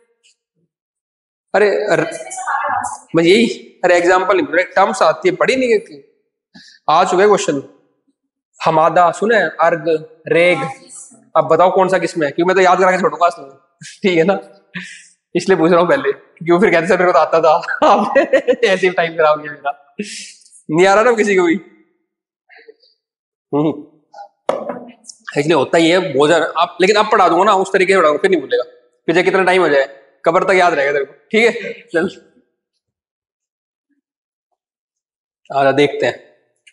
अरे मैं यही, अरे एग्जाम्पल नहीं, टर्म्स आती है, पढ़ी नहीं है, आ चुके क्वेश्चन। हमादा सुने, अर्ग, रेग, अब बताओ कौन सा किसमें है, क्योंकि मैं तो याद करा के छोड़ूंगा ठीक है ना, इसलिए पूछ रहा हूँ पहले, क्यों फिर कहते मेरे को तो आता था आपने ऐसे टाइम कराओगे मेरा, नहीं आ रहा ना किसी को भी। इसलिए होता ही है बहुत ज्यादा आप, लेकिन अब पढ़ा दूंगा ना उस तरीके से पढ़ाऊंगा, फिर नहीं भूलेगा, फिर चाहे कितना टाइम हो जाए कबर तक याद रहेगा तेरे को, ठीक है। चल आ देखते हैं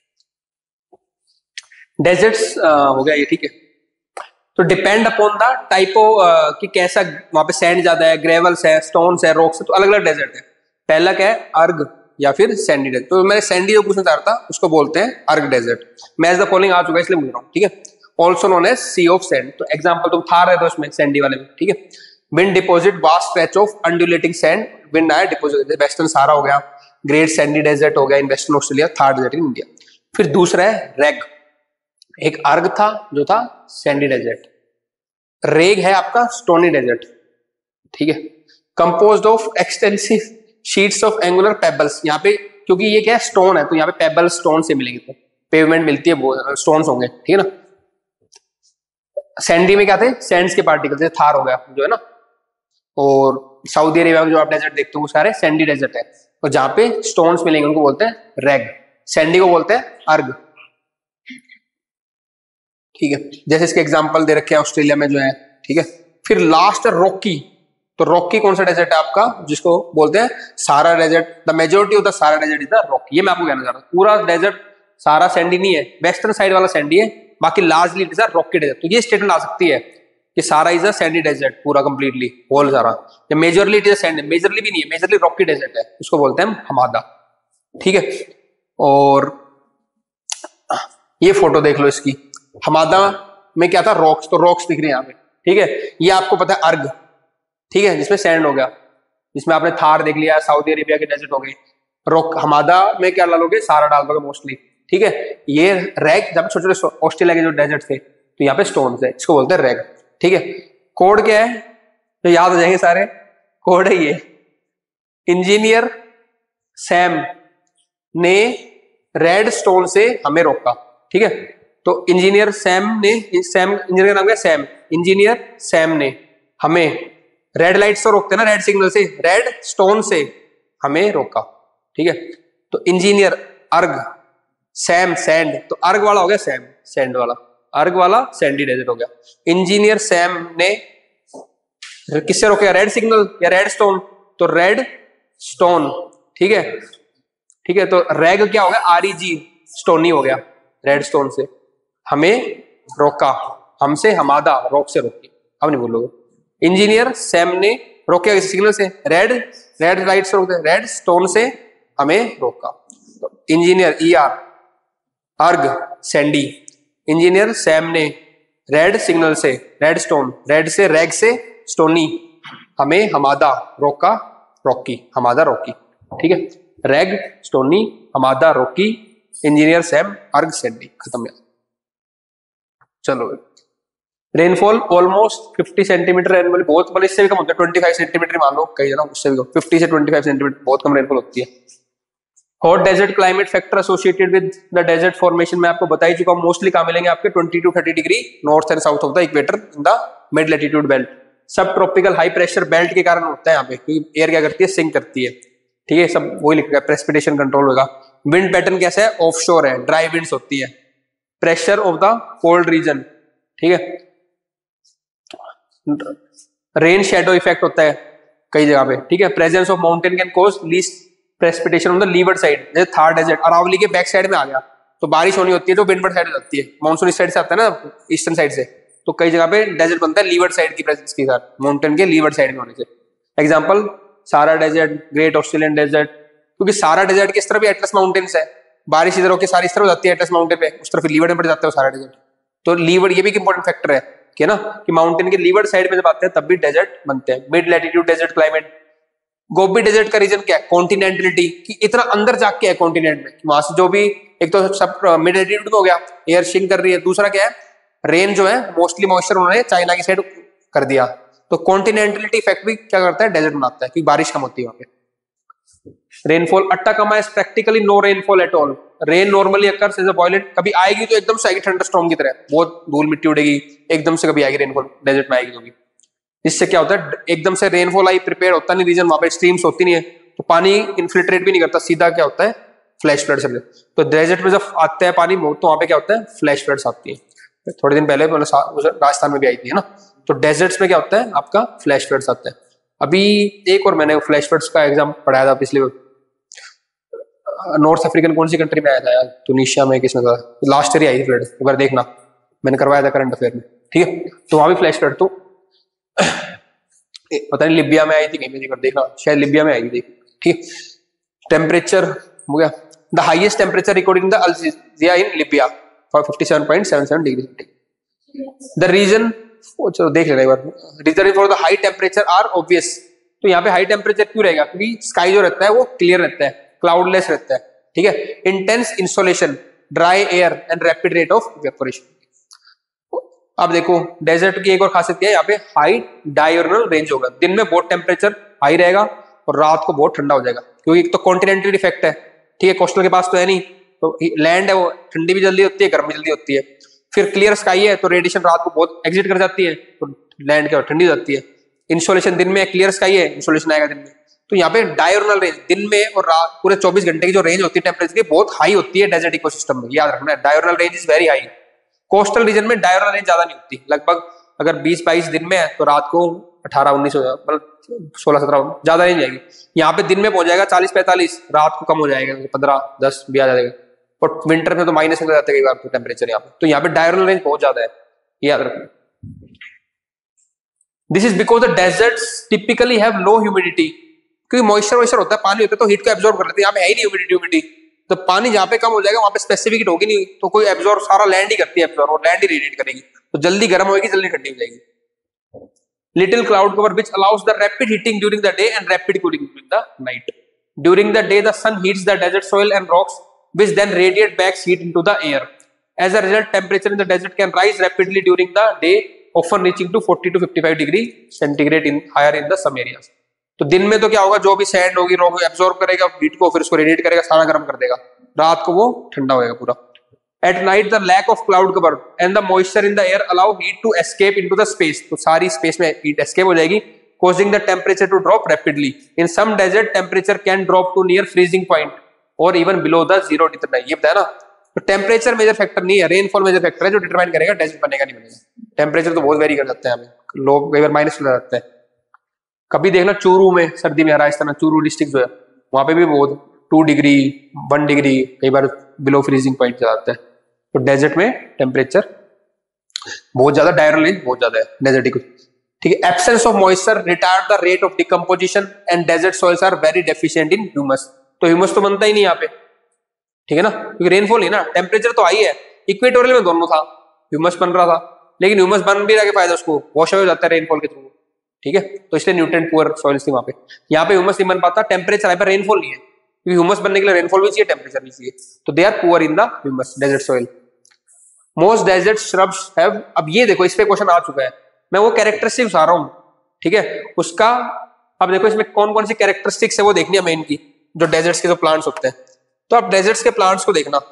डेजर्ट्स हो गया ये, ठीक है। तो depend upon the type of कि कैसा वहां पे सैंड ज्यादा है, ग्रेवल्स है, स्टोन्स है, रॉक्स है, तो अलग अलग डेजर्ट है। पहला क्या है, अर्ग या फिर सैंडी डेजर्ट। तो मैंने सैंडी जो पूछना चाह रहा था उसको बोलते हैं erg desert. Match the following आ चुका है इसलिए बोल रहा हूँ, ठीक है। Also known as sea of sand. तो एग्जाम्पल तो थार है तो उसमें सैंडी वाले में, ठीक है। Wind deposit vast stretch of undulating sand, wind आया डिपोजिट, वेस्टर्न सहारा हो गया, ग्रेट सैंडी डेजर्ट हो गया in western Australia, Thar desert in India. फिर दूसरा है रेग, एक अर्ग था जो था सैंडी डेजर्ट, रेग है आपका स्टोनी डेजर्ट, ठीक है। Composed of extensive sheets of angular pebbles, यहाँ पे क्योंकि ये क्या है स्टोन है तो यहाँ पे पेबल स्टोन से मिलेंगे, तो पेवमेंट मिलती है वो स्टोन्स होंगे, ठीक है ना। सैंडी में क्या थे, सैंड्स के पार्टिकल, जैसे थार हो गया जो है ना, और सऊदी अरेबिया में जो आप डेजर्ट देखते हो वो सारे सैंडी डेजर्ट है, और जहां पे स्टोन्स मिलेंगे उनको बोलते हैं रेग, सैंडी को बोलते हैं अर्ग, ठीक है। जैसे इसके एग्जांपल दे रखे हैं ऑस्ट्रेलिया में जो है, ठीक है। फिर लास्ट रॉकी, तो रॉकी कौन सा डेजर्ट है आपका, जिसको बोलते हैं Sahara desert. The majority of the Sahara desert is the rocky. ये मैं आपको कहना चाह रहा हूँ, पूरा डेजर्ट सारा सैंडी नहीं है, वेस्टर्न साइड वाला सैंडी है, बाकी largely it is a rocky desert. तो ये स्टेटमेंट आ सकती है कि Sahara is a sandy desert, पूरा कंप्लीटली होल सारा, या majorly it is a sandy, majorly भी नहीं है, मेजरली रॉकी डेजर्ट है, उसको बोलते हैं हमादा, ठीक है। और ये फोटो देख लो इसकी, हमादा में क्या था, रॉक्स, तो रॉक्स दिख रही है यहाँ पे, ठीक है। ये आपको पता है अर्ग, ठीक है, जिसमें सैंड हो गया, जिसमें आपने थार देख लिया, सऊदी अरेबिया के डेजर्ट हो गए। रॉक हमादा में क्या डालोगे, सारा डाल दोगे मोस्टली, ठीक है। ये रैग, जब छोटे छोटे ऑस्ट्रेलिया के जो डेजर्ट थे तो यहाँ पे स्टोन है, इसको बोलते हैं रैग, ठीक है। कोड क्या है, तो याद हो जाएंगे सारे, कोड है ये, इंजीनियर सैम ने रेड स्टोन से हमें रोका, ठीक है। तो इंजीनियर सैम ने, सैम इंजीनियर का नाम क्या, सैम, इंजीनियर सैम ने हमें रेड लाइट से रोकते ना, रेड सिग्नल से, रेड स्टोन से हमें रोका, ठीक है। तो इंजीनियर अर्ग, सैम सैंड, तो अर्ग वाला हो गया सैम, सैंड वाला, अर्ग वाला सैंडी डेजर्ट हो गया। इंजीनियर सैम ने किससे रोकेगा, रेड सिग्नल या रेड स्टोन, तो रेड स्टोन, ठीक है ठीक है। तो रेग क्या हो गया, आर ई जी, स्टोनी हो गया, रेड स्टोन से हमें रोका, हमसे हमादा, रॉक से रोकी, अब नहीं बोलोगे। इंजीनियर सैम ने रोका किस सिग्नल से, रेड रेड लाइट से रोकते, रेड स्टोन से हमें रोका। तो engineer E R, erg sandy, engineer Sam ने रेड सिग्नल से, रेड स्टोन, रेड से रेग से स्टोनी, हमें हमादा, रोका, रॉकी, हमादा रॉकी, ठीक है। Reg stony, hamada rocky, engineer Sam, erg sandy, खत्म यार। चलो rainfall almost fifty centimetre annually, बहुत मतलब इससे भी कम होता है, पच्चीस सेंटीमीटर मान लो, कई जगह उससे भी कम, फिफ्टी से पच्चीस सेंटीमीटर, बहुत कम रेनफॉल होती है। Hot desert climate factor associated with the desert formation, मैं आपको बता ही चुका हूं, मोस्टली कहां मिलेंगे आपके twenty to thirty degree north and south of the equator in the mid latitude belt. सब ट्रॉपिकल हाई प्रेशर बेल्ट के कारण होता है यहाँ पे, क्योंकि एयर क्या करती है, सिंक करती है, ठीक है, सब वही लिखा है, प्रेसिपिटेशन कंट्रोल होगा। विंड पैटर्न कैसा है, ऑफशोर है, ड्राई विंड्स होती है। Pressure of the cold region, ठीक है। रेन शैडो इफेक्ट होता है कई जगह पे, ठीक है। Presence of mountain can cause least precipitation on the leeward side, जैसे थार डेजर्ट अरावली के बैक साइड में आ गया तो बारिश होनी होती है, तो विंडवर्ड साइड हो जाती है, मानसून इस साइड से आता है ना, ईस्टर्न साइड से, तो कई जगह पे डेजर्ट बनता है लीवर्ड साइड की प्रेजेंस के साथ, माउंटेन के लीवर्ड साइड में होने से। एग्जांपल सारा डेजर्ट, ग्रेट ऑस्ट्रेलियन डेजर्ट, क्योंकि सारा डेजर्ट की इस तरफ भी एटलस माउंटेन्स है, बारिश इधर होकर सारी इस तरफ जाती है एटलस माउंटेन पे, उस तरफ लीवर्ड में पड़ जाता है सारा डेजर्ट। तो लीवर्ड ये भी एक इंपॉर्टेंट फैक्टर है कि ना, कि माउंटेन के लीवर्ड साइड में जब आते हैं तब भी डेजर्ट बनते हैं। Mid latitude desert climate, Gobi desert का रीजन क्या है, कॉन्टिनेंटलिटी, कि इतना अंदर जाके है कॉन्टिनेंट में, वहां से जो भी, एक तो सब मिड लैटिट्यूड में हो गया, एयर शिंक कर रही है, दूसरा क्या है, रेन जो है मोस्टली मॉइस्चर उन्होंने चाइना की साइड कर दिया, तो कॉन्टिनेंटलिटी इफेक्ट भी क्या करता है, डेजर्ट बनाता है, क्योंकि बारिश कम होती है वहां पे। Rainfall, Atacama is practically no rainfall at all, rain normally occurs as a violent, कभी आएगी तो एकदम से आएगी थंडरस्टॉर्म की तरह, बहुत धूल मिट्टी उड़ेगी, एकदम से कभी आएगी रेनफॉल डेजर्ट में आएगी तो भी। इससे क्या होता है, एकदम से रेनफॉल आई, प्रिपेयर होता नहीं रीजन, वहां पे स्ट्रीम्स होती नहीं है, तो पानी इन्फिल्ट्रेट भी नहीं करता, सीधा क्या होता है, फ्लैश फ्लड्स। तो डेजर्ट में जब आता है पानी तो वहां पे क्या होता है, फ्लैश फ्लड्स आती है। थोड़े दिन पहले राजस्थान में भी आई थी ना, तो डेजर्ट्स में क्या होता है आपका, फ्लैश फ्लड्स आता है। अभी एक और मैंने फ्लैश फ्लड्स का एग्जाम पढ़ाया था पिछले, नॉर्थ अफ्रीकन कौन सी कंट्री में आया था यार, तुनिशिया में, किसमें था, लास्ट ईयर आई थी फ्लड, एक बार देखना, मैंने करवाया था करंट अफेयर में, ठीक है। तो वहां भी फ्लैश फ्लड, तो पता नहीं लिबिया में आई थी, कहीं में देखना, शायद लिबिया में आई थी, ठीक। टेम्परेचर हो गया, the highest temperature recording the Al Jazeera in Libya for fifty seven point seven seven degree centigrade. The region, चलो देख लेना एक बार, region for the high temperature are obvious, तो यहाँ पे हाई टेम्परेचर क्यों रहेगा, क्योंकि स्काई जो रहता है वो क्लियर रहता है, क्लाउडलेस रहता है, ठीक है। Intense insolation, dry air and rapid rate of evaporation. अब देखो डेजर्ट की एक और खासियत क्या है, यहाँ पे हाई डायurnal रेंज होगा, दिन में बहुत टेम्परेचर हाई रहेगा और रात को बहुत ठंडा हो जाएगा, क्योंकि एक तो कॉन्टिनेंटल इफेक्ट है, ठीक है, कोस्टल के पास तो है नहीं, तो लैंड है वो ठंडी भी जल्दी होती है, गर्म भी जल्दी होती है। फिर क्लियर स्काई है तो रेडिएशन रात को बहुत एग्जिट कर जाती है, तो लैंड क्या ठंडी हो जाती है। इंसोलेशन, दिन में क्लियर स्काई है, इंसोलेशन आएगा दिन में, तो यहाँ पे डायurnal रेंज, दिन में और रात पूरे चौबीस घंटे की जो रेंज होती है टेम्परेचर की, बहुत हाई होती है डेजर्ट इकोसिस्टम में, याद रखना है, diurnal range is very high. Coastal region में डायurnal रेंज ज्यादा नहीं होती, लगभग अगर बीस बाईस दिन में है तो रात को अठारह उन्नीस मतलब सोलह सत्रह ज्यादा रेंज आएगी। यहाँ पे दिन में पहुंच जाएगा चालीस पैंतालीस, रात को कम हो जाएगा पंद्रह दस भी आ जाएगा, और विंटर में तो माइनस में जाते हैं कई टेम्परेचर यहाँ पे, तो यहाँ पे डायurnal रेंज बहुत ज्यादा है, याद रखना। This is because the deserts typically have low humidity, क्योंकि मॉइस्चर वॉइस्चर होता है, पानी होता है तो हीट को एब्जॉर्ब कर लेते हैं, यहाँ पे है ही नहीं ह्यूमिडिटी ह्यूमिडिटी, तो पानी जहाँ पे कम हो जाएगा वहां पे स्पेसिफिक हीट होगी नहीं, तो कोई एब्जॉर्ब, सारा लैंड ही करती है एब्जॉर्ब, और लैंड ही रेडिएट करेगी, तो जल्दी गर्म होगी, जल्दी ठंडी हो जाएगी। Little cloud cover which allows the rapid heating during the day and rapid cooling during the night. During the day the sun heats the desert soil and rocks which then radiate back heat into the air. As a result, temperature in the desert can rise rapidly during the day, often reaching to forty to fifty-five degree centigrade in higher in the some areas. तो दिन में तो क्या होगा, जो भी sand होगी rock absorb करेगा हीट को, फिर उसको रेडिएट करेगा, सारा गर्म कर देगा, रात को वो ठंडा होएगा पूरा। At night the lack of cloud cover and the moisture in the air allow heat to escape into the space, तो सारी स्पेस में हीट एस्केप हो जाएगी, causing the temperature to drop rapidly. In some desert temperature can drop to near freezing point or even below the zero. इतना ये बताया ना, तो टेम्परेचर मेजर फैक्टर नहीं है, रेनफॉल मेजर फैक्टर है जो डिटरमाइन करेगा डेजर्ट बनेगा नहीं बनेगा। टेम्परेचर तो बहुत वेरी कर जाते हैं हमें, लोग कई बार माइनस में जाते हैं। कभी देखना चूरू में सर्दी में, राजस्थान में चूरू डिस्ट्रिक्ट जो है वहां पे भी बहुत टू डिग्री वन डिग्री कई बार बिलो फ्रीजिंग पॉइंट जाता है। तो डेजर्ट में टेम्परेचर बहुत ज्यादा, डायरल रेंज बहुत ज्यादा है डेजर्टिक, ठीक है। Absence of moisture retard the rate of decomposition and desert soils are very deficient in humus. तो ह्यूमस तो बनता ही नहीं यहाँ पे, ठीक है ना, क्योंकि रेनफॉल नहीं ना, टेम्परेचर तो आई है। इक्वेटोरियल में दोनों था, ह्यूमस बन रहा था, लेकिन ह्यूमस बन भी रहा के फायदा उसको वॉश हो जाता है रेनफॉल के थ्रू, ठीक है। तो इसलिए न्यूट्रिएंट पुअर सॉइल्स थी वहां पे। यहाँ पे ह्यूमस नहीं बन पाता, टेम्परेचर आई पर रेनफॉल नहीं है, क्योंकि ह्यूमस बनने के लिए रेनफॉल भी चाहिए, टेम्परेचर भी चाहिए। तो they are poor in the humus desert soil. Most desert shrubs have, अब ये देखो इस पे क्वेश्चन आ चुका है, मैं वो कैरेक्टरिस्टिक्स आ रहा हूँ, ठीक है उसका। अब देखो इसमें कौन कौन सी कैरेक्टरिस्टिक्स है वो देखनी है मेन की, जो डेजर्ट्स के जो प्लांट्स होते हैं। तो आप डेजर्ट्स के प्लांट्स को देखना,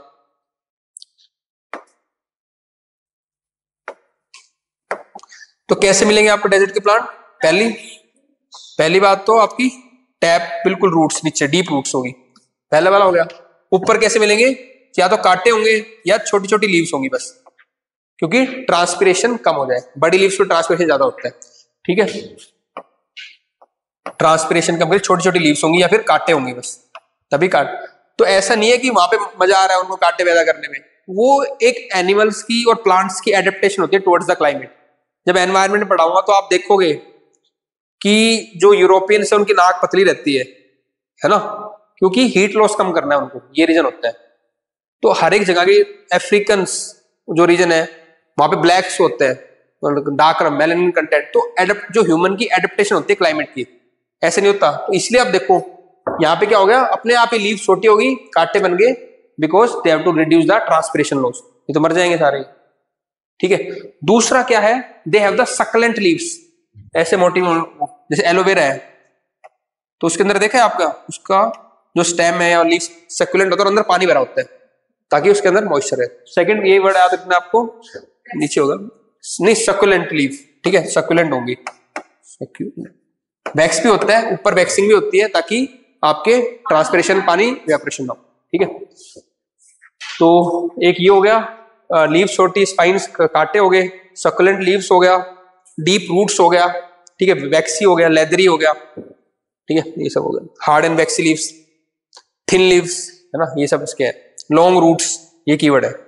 तो कैसे मिलेंगे आपको डेजर्ट के प्लांट। पहली पहली बात तो आपकी टैप बिल्कुल रूट्स नीचे डीप रूट्स होगी, पहला वाला हो गया। ऊपर कैसे मिलेंगे, या तो कांटे होंगे या छोटी छोटी लीव्स होंगी बस, क्योंकि ट्रांसपिरेशन कम हो जाए, बड़ी लीव्स को ट्रांसपिरेशन ज्यादा होता है, ठीक है। ट्रांसपिरेशन कम कर, छोटी छोटी लीव्स होंगी या फिर कांटे होंगी बस, तभी काट। तो ऐसा नहीं है कि वहां पे मजा आ रहा है उनको कांटे पैदा करने में, वो एक एनिमल्स की और प्लांट्स की एडेप्टेशन होती है टुवर्ड्स द क्लाइमेट। जब एनवायरमेंट पढ़ाऊंगा तो आप देखोगे कि जो यूरोपियन से उनकी नाक पतली रहती है है ना, क्योंकि हीट लॉस कम करना है उनको, ये रीजन होता है। तो हर एक जगह के अफ्रीकन जो रीजन है वहां पे ब्लैक्स होते हैं, डार्क मेलानिन कंटेंट, तो एडप्ट जो ह्यूमन की एडेप्टेशन होती है क्लाइमेट की, ऐसे नहीं होता। तो इसलिए आप देखो यहाँ पे क्या हो गया, अपने आप ही लीव छोटी होगी, कांटे बन गए, because they have to reduce the transpiration loss, ये तो मर जाएंगे सारे, ठीक है। दूसरा क्या है, they have the succulent leaves, ऐसे मोटी, जैसे एलोवेरा है तो उसके अंदर देखा है आपका, उसका जो स्टेम है या लीफ सक्लेंट होता है और अंदर पानी भरा होता है ताकि उसके अंदर मॉइस्चर है। सेकंड ये वर्ड याद रखना आपको, नीचे होगा नहीं सक्लेंट लीफ, ठीक है, सक्लेंट होंगी। वैक्स भी होता है ऊपर, वैक्सिंग भी होती है ताकि आपके ट्रांसपिरेशन पानी इवेपोरेशन ना हो, ठीक है। तो एक ये हो गया, लीव छोटी, स्पाइन्स कांटे हो गए, सक्लेंट लीव्स हो गया, डीप रूट्स हो गया, ठीक है, वैक्सी हो गया, लेदरी हो गया, ठीक है, ये सब हो गया। Hard and waxy leaves, thin leaves, है ना, ये सब इसके है। लॉन्ग रूट्स, ये कीवर्ड है।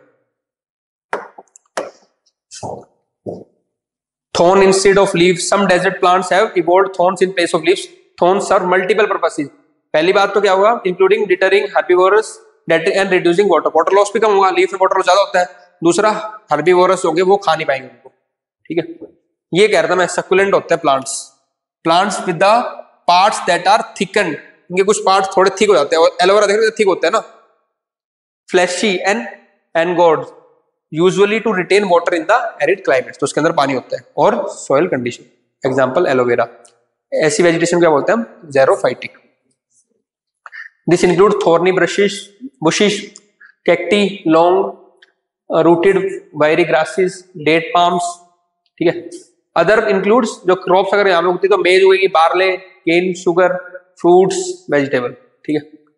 Thorn instead of leaves, some desert plants have evolved thorns in place of leaves. Thorn serve multiple purposes. पहली बात तो क्या हुआ, including deterring herbivorous and reducing water, water loss भी कम होगा, लीफ में वाटर लॉस ज्यादा होता है। दूसरा हर्बीवोरस होंगे वो खा नहीं पाएंगे उनको, ठीक है। ये कह रहा था मैं, सक्युलेंट होते हैं plants, plants with the parts that are thicken, इनके कुछ पार्ट्स थोड़े थिक हो जाते हैं, और एलोवेरा देख रहे थिक होता है ना, fleshy and engorged, usually to retain water in the arid climate, तो उसके अंदर पानी होता है, और सॉइल कंडीशन, एग्जांपल एलोवेरा। ऐसी वेजिटेशन क्या बोलते हैं हम, xerophytic. This include thorny brushes, bushish, cacti, long rooted wiry grasses, date palms, ठीक है। अदर इंक्लूड्स, जो क्रॉप्स अगर यहाँ पे उगती तो मेज उगेगी, barley, cane, sugar, fruits, vegetable, ठीक है।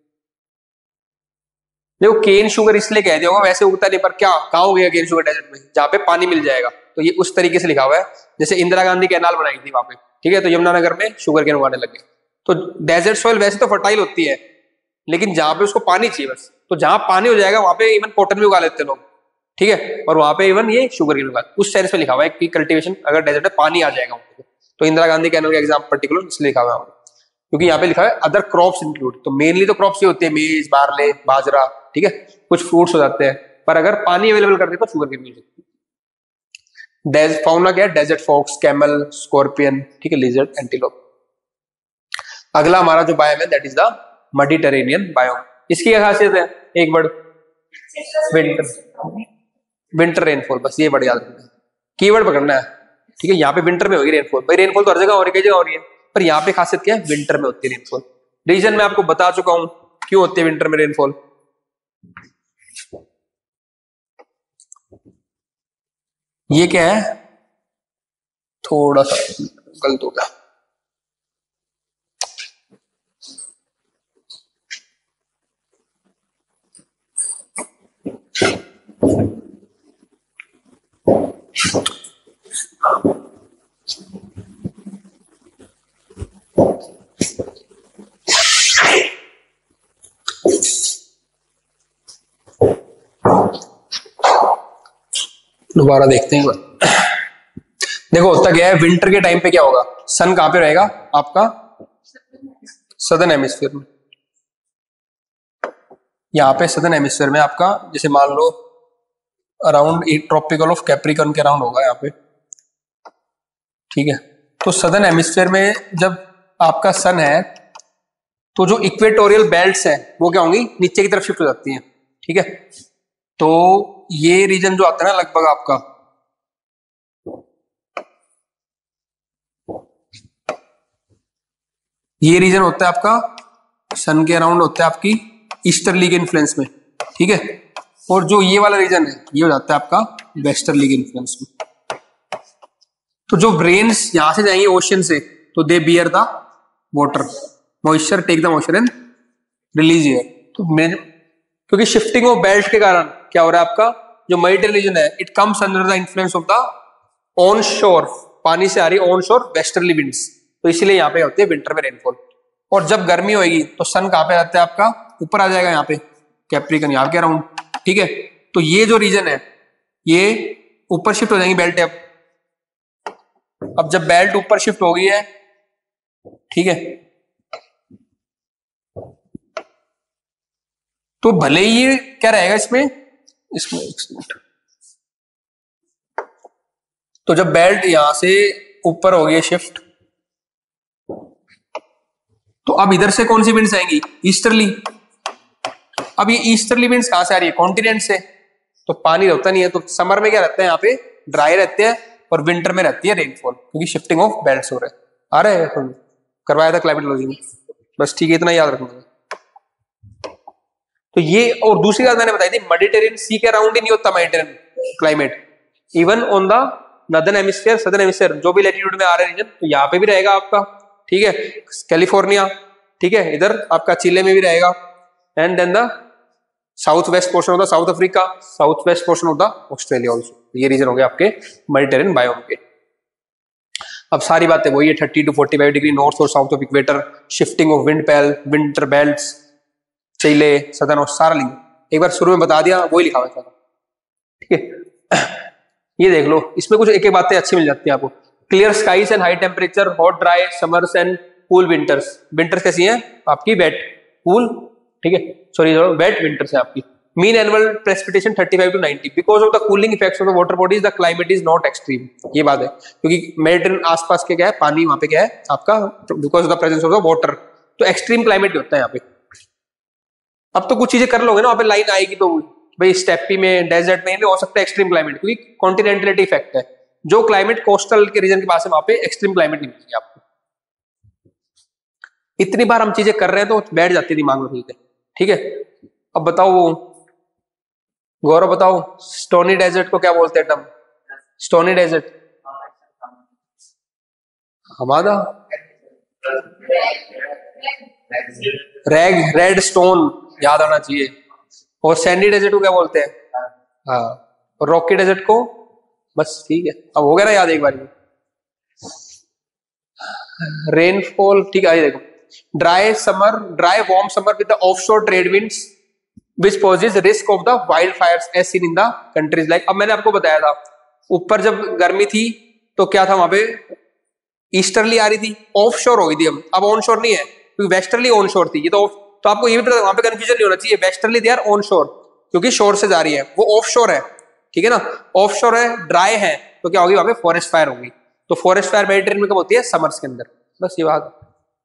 देखो केन शुगर इसलिए कह दिया होगा, वैसे उगता नहीं, पर क्या कहाँ उगेगा केन शुगर, डेजर्ट में जहाँ पे पानी मिल जाएगा। तो ये उस तरीके से लिखा हुआ है, जैसे इंदिरा गांधी कैनाल बनाई थी वहां पे, ठीक है, तो यमुनानगर में शुगर केन उगाने लगे। तो डेजर्ट सॉइल वैसे तो फर्टाइल होती है, लेकिन जहां पे उसको पानी चाहिए बस, तो जहां पानी हो जाएगा वहां पे इवन कॉटन भी उगा लेते हैं लोग, ठीक है, और वहां पे इवन ये शुगर केन उगा, उस सेंस में लिखा हुआ है कि कल्टीवेशन अगर डेजर्ट में पानी आ जाएगा वहां पे। तो इंदिरा गांधी कैनाल का एग्जाम पर्टिकुलर इसलिए लिखा हुआ है, क्योंकि यहाँ पे लिखा है अदर क्रॉप्स इंक्लूड, तो मेनली तो क्रॉप्स ही होती है, मेज, बार्ले, बाजरा, ठीक है, कुछ फ्रूट्स हो जाते हैं, पर अगर पानी अवेलेबल कर दे तो शुगर केन मिल सकती है। डेज फाउना क्या है, डेजर्ट फॉक्स, कैमल, स्कॉर्पियन, ठीक है, लिजर्ड, एंटीलोप। अगला हमारा जो बायोम है that is the Mediterranean biome. इसकी क्या खासियत है, एक वर्ड, विंटर, विंटर रेनफॉल, बस ये वर्ड याद रखना है, कीवर्ड पकड़ना है, ठीक है। यहाँ पे विंटर में होगी रेनफॉल, भाई रेनफॉल तो हर जगह हो रही है, कई जगह हो रही है, पर यहाँ पे खासियत क्या है, विंटर में होती है रेनफॉल। रीजन मैं आपको बता चुका हूं क्यों होती है विंटर में रेनफॉल। ये क्या है, थोड़ा सा गलत हो गया, दोबारा देखते हैं। देखो होता क्या है, विंटर के टाइम पे क्या होगा, सन कहां पे रहेगा आपका, सदर्न हेमिस्फीयर में। यहाँ पे सदर्न हेमिस्फीयर में आपका जैसे मान लो अराउंड एक ट्रॉपिकल ऑफ कैप्रिकॉर्न के अराउंड होगा यहाँ पे, ठीक है। तो सदर्न हेमिस्फीयर में जब आपका सन है तो जो इक्वेटोरियल बेल्ट्स हैं वो क्या होंगी, नीचे की तरफ शिफ्ट हो जाती हैं, ठीक है। तो ये रीजन जो आता है ना लगभग आपका ये रीजन होता है आपका सन के अराउंड होता है आपकी ईस्टर्ली के इन्फ्लुएंस में, ठीक है। और जो ये वाला रीजन है ये हो जाता है आपका वेस्टर्ली के इन्फ्लुएंस में। तो जो रेन्स यहां से जाएंगे ओशन से तो they bear the water moisture, take the moisture and release air. तो मेन क्योंकि शिफ्टिंग ऑफ बेल्ट के कारण क्या हो रहा है आपका जो मेडिटेरियन रीजन है it comes under the influence of the onshore, पानी से आ रही ऑन शोर वेस्टर्ली विंड्स, तो इसीलिए यहाँ पे होती है विंटर में रेनफॉल। और जब गर्मी होगी तो सन कहां पे रहता है आपका, ऊपर आ जाएगा यहाँ पे कैप्रिकॉर्न यहाँ के अराउंड, ठीक है। तो ये जो रीजन है ये ऊपर शिफ्ट हो जाएंगी बेल्ट। अब अब जब बेल्ट ऊपर शिफ्ट हो गई है, ठीक है, तो भले ही ये क्या रहेगा इसमें इसमें तो जब बेल्ट यहां से ऊपर हो गई शिफ्ट तो अब इधर से कौन सी विंड्स आएंगी, ईस्टर्ली। अब ये ईस्टर्ली विंड्स कहां से आ रही है, कॉन्टिनेंट से, तो पानी होता नहीं है। तो समर में क्या रहता है यहाँ पे ड्राई रहते हैं और विंटर में रहती है रेनफॉल, क्योंकि शिफ्टिंग ऑफ बेल्ट्स हो रहे हैं। आ रहे हैं करवाया था क्लाइमेटोलॉजी में, बस ठीक है, इतना याद रखना। तो ये और दूसरी बात मैंने बताई थी, मेडिटेरियन सी के अराउंड ही नहीं होता Mediterranean climate, even on the northern hemisphere southern hemisphere जो भी लैटिट्यूड में आ रहा है रीजन, तो यहाँ पे भी रहेगा आपका, ठीक है, कैलिफोर्निया, ठीक है, इधर आपका चिले में भी रहेगा, and then the south west portion of the South Africa, south west portion of the Australia also. ये रीजन हो गए आपके मेडिटेरियन बायोम के। अब सारी बातें वही है, thirty to forty five degree north और south of equator, shifting of wind पेल, विंटर बेल्ट्स, चिले, सदर्न और सारा लिंक एक बार शुरू में बता दिया, वही लिखा हुआ था, ठीक है। ये देख लो, इसमें कुछ एक एक बातें अच्छी मिल जाती है आपको। Clear skies and high temperature, hot dry summers and cool winters. Winters कैसी हैं आपकी, वेट कूल, ठीक है, सॉरी वेट विंटर्स है आपकी। Mean annual precipitation thirty five to ninety, because of the cooling effects of the water bodies the climate is not extreme. ये बात है, क्योंकि मेडिटेरियन आसपास के क्या है पानी, वहां पे क्या है आपका because of the presence of the water, तो एक्सट्रीम क्लाइमेट होता है यहाँ पे। अब तो कुछ चीजें कर लोगे ना, वहां पे लाइन आएगी तो भाई स्टेपी में डेजर्ट में भी हो सकता है एक्सट्रीम क्लाइमेट, क्योंकि कॉन्टिनेंटलिटी इफेक्ट है। जो क्लाइमेट कोस्टल के रीजन के पास है वहां पे एक्सट्रीम क्लाइमेट नहीं मिलेगी आपको। इतनी बार हम चीजें कर रहे हैं तो बैठ जाती है दिमाग में चीजें, ठीक है। अब बताओ वो गौरव बताओ, स्टोनी डेजर्ट को क्या बोलते हैं टर्म, स्टोनी डेजर्ट हमारा रेग रेड स्टोन याद आना चाहिए। और सैंडी डेजर्ट को क्या बोलते हैं, हाँ, और रॉकी डेजर्ट को, बस ठीक है, अब हो गया ना याद एक बार। रेनफॉल, ठीक है, देखो dry summer, dry warm summer with the offshore trade winds which poses risk of the wildfires as seen in the countries like। अब मैंने आपको बताया था ऊपर जब गर्मी थी तो क्या था वहां पे ईस्टर्ली आ रही थी, ऑफ शोर हो गई थी, अब ऑन शोर नहीं है क्योंकि वेस्टर्ली ऑन शोर थी। ये तो तो आपको ये भी पता वहां पे कंफ्यूजन नहीं होना चाहिए, वेस्टर्ली दे आर ऑन शोर क्योंकि शोर से जा रही है, वो ऑफ शोर है, ठीक है ना। ऑफ शोर है, ड्राई है, तो क्या होगी वहां पे फॉरेस्ट फायर होगी। तो फॉरेस्ट फायर मेडिटेरियन में कब होती है, समर्स के अंदर, बस ये बात।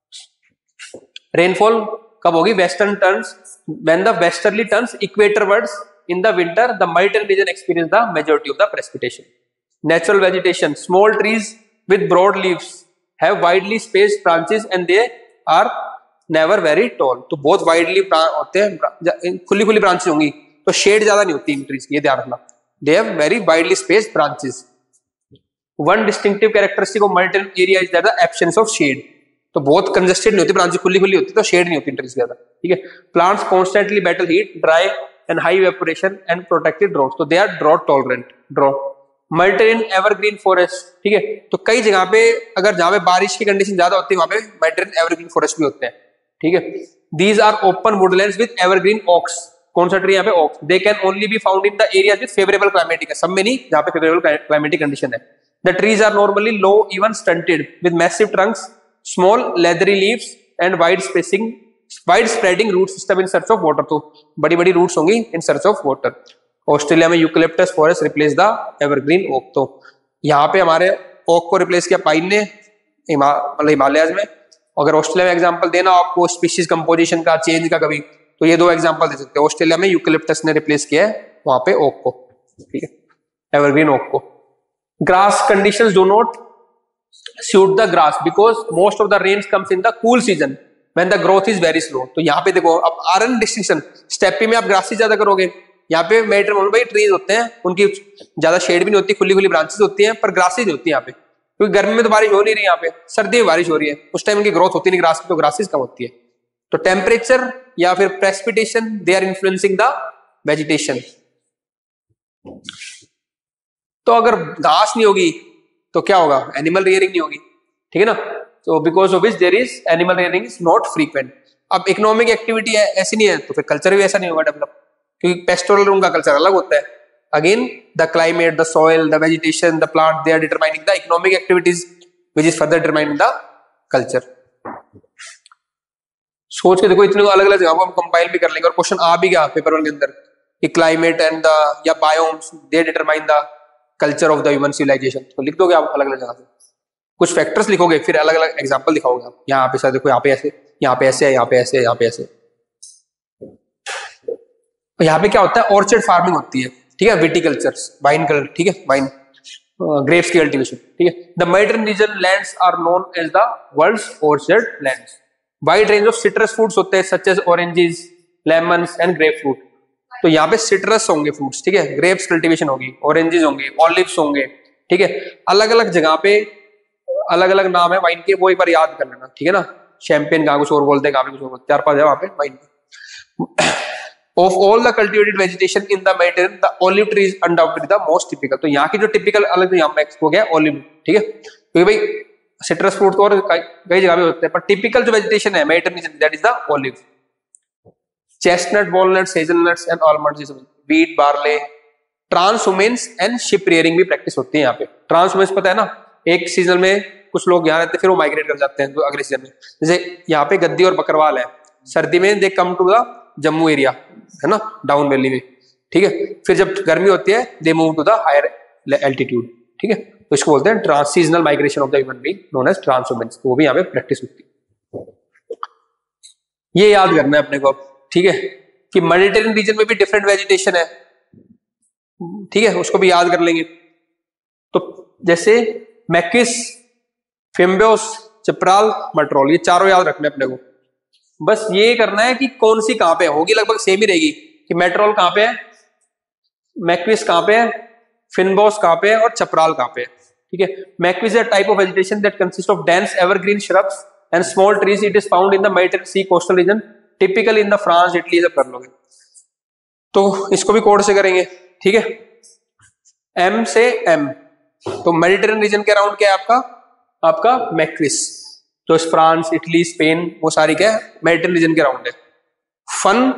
रेनफॉल कब होगी, western turns when the westerly turns equatorwards in the winter, the Mediterranean region experience the majority of the precipitation. Natural vegetation, small trees with broad leaves have widely spaced branches and they are never very tall। तो बहुत widely होते हैं, खुली खुली branches होंगी तो shade ज्यादा नहीं होती इन ट्रीज की, ये ध्यान रखना। They have very widely spaced branches। One distinctive characteristic of Mediterranean area is that the absence of shade। तो बहुत कंजेस्टेड नहीं होती, ब्रांचेस खुली खुली होती तो शेड नहीं होती ट्रीज ज्यादा, ठीक है। Plants constantly battle heat, dry and high evaporation and protected drought, तो they are drought tolerant. Drought Mediterranean evergreen forest, ठीक है, तो कई जगह पे अगर जहां पे बारिश की कंडीशन ज्यादा होती है वहां पे मेडिटेरियन एवरग्रीन फॉरेस्ट भी होते हैं, ठीक है। These are open woodlands with evergreen oaks, कौन सा ट्री यहाँ पे? Oak. They can only be found in the area with favourable climatic, सब में नहीं जहाँ पे फेवरेबल क्लाइमेटिक कंडीशन है। The trees are normally low even stunted with massive trunks, small leathery leaves and wide spacing wide spreading root system in search of water. तो बड़ी बड़ी roots होंगी in search of water. Australia में eucalyptus forest replace the evergreen oak. तो यहाँ पे हमारे okay को रिप्लेस किया पाइन ने, मतलब हिमालयज में। अगर ऑस्ट्रेलिया में एग्जांपल देना आपको स्पीशीज कंपोजिशन का, चेंज का कभी, तो ये दो एग्जांपल दे सकते हैं। ऑस्ट्रेलिया में यूकलिप्टस ने रिप्लेस किया है वहां पे ओक को, ठीक है, एवरग्रीन ओक को। Grass conditions do not suit the grass because most of the rains comes in the cool season when the growth is very slow. तो यहाँ पे देखो अब आरएन डिस्टिंक्शन, स्टेपी में आप ग्रासेस ज्यादा करोगे, यहाँ पे मेडीटेरियन भाई ट्रीज होते हैं, उनकी ज्यादा शेड भी नहीं होती, खुली खुली ब्रांचेस होती हैं, पर ग्रासेस होती है यहाँ पे, क्योंकि गर्मी में तो बारिश हो नहीं रही, यहाँ पे सर्दी में बारिश हो रही है, उस टाइम उनकी ग्रोथ होती नहीं ग्रास की, तो ग्रासेस कम होती है। तो टेम्परेचर या फिर precipitation they are influencing the vegetation. तो अगर घास नहीं होगी तो क्या होगा? एनिमल रियरिंग नहीं होगी, ठीक है ना। तो because of which there is animal rearing is not frequent. अब इकोनॉमिक एक्टिविटी है ऐसी नहीं है तो फिर कल्चर भी ऐसा नहीं होगा डेवलप, क्योंकि पेस्टोरल उनका कल्चर अलग होता है। Again the climate, the soil, the vegetation, the plant, they are determining the economic activities which is further determining the culture. सोच के देखो, इतने अलग अलग जगह को हम कंपाइल भी कर लेंगे और क्वेश्चन आ भी गया पेपर वन के अंदर कि क्लाइमेट एंड द या biomes they determine the culture of the human civilization. तो लिख दोगे आप अलग अलग जगह से, कुछ फैक्टर्स लिखोगे, फिर अलग अलग एग्जांपल दिखाओगे आप। यहाँ पे सर देखो, यहाँ पे ऐसे, यहाँ पे ऐसे, यहाँ पे ऐसे, यहाँ पे ऐसे। यहाँ पे क्या होता है? ऑर्चर्ड फार्मिंग होती है, ठीक है, विटिकल्चर, वाइन कलर, ठीक है, वाइन ग्रेप्स की कल्टीवेशन, ठीक है। The Mediterranean region lands are known as the world's orchard lands. Wide range of citrus fruits होते हैं such as oranges, lemons and grape fruit. तो यहाँ पे सिट्रस होंगे फ्रूट्स, ठीक है, ग्रेप्स कल्टीवेशन होगी, ऑरेंजेस होंगे, ऑलिव्स होंगे, ठीक है। अलग अलग जगह पे अलग अलग नाम है वाइन के, वो एक बार याद कर लेना, ठीक है ना। शैंपेन कहाँ कुछ और बोलते हैं, कहाँ पे कुछ और बोलते हैं, चार पांच है वहां पे wine. Of all the cultivated vegetation in the Mediterranean, the olive tree is undoubtedly the most typical। तो यहाँ की जो टिपिकल अलग यहाँ पे हो गया ऑलिव, ठीक है, क्योंकि भाई सिट्रस फ्रूट तो और कई जगह पे होते हैं, पर टिपिकल जो वेजिटेशन है Mediterranean that is the olive. Chestnut, walnuts, hazelnuts and almonds, wheat, barley, transhumance and sheep rearing भी प्रैक्टिस होती है यहाँ पे। ट्रांसहुमेंस पता है ना, एक सीजन में कुछ लोग यहाँ रहते हैं फिर वो माइग्रेट कर जाते हैं तो अगले सीजन में। जैसे यहाँ पे गद्दी और बकरवाल है, सर्दी में they come to the Jammu area, है ना, डाउन वैली में, ठीक है। फिर जब गर्मी होती है they move to the higher altitude, ठीक है। तो इसको बोलते हैं trans seasonal migration of the human being known as transhumance. वो भी यहाँ पे प्रैक्टिस होती है। ये याद करना है अपने को, ठीक है, कि मेडिटेरेनियन रीजन में भी डिफरेंट वेजिटेशन है, ठीक है, उसको भी याद कर लेंगे। तो जैसे मैकिस, फिम्बियोस, चिप्राल, मटरोल, ये चारों याद रखने अपने को। बस ये करना है कि कौन सी कहां पे होगी, लगभग सेम ही रहेगी कि मेट्रोल कहां पे है, मैक्विस कहां पे है, फिनबोस कहां पे है और चपराल कहां पे है, ठीक है। Maquis is a type of vegetation that consist of dense evergreen shrubs and small trees. It is found in the Mediterranean sea coastal region, typical in the France, Italy. सब कर लोगे तो इसको भी कोड से करेंगे, ठीक है। एम से एम, तो मेडिटेरेनियन रीजन के अराउंड क्या है आपका? आपका मैक्विस, तो फ्रांस, इटली, स्पेन, वो सारी क्या है मेडिटेरेनियन रीजन के अराउंड है। फन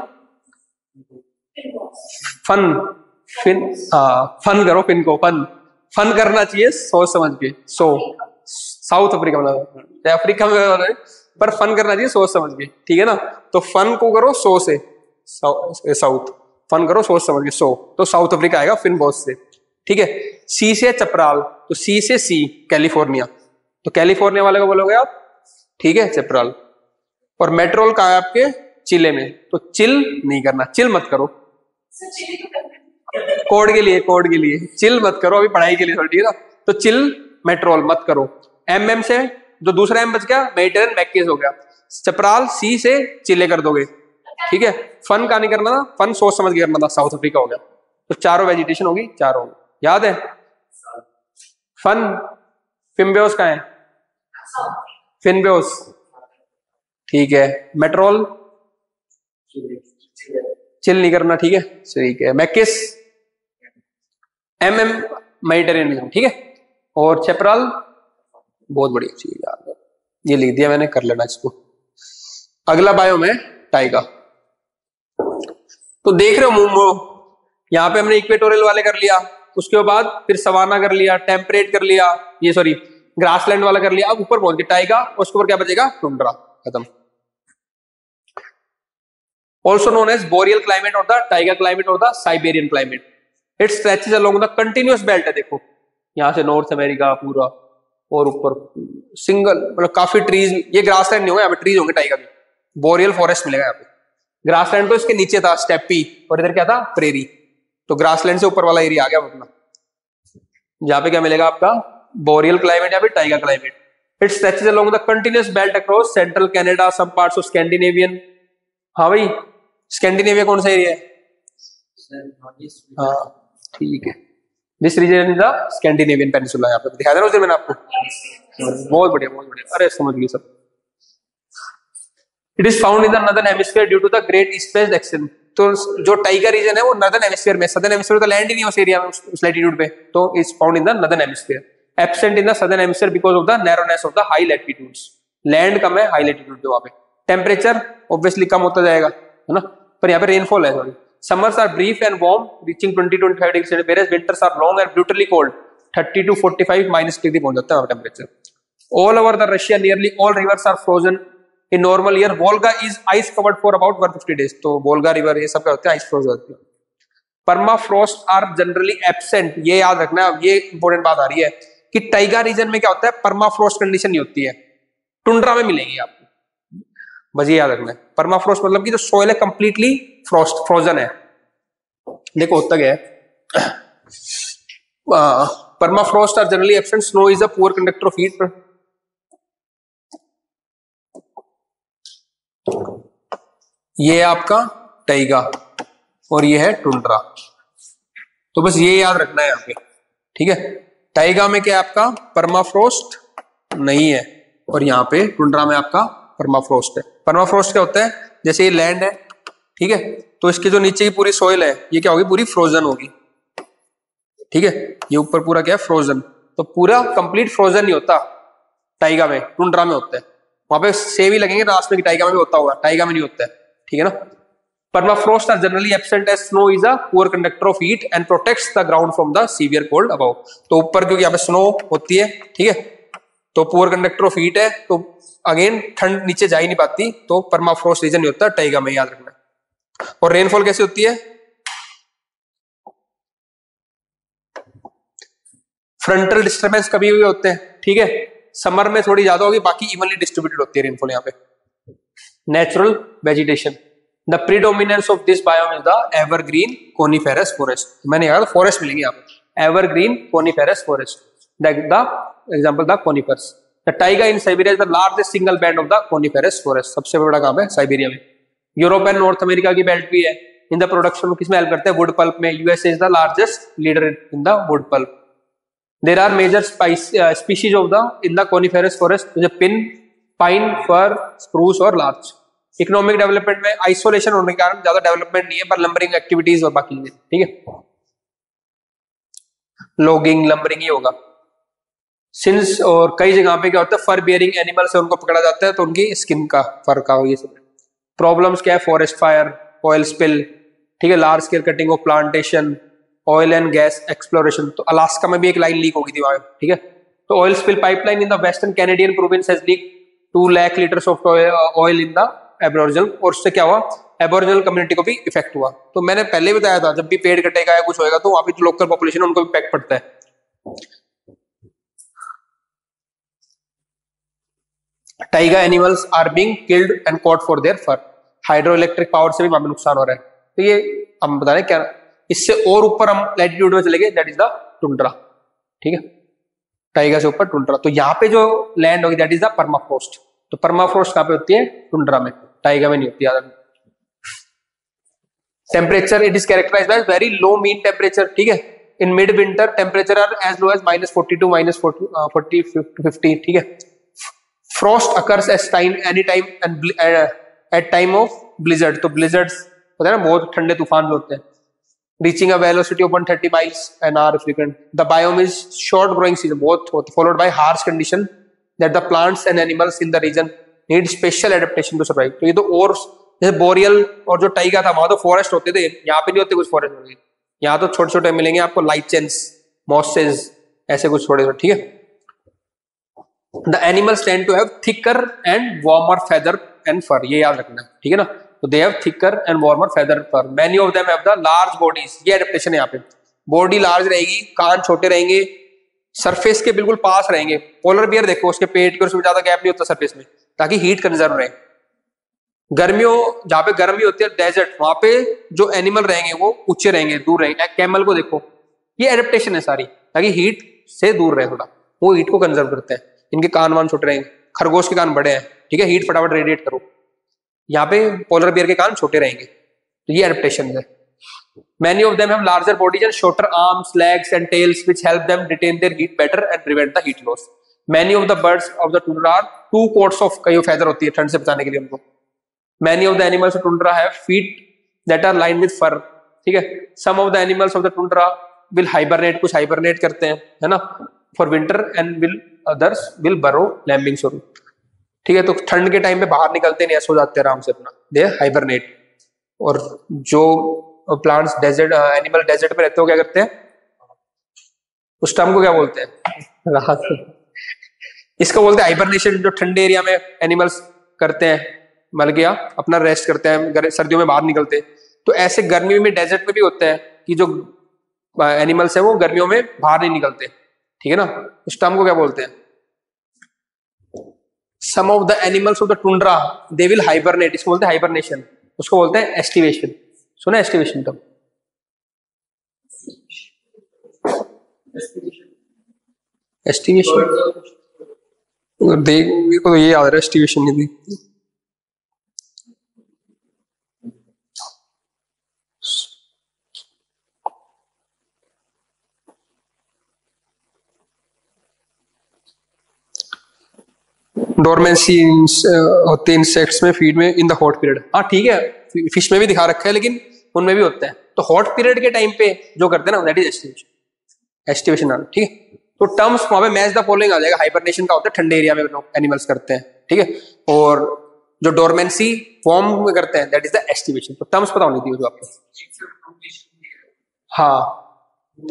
फन फिन हाँ फन करो, फिन को फन फन करना चाहिए सोच समझ के। सो साउथ अफ्रीका मतलब अफ्रीका में, पर फन करना चाहिए सोच समझ के, ठीक है ना। तो फन को करो सो से, साउथ, फन करो सोच समझ के, सो, तो साउथ अफ्रीका आएगा फिन बॉस से, ठीक है। सी से चपराल, तो सी से सी कैलिफोर्निया, तो कैलिफोर्निया वाले को बोलोगे आप, ठीक है, चपराल। और मेट्रोल कहा है आपके चिले में, तो चिल नहीं करना, चिल मत करो, कोड के लिए, कोड के लिए चिल मत करो, अभी पढ़ाई के लिए थोड़ी, ठीक है ना। तो चिल मेट्रोल मत करो। एम एम से जो दूसरा एम बच गया मेडिटेरेनियन मैक्विस हो गया, चपराल सी से चिले कर दोगे, ठीक है। फन का नहीं करना था, फन सोच समझ के करना था, साउथ अफ्रीका हो गया। तो चारों वेजिटेशन होगी, चारों याद है। फन, फिम्बियोस का है, फिनबियोस, ठीक है। मेट्रोल चिल नहीं करना, ठीक है, ठीक है। मैकिस, एम एम मेडिटेरेनियन, ठीक है। और चेपराल, बहुत बढ़िया चीज यार, ये लिख दिया मैंने, कर लेना इसको। अगला बायोम है टाइगा। तो देख रहे हो यहाँ पे हमने इक्वेटोरियल वाले कर लिया, उसके बाद फिर सवाना कर लिया, टेम्परेट कर लिया, ये सॉरी ग्रासलैंड वाला कर लिया, अब ऊपर पहुंच गया टाइगा, उसके ऊपर क्या बचेगा, टुंड्रा, खत्म। Also known as boreal climate और द टाइगा क्लाइमेट और the Siberian climate. It stretches along the continuous belt है, देखो यहाँ से नॉर्थ अमेरिका पूरा और ऊपर सिंगल, मतलब काफी ट्रीज, ये ग्रासलैंड नहीं होगा, यहाँ पे ट्रीज होंगे टाइगा में, बोरियल फॉरेस्ट मिलेगा यहाँ पे। ग्रासलैंड तो इसके नीचे था स्टेपी, और इधर क्या था, प्रेरी, तो ग्रासलैंड से ऊपर वाला एरिया आ गया अपना, जहाँ पे क्या मिलेगा आपका, बोरियल क्लाइमेट या फिर taiga climate. It stretches along the continuous belt across central Canada, some parts of Scandinavian. हाँ भाई, स्कैंडिनेविया कौन सा एरिया है, हाँ ठीक है, this region is the Scandinavian peninsula, यहाँ पे दिखा दे रहा हूँ मैंने आपको, बहुत बढ़िया बहुत बढ़िया, अरे समझ गए सब। It is found in the northern hemisphere due to the great east west action. तो जो टाइगर रीजन है वो नॉर्दर्न हेमिस्फीयर में, सदर्न हेमिस्फीयर तो लैंड ही नहीं उस एरिया में, उस लैटिट्यूड पे, तो is found in the northern hemisphere, absent in the southern hemisphere because of the narrowness of the high latitudes. Land कम है हाई लैटिट्यूड पे, वहां पे टेम्परेचर ऑब्वियसली कम होता जाएगा, है ना, पर यहाँ पे रेनफॉल है sorry. Summers are brief and warm, reaching twenty to twenty-five degrees Celsius, whereas winters are long and brutally cold, thirty to forty-five minus degree पहुंच जाता है temperature. All over the Russia, nearly all rivers are frozen in normal year. Volga is ice covered for about one hundred fifty days. तो Volga river ये सब क्या होते हैं, ice froze होते हैं। Permafrost are generally absent, ये याद रखना, ये इंपॉर्टेंट बात आ रही है कि टाइगा रीजन में क्या होता है, परमाफ्रोस्ट कंडीशन नहीं होती है, टुंड्रा में मिलेगी आपको, बस ये याद रखना है। परमाफ्रोस्ट मतलब कि जो सोइल है कंप्लीटली फ्रोस्ट फ्रोजन है। देखो होता क्या है, permafrost are generally absent, snow is a poor conductor of heat. ये आपका टाइगा और ये है टुंड्रा, तो बस ये याद रखना है यहाँ पे, ठीक है। टाइगा में क्या आपका परमाफ्रोस्ट नहीं है, और यहाँ पे टुंड्रा में आपका परमाफ्रोस्ट है। परमाफ्रोस्ट क्या होता है, जैसे ये लैंड है, ठीक है, तो इसके जो नीचे की पूरी सॉइल है ये क्या होगी, पूरी फ्रोजन होगी, ठीक है, ये ऊपर पूरा क्या है, फ्रोजन, तो पूरा कंप्लीट फ्रोजन नहीं होता टाइगा में, टुंड्रा में होता है। वहां पे सेब ही लगेंगे रास्ते की, टाइगा में भी होता होगा, टाइगा में नहीं होता है, ठीक है ना। Permafrost are generally absent as snow is a poor conductor of heat and protects the ground from the severe cold above. तो ऊपर क्योंकि यहाँ पे स्नो होती है, ठीक है, तो पुअर कंडक्टर ऑफ हीट है, तो अगेन ठंड नीचे जा ही नहीं पाती, तो परमाफ्रोस्ट रीजन नहीं होता टाइगा में, याद रखना। और रेनफॉल कैसे होती है, फ्रंटल डिस्टर्बेंस कभी भी होते हैं, ठीक है, समर में थोड़ी ज्यादा होगी, बाकी इवनली डिस्ट्रीब्यूटेड होती है रेनफॉल यहाँ पे। Natural vegetation, the predominance of this biome is the evergreen coniferous forest. मैंने कहा फॉरेस्ट मिलेंगे यहाँ पे, evergreen coniferous forest, the example the conifers. The taiga in Siberia is the largest single band of the coniferous forest, सबसे बड़ा काम है Siberia में। यूरोप एंड नॉर्थ अमेरिका की बेल्ट भी है, इन द प्रोडक्शन में किसमें हेल्प करते हैं, वुड पल्प में। USA is the largest leader in the wood pulp. There are major species of the in the coniferous forest, जैसे पिन, पाइन, फर, स्प्रूस और लार्च। इकोनॉमिक डेवलपमेंट में isolation होने के कारण ज्यादा डेवलपमेंट नहीं है, पर लंबरिंग एक्टिविटीज और बाकी, ठीक है, लॉगिंग लंबरिंग ही होगा। सिंस और कई जगह पे क्या होता है, फर बियरिंग एनिमल से उनको पकड़ा जाता है, तो उनकी स्किन का फर का ये सब। प्रॉब्लम्स क्या है, फॉरेस्ट फायर, ऑयल स्पिल, ठीक है, large scale cutting of plantation, oil and gas exploration. तो अलास्का में भी एक लाइन लीक हो गई थी वहां, ठीक है, तो oil spill pipeline in the western Canadian province has leak two lakh litres of oil in the aboriginal, और उससे क्या हुआ, एबोरिजिनल कम्युनिटी को भी इफेक्ट हुआ। तो मैंने पहले बताया था, जब भी पेड़ कटेगा या कुछ होएगा तो वहां पे जो लोकल पॉपुलेशन उनको इफेक्ट पड़ता है। Taiga animals are being killed and caught for their fur. Hydroelectric power से भी वहां पे नुकसान हो रहा है, तो ये हम बता रहे क्या, इससे और ऊपर हम लैटिट्यूड में चले गए, दैट इज द टुंड्रा, ठीक है, टाइगा से ऊपर टुंड्रा। तो यहाँ पे जो लैंड होगी दैट इज द परमाफ्रोस्ट। तो परमाफ्रोस्ट कहां पे होती है, टुंड्रा में, टाइगा में नहीं होती। याद रखना। Temperature, it is characterised by very low mean temperature, ठीक है, in mid winter temperature are as low as minus forty to minus forty fifty, ठीक है। Frost occurs at time any time and at time of blizzard, तो blizzards होते हैं ना, बहुत ठंडे तूफान जो होते हैं। Reaching a velocity of one hundred thirty miles an hour frequent. The biome is short growing season, both followed by harsh condition that the plants and animals in the region need special adaptation to survive. तो ये तो और जैसे boreal और जो Tyga था वहां तो फॉरेस्ट होते थे, यहाँ पे नहीं होते कुछ फॉरेस्ट होते, यहाँ तो छोटे छोटे मिलेंगे आपको लाइचेंस, मॉसेज, ऐसे कुछ छोटे छोटे, ठीक है। The animals tend to have thicker and warmer feather and fur, ये याद रखना है, ठीक है ना। तो they have thicker and warmer feather fur, many of them have the large bodies, ये एडेप्टेशन है यहाँ पे। बॉडी लार्ज रहेगी, कान छोटे रहेंगे, सरफेस के बिल्कुल पास रहेंगे। पोलर बियर देखो उसके पेट के उसमें ज्यादा गैप नहीं होता सरफेस में, ताकि हीट कंजर्व रहे। गर्मियों जहां पे गर्मी होती है डेजर्ट, वहां पे जो एनिमल रहेंगे वो ऊंचे रहेंगे, दूर रहेंगे। कैमल को देखो, ये एडेप्टेशन है सारी, ताकि हीट से दूर रहे थोड़ा, वो हीट को कंजर्व करते हैं। इनके कान वान छोटे रहेंगे, खरगोश के कान बड़े हैं, ठीक है, हीट फटाफट रेडिएट करो। यहाँ पे पोलर बियर के कान छोटे रहेंगे, तो ये एडेप्टेशन है। Many of them have larger bodies and shorter arms, legs and tails which help them retain their heat better and prevent the heat loss. Many of the birds of the tundra are two coats of, कई feather होती है ठंड से बचाने के लिए उनको। Many of the animals of tundra have feet that are lined with fur, ठीक है। Some of the animals of the tundra will hibernate, कुछ hibernate करते हैं, है ना, for winter, and will others will burrow lambing shore, ठीक है। तो ठंड के टाइम पे बाहर निकलते नहीं, सो जाते हैं आराम से अपना, दे हाइबरनेट। और जो प्लांट्स डेजर्ट एनिमल डेजर्ट में रहते हो क्या करते हैं, उस टर्म को क्या बोलते हैं, राहत, इसको बोलते हैं हाइबरनेशन। जो ठंडे एरिया में एनिमल्स करते हैं, मर गया अपना रेस्ट करते हैं, सर्दियों में बाहर निकलते हैं। तो ऐसे गर्मी में डेजर्ट में भी होता है कि जो एनिमल्स है वो गर्मियों में बाहर नहीं निकलते, ठीक है ना, उस टर्म को क्या बोलते हैं। Some of the animals of the tundra they will hibernate, इसको बोलते हैं हाइबरनेशन, उसको बोलते हैं एस्टिवेशन। सुना एस्टिवेशन टर्म, एस्टिवेशन देख, मेरे को तो ये याद है एस्टिवेशन नहीं थी। डोरमेंसी होते हैं इंसेक्ट्स में, फीड में, इन द हॉट पीरियड। हाँ ठीक है, फिश में भी दिखा रखा है, लेकिन उनमें भी होता है। तो हॉट पीरियड के टाइम पे जो करते हैं ना, दैट इज एस्टिवेशन, एस्टिवेशन, ठीक है। तो टर्म्स वहां पे मैच द फॉलोइंग आ जाएगा। हाइबरनेशन का होता है ठंडे एरिया में एनिमल्स करते हैं, ठीक है, और जो डोरमेंसी फॉर्म में करते हैं दैट इज द एस्टिवेशन। तो टर्म्स पता होनी चाहिए जो आपको। हाँ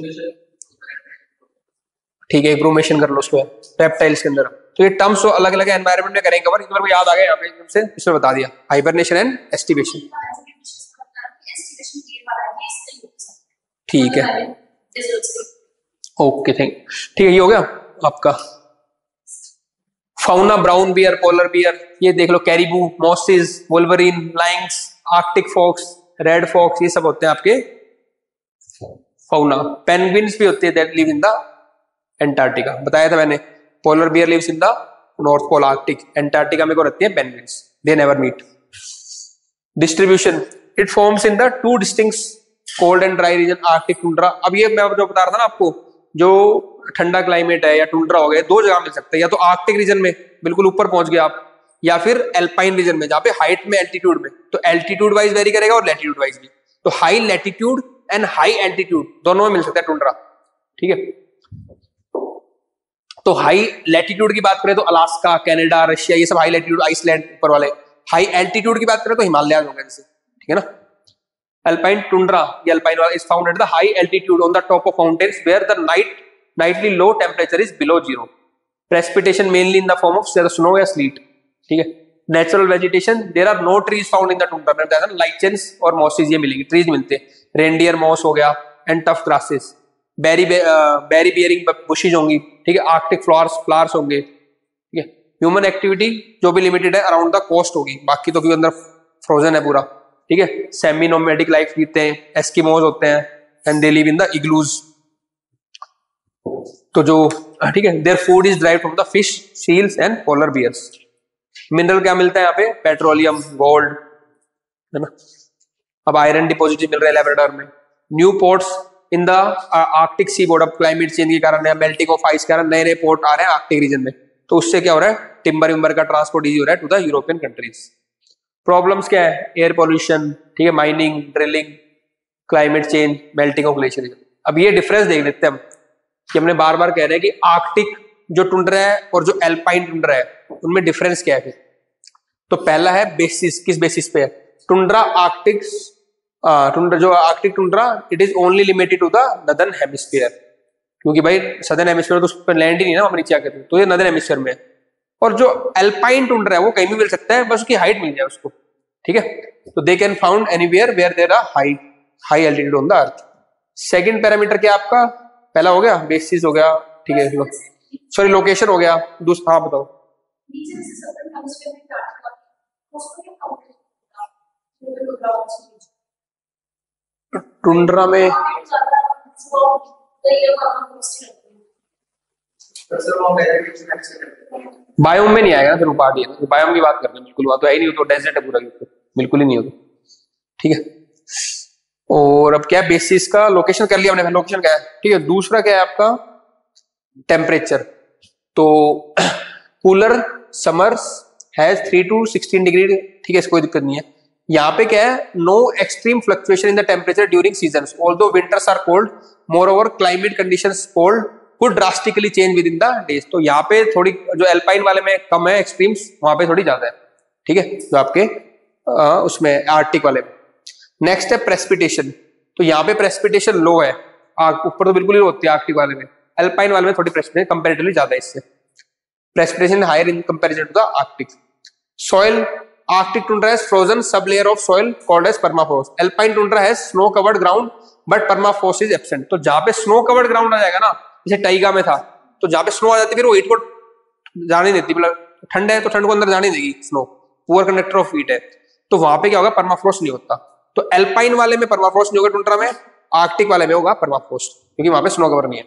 ठीक है, ब्रूमेशन कर लो उसको रेप्टाइल्स के अंदर। तो ये टर्म्स तो अलग अलग एनवायरनमेंट में करेंगे कवर, एक बार को याद आ गया यहाँ पे एकदम से, इसमें बता दिया हाइबरनेशन एंड एस्टिवेशन, ठीक है, ओके थैंक, ठीक है, ये हो गया आपका fauna. Brown bear, polar bear, ये देख लो, caribou, mosses, wolverine, lions, Arctic fox, red fox, ये सब होते हैं आपके फाउना। पेंगुइन्स भी होते हैं that live in the Antarctica, बताया था मैंने। Polar bear lives in the North Pole Arctic, Antarctica में को रहती है penguins, they never meet. Distribution, it forms in the two distinct cold and dry region, Arctic, tundra. अब ये मैं जो बता रहा था ना आपको, जो ठंडा क्लाइमेट है या टुंड्रा हो गया, दो जगह मिल सकता है, या तो आर्कटिक रीजन में बिल्कुल ऊपर पहुंच गए आप, या फिर एल्पाइन रीजन में जहां पे हाइट में, एल्टीट्यूड में। तो एल्टीट्यूड वाइज वेरी करेगा और लैटिट्यूड वाइज भी। तो high latitude and high altitude दोनों में मिल सकता है टुंड्रा, ठीक है। तो हाई लैटिट्यूड की बात करें तो अलास्का, कनाडा, रशिया, ये सब हाई लैटिट्यूड, आइसलैंड ऊपर वाले। हाई एल्टीट्यूड की बात करें तो हिमालय होंगे जैसे, ठीक है ना। अल्पाइन टुंड्रा, ये अल्पाइन वाला is found at the high altitude on the top of mountains where the night nightly low temperature is below zero. Precipitation mainly in the form of snow या स्लीट, ठीक है। Natural vegetation, there are no trees found in the tundra, lichens और mosses ये मिलेंगे, trees मिलते हैं। Reindeer moss हो गया and tough grasses, berry berry bearing bushes होंगी, ठीक है। आर्कटिक फ्लावर्स फ्लावर्स होंगे, ठीक है। ह्यूमन एक्टिविटी जो भी लिमिटेड है अराउंड द कोस्ट होगी, बाकी तो क्योंकि अंदर फ्रोजन है पूरा, ठीक है। सेमी नोमैडिक लाइफ जीते हैं, एस्किमोज होते हैं and they live in the igloos. तो जो, ठीक है, their food is derived from the fish, seals and polar bears. Mineral क्या मिलता है यहाँ पे, पेट्रोलियम, गोल्ड, है ना। अब आयरन डिपॉजिट मिल रहा है लैब्राडोर में। New ports in the Arctic seaboard, अब क्लाइमेट चेंज के कारण या मेल्टिंग ऑफ आइस के कारण नए नए पोर्ट आ रहे हैं आर्कटिक रीजन में। तो उससे क्या हो रहा है, टिम्बर विम्बर का ट्रांसपोर्ट इजी हो रहा है to the European countries. Problems क्या है, एयर पॉल्यूशन, ठीक है, mining, drilling, climate change, melting of glacier. अब ये डिफरेंस देख लेते हैं हम, कि हमने बार बार कह रहे हैं कि आर्कटिक जो टुंड्रा है और जो एल्पाइन टुंड्रा है उनमें डिफरेंस क्या है। तो पहला है बेसिस, किस बेसिस पे है, टुंड्रा आर्कटिक, टुंड्रा जो Arctic tundra it is only limited to the northern hemisphere, क्योंकि भाई सदर्न हेमिस्फीयर तो उस पर लैंड ही नहीं ना, वहां नीचे आके, तो ये नदर्न हेमिस्फीयर में। और जो एल्पाइन टुंड्रा है वो कहीं भी मिल सकता है, बस उसकी हाइट मिल जाए उसको, ठीक है। तो they can found anywhere where there are high high altitude on the earth. Second parameter क्या आपका, पहला हो गया बेसिस हो गया, ठीक है, सॉरी लोकेशन हो गया, दूसरा हाँ बताओ। टुंड्रा में बायोम में नहीं आएगा, फिर पार्ट ही है, बायोम की बात करते हैं, बिल्कुल बात तो है ही नहीं, तो डेजर्ट है पूरा, बिल्कुल ही नहीं होगा, ठीक है। और अब क्या है, बेसिस का लोकेशन कर लिया हमने, लोकेशन क्या है, ठीक है। दूसरा क्या है आपका टेम्परेचर, तो cooler summers has three to sixteen degree, ठीक है, कोई दिक्कत नहीं है। यहाँ पे क्या है, no extreme fluctuation in the temperature during seasons although winters are cold, moreover climate conditions cold could drastically change within the days. तो यहाँ पे थोड़ी जो एल्पाइन वाले में कम है एक्सट्रीम्स, वहां पे थोड़ी ज्यादा है, ठीक है, जो आपके आ, उसमें आर्टिक वाले में। नेक्स्ट है प्रेसिपिटेशन, तो यहाँ पे प्रेसिपिटेशन लो है, ऊपर तो बिल्कुल ही होती है आर्टिक वाले में, एल्पाइन वाले में थोड़ी प्रेसिपिटेशन कंपैरेटिवली ज्यादा है, इससे precipitation higher in comparison to the arctic. Soil, arctic tundra has frozen sub layer of soil called as permafrost, alpine tundra has snow covered ground but permafrost is absent. तो जहां पे snow covered ground आ जाएगा ना, जैसे Tyga में था, तो जहां पे स्नो आ जाती है फिर वो हीट को जाने देती, मतलब ठंड है तो ठंड को अंदर जाने देगी, snow poor conductor of heat है, तो वहां पे क्या होगा, परमाफ्रोस्ट नहीं होता। तो एल्पाइन वाले में परमाफ्रोस्ट नहीं होगा टुंड्रा में, आर्कटिक वाले में होगा परमाफ्रोस्ट, क्योंकि वहां पे स्नो कवर नहीं है।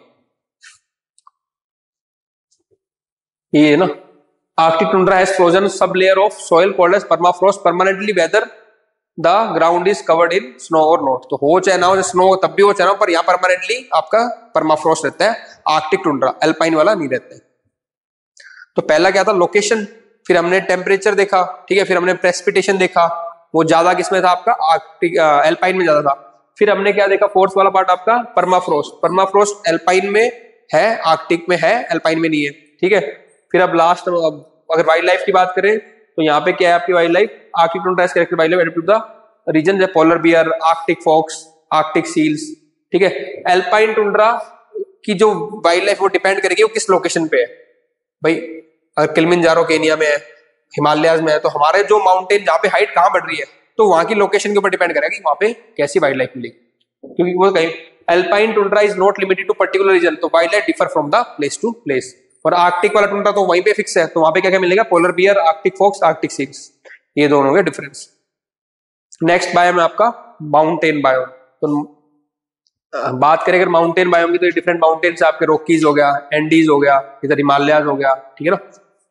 ये ना arctic tundra has frozen sub layer of soil called as permafrost permanently whether the ground is covered in snow और नॉट। तो हो चाहे ना हो स्नो, तब भी हो चाहे ना, पर यहाँ परमानेंटली आपका परमाफ्रोस्ट रहता है, आर्कटिक टुंड्रा, एल्पाइन वाला नहीं रहता है। तो पहला क्या था, लोकेशन, फिर हमने टेम्परेचर देखा, ठीक है, फिर हमने प्रेसिपिटेशन देखा, वो ज्यादा किसमें था आपका, आर्कटिक एल्पाइन में ज्यादा था। फिर हमने क्या देखा, फोर्थ वाला पार्ट आपका परमाफ्रोस्ट, परमाफ्रोस्ट एल्पाइन में है, आर्कटिक में है, एल्पाइन में नहीं है, ठीक है। फिर अब लास्ट, अगर वाइल्ड लाइफ की बात करें तो यहाँ पे क्या है आपकी wild life, arctic tundra is characterised by wild life the region है polar bear, arctic fox, arctic seals, ठीक है। एल्पाइन टुंड्रा की जो वाइल्ड लाइफ वो डिपेंड करेगी वो किस लोकेशन पे है भाई, अगर किलिमंजारो केनिया में है, हिमालयाज में है, तो हमारे जो माउंटेन जहाँ पे हाइट कहाँ बढ़ रही है, तो वहां की लोकेशन के ऊपर डिपेंड करेगा कि वहां पे कैसी वाइल्ड लाइफ मिलेगी, क्योंकि वो कहीं alpine tundra is not limited to particular region, तो wild life differ from the place to place. और आर्कटिक वाला टुंड्रा तो वहीं पे फिक्स है, तो वहां पे क्या क्या मिलेगा, polar bear, arctic fox, arctic seals, ये दोनों के डिफरेंस। नेक्स्ट बायोम है आपका माउंटेन बायोम। तो बात करें अगर माउंटेन बायोम की, तो डिफरेंट माउंटेन्स आपके रॉकीज हो गया, एंडीज हो गया, इधर हिमालयाज हो गया, ठीक है ना।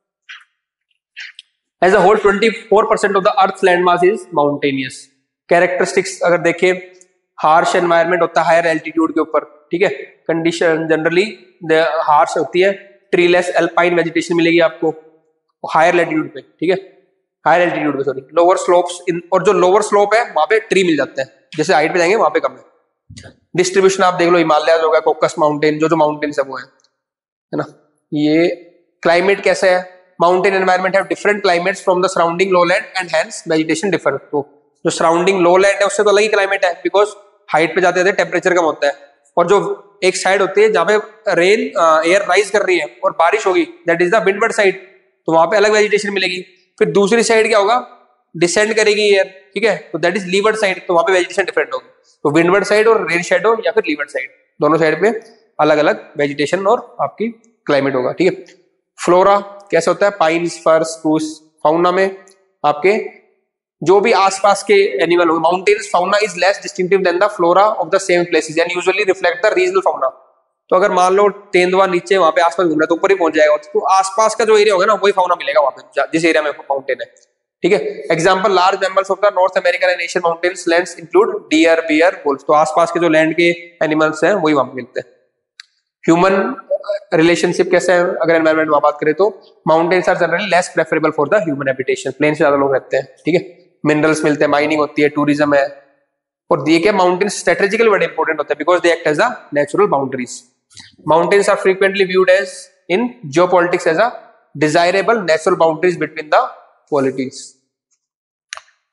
As a whole twenty four percent of the earth land mass is mountainous. Characteristics अगर देखें, हार्श एनवायरनमेंट होता है हायर एल्टीट्यूड के ऊपर, ठीक है, कंडीशन जनरली हार्श होती है, ट्रीलेस एल्पाइन वेजिटेशन मिलेगी आपको हायर एल्टीट्यूड पे, ठीक है, हायर एल्टीट्यूड पे, सॉरी, लोअर स्लोप्स इन, और जो लोअर स्लोप है वहां पे ट्री मिल जाते हैं, जैसे हाइट पे जाएंगे वहां पे कम है। डिस्ट्रीब्यूशन आप देख लो, हिमालयाज हो गया, कोकस माउंटेन, जो जो माउंटेन सब वो है, है ना। ये क्लाइमेट कैसा है, mountain environment have different climates from the surrounding lowland and hence vegetation differ. तो जो सराउंडिंग लोलैंड है उससे तो अलग ही क्लाइमेट है, बिकॉज हाइट पे जाते जाते टेम्परेचर कम होता है, और जो एक साइड होती है जहां पे रेन एयर राइज कर रही है और बारिश होगी, that is the windward side, तो वहां पे अलग वेजिटेशन मिलेगी। फिर दूसरी साइड क्या होगा, डिसेंड करेगी एयर, ठीक है, तो दैट इज लीवर्ड साइड, तो वहां पे वेजिटेशन डिफरेंट होगी। तो विंडवर्ड साइड और रेन शेडो या फिर लीवर्ड साइड, दोनों साइड पे अलग अलग वेजिटेशन और आपकी क्लाइमेट होगा, ठीक है। फ्लोरा कैसे होता है, पाइन्स, फर्स, स्प्रूस। फाउना में आपके जो भी आसपास के एनिमल होंगे, mountains fauna is less distinctive than the flora of the same places and usually reflect the regional fauna. तो अगर मान लो तेंदुआ नीचे वहां पे आसपास घूम रहा है तो ऊपर ही पहुंच जाएगा, तो आसपास का जो एरिया होगा ना वही फाउना मिलेगा वहां पे जिस एरिया में माउंटेन है, ठीक है। Example, large members of the North American and Asian mountains lands include deer, bear, wolf. तो आसपास के जो लैंड के एनिमल्स हैं वही वहां पे मिलते हैं। ह्यूमन रिलेशनशिप कैसे है, अगर एनवायरमेंट में बात करें तो mountains are generally less preferable for the human habitation, plain से ज्यादा लोग रहते हैं, ठीक है। मिनरल्स मिलते हैं, माइनिंग होती है, टूरिज्म है, और ये क्या माउंटेन्स स्ट्रेटेजिकली बड़े इंपॉर्टेंट होते हैं because they act as a natural boundaries. Mountains are frequently viewed as in geopolitics as a desirable natural boundaries between the polities.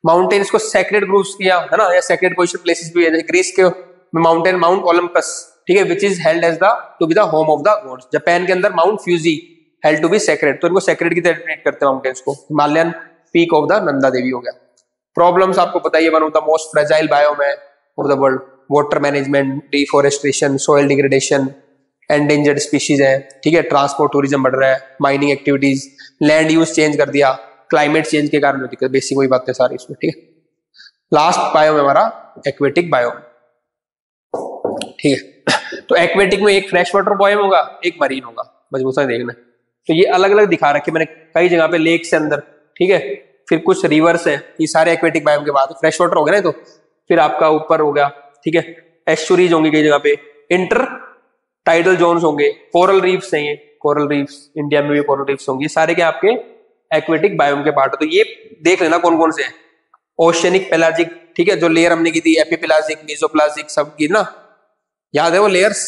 Mountains को सेक्रेड ग्रुप्स किया है ना, या सेक्रेड पोजिशन प्लेसेस भी है, ग्रीस के माउंटेन माउंट ओलंपस, ठीक है, which is held as the to be the home of the gods. Japan के अंदर Mount Fuji held to be sacred, तो इनको सेक्रेड की तरह ट्रीट करते हैं माउंटेन्स को। Himalayan peak of the Nanda Devi हो गया। प्रॉब्लम्स आपको पता ही है, one of the most fragile biome है of the world, water management, deforestation, soil degradation, endangered species है, ठीक है, ट्रांसपोर्ट टूरिज्म बढ़ रहा है, mining activities, land use change कर दिया, क्लाइमेट चेंज के कारण होती है, बेसिक वही बातें सारी इसमें, ठीक है। लास्ट बायोम है हमारा एक्वेटिक बायोम, ठीक है। तो एक्वेटिक में एक फ्रेश वाटर बायोम होगा, एक मरीन होगा, मजबूत से देखना। तो ये अलग अलग दिखा रखे मैंने कई जगह पे, लेक से अंदर, ठीक है, फिर कुछ रिवर्स है, ये सारे एक्वेटिक बायोम के बाद फ्रेश वाटर हो गया ना, तो फिर आपका ऊपर हो गया, ठीक है, एस्चुरीज होंगी कई जगह पे, इंटर टाइडल जोन्स होंगे, कोरल रीफ्स हैं, ये कोरल रीफ्स, इंडिया में भी कोरल रीफ्स होंगी, सारे के आपके एक्वेटिक बायोम के पार्ट है। तो ये देख लेना कौन कौन से हैं। ओशियनिक, पेलाजिक, ठीक है, जो लेयर हमने की थी, एपिपेलाजिक, मेसोपेलाजिक, सब की ना, याद है वो लेयर्स?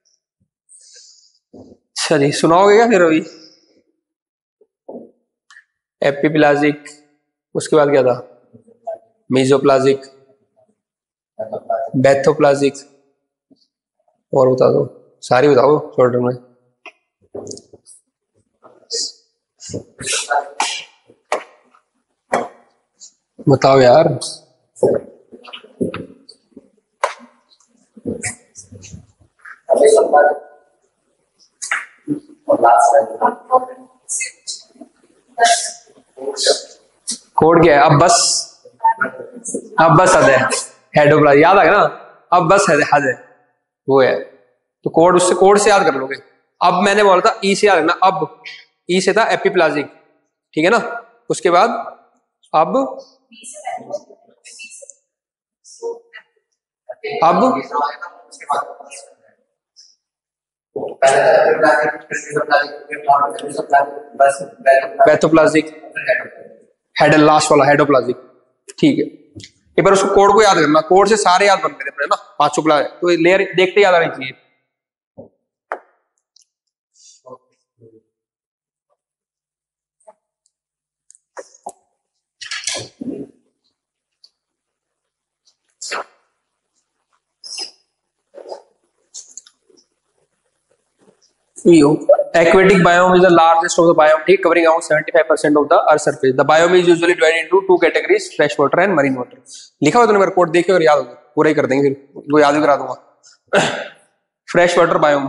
अच्छा जी, सुनाओगे क्या फिर अभी? एपिपेलाजिक, उसके बाद क्या था? मेसोपेलाजिक, बैथोप्लाजिक, और बता दो, सारी बताओ शॉर्ट में। बताओ यार। कोड क्या है? अब बस, अब बस हद है, हेडोप्लाज्म याद आ गया ना, अब बस हद है, वो है। तो कोड, उससे कोड से याद कर लोगे। अब मैंने बोला था ई से याद रखना, अब ई से था एपिप्लाजिक, ठीक है ना, उसके बाद अब अब बैथोप्लाजिक, हेड लास्ट वाला हेडोप्लाजिक, ठीक है। एक बार उसको कोड को याद करना, कोड से सारे याद बनते थे ना, पांचों प्लाज, तो लेयर देखते याद आनी चाहिए। Aquatic biome is the largest of the biome, ठीक, covering around seventy-five percent of the earth surface. The biome is usually divided into two categories, fresh water and marine water. लिखा हुआ तूने, मेरा कोड देखे और याद होगा, पूरा ही कर देंगे, फिर वो याद भी करा दूंगा। फ्रेश वाटर बायोम,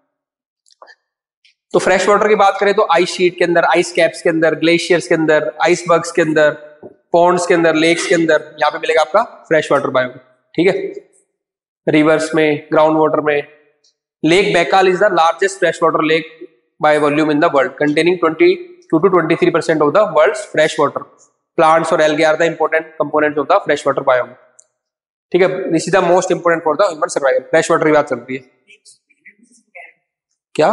तो फ्रेश वाटर की बात करें तो आइस शीट के अंदर, आइस कैप्स के अंदर, ग्लेशियर्स के अंदर, आइसबर्ग्स के अंदर, पॉन्ड्स के अंदर, लेक्स के अंदर, यहाँ पे मिलेगा आपका फ्रेश वाटर बायोम, ठीक है। रिवर्स में, ग्राउंड वाटर में, Lake Baikal is the largest fresh water lake by volume in the world, containing twenty-two to twenty-three percent of the world's fresh water. Plants और algae are the important components of the fresh water biome. ठीक है, this is the most important for the human survival. Fresh water की बात चल रही है, क्या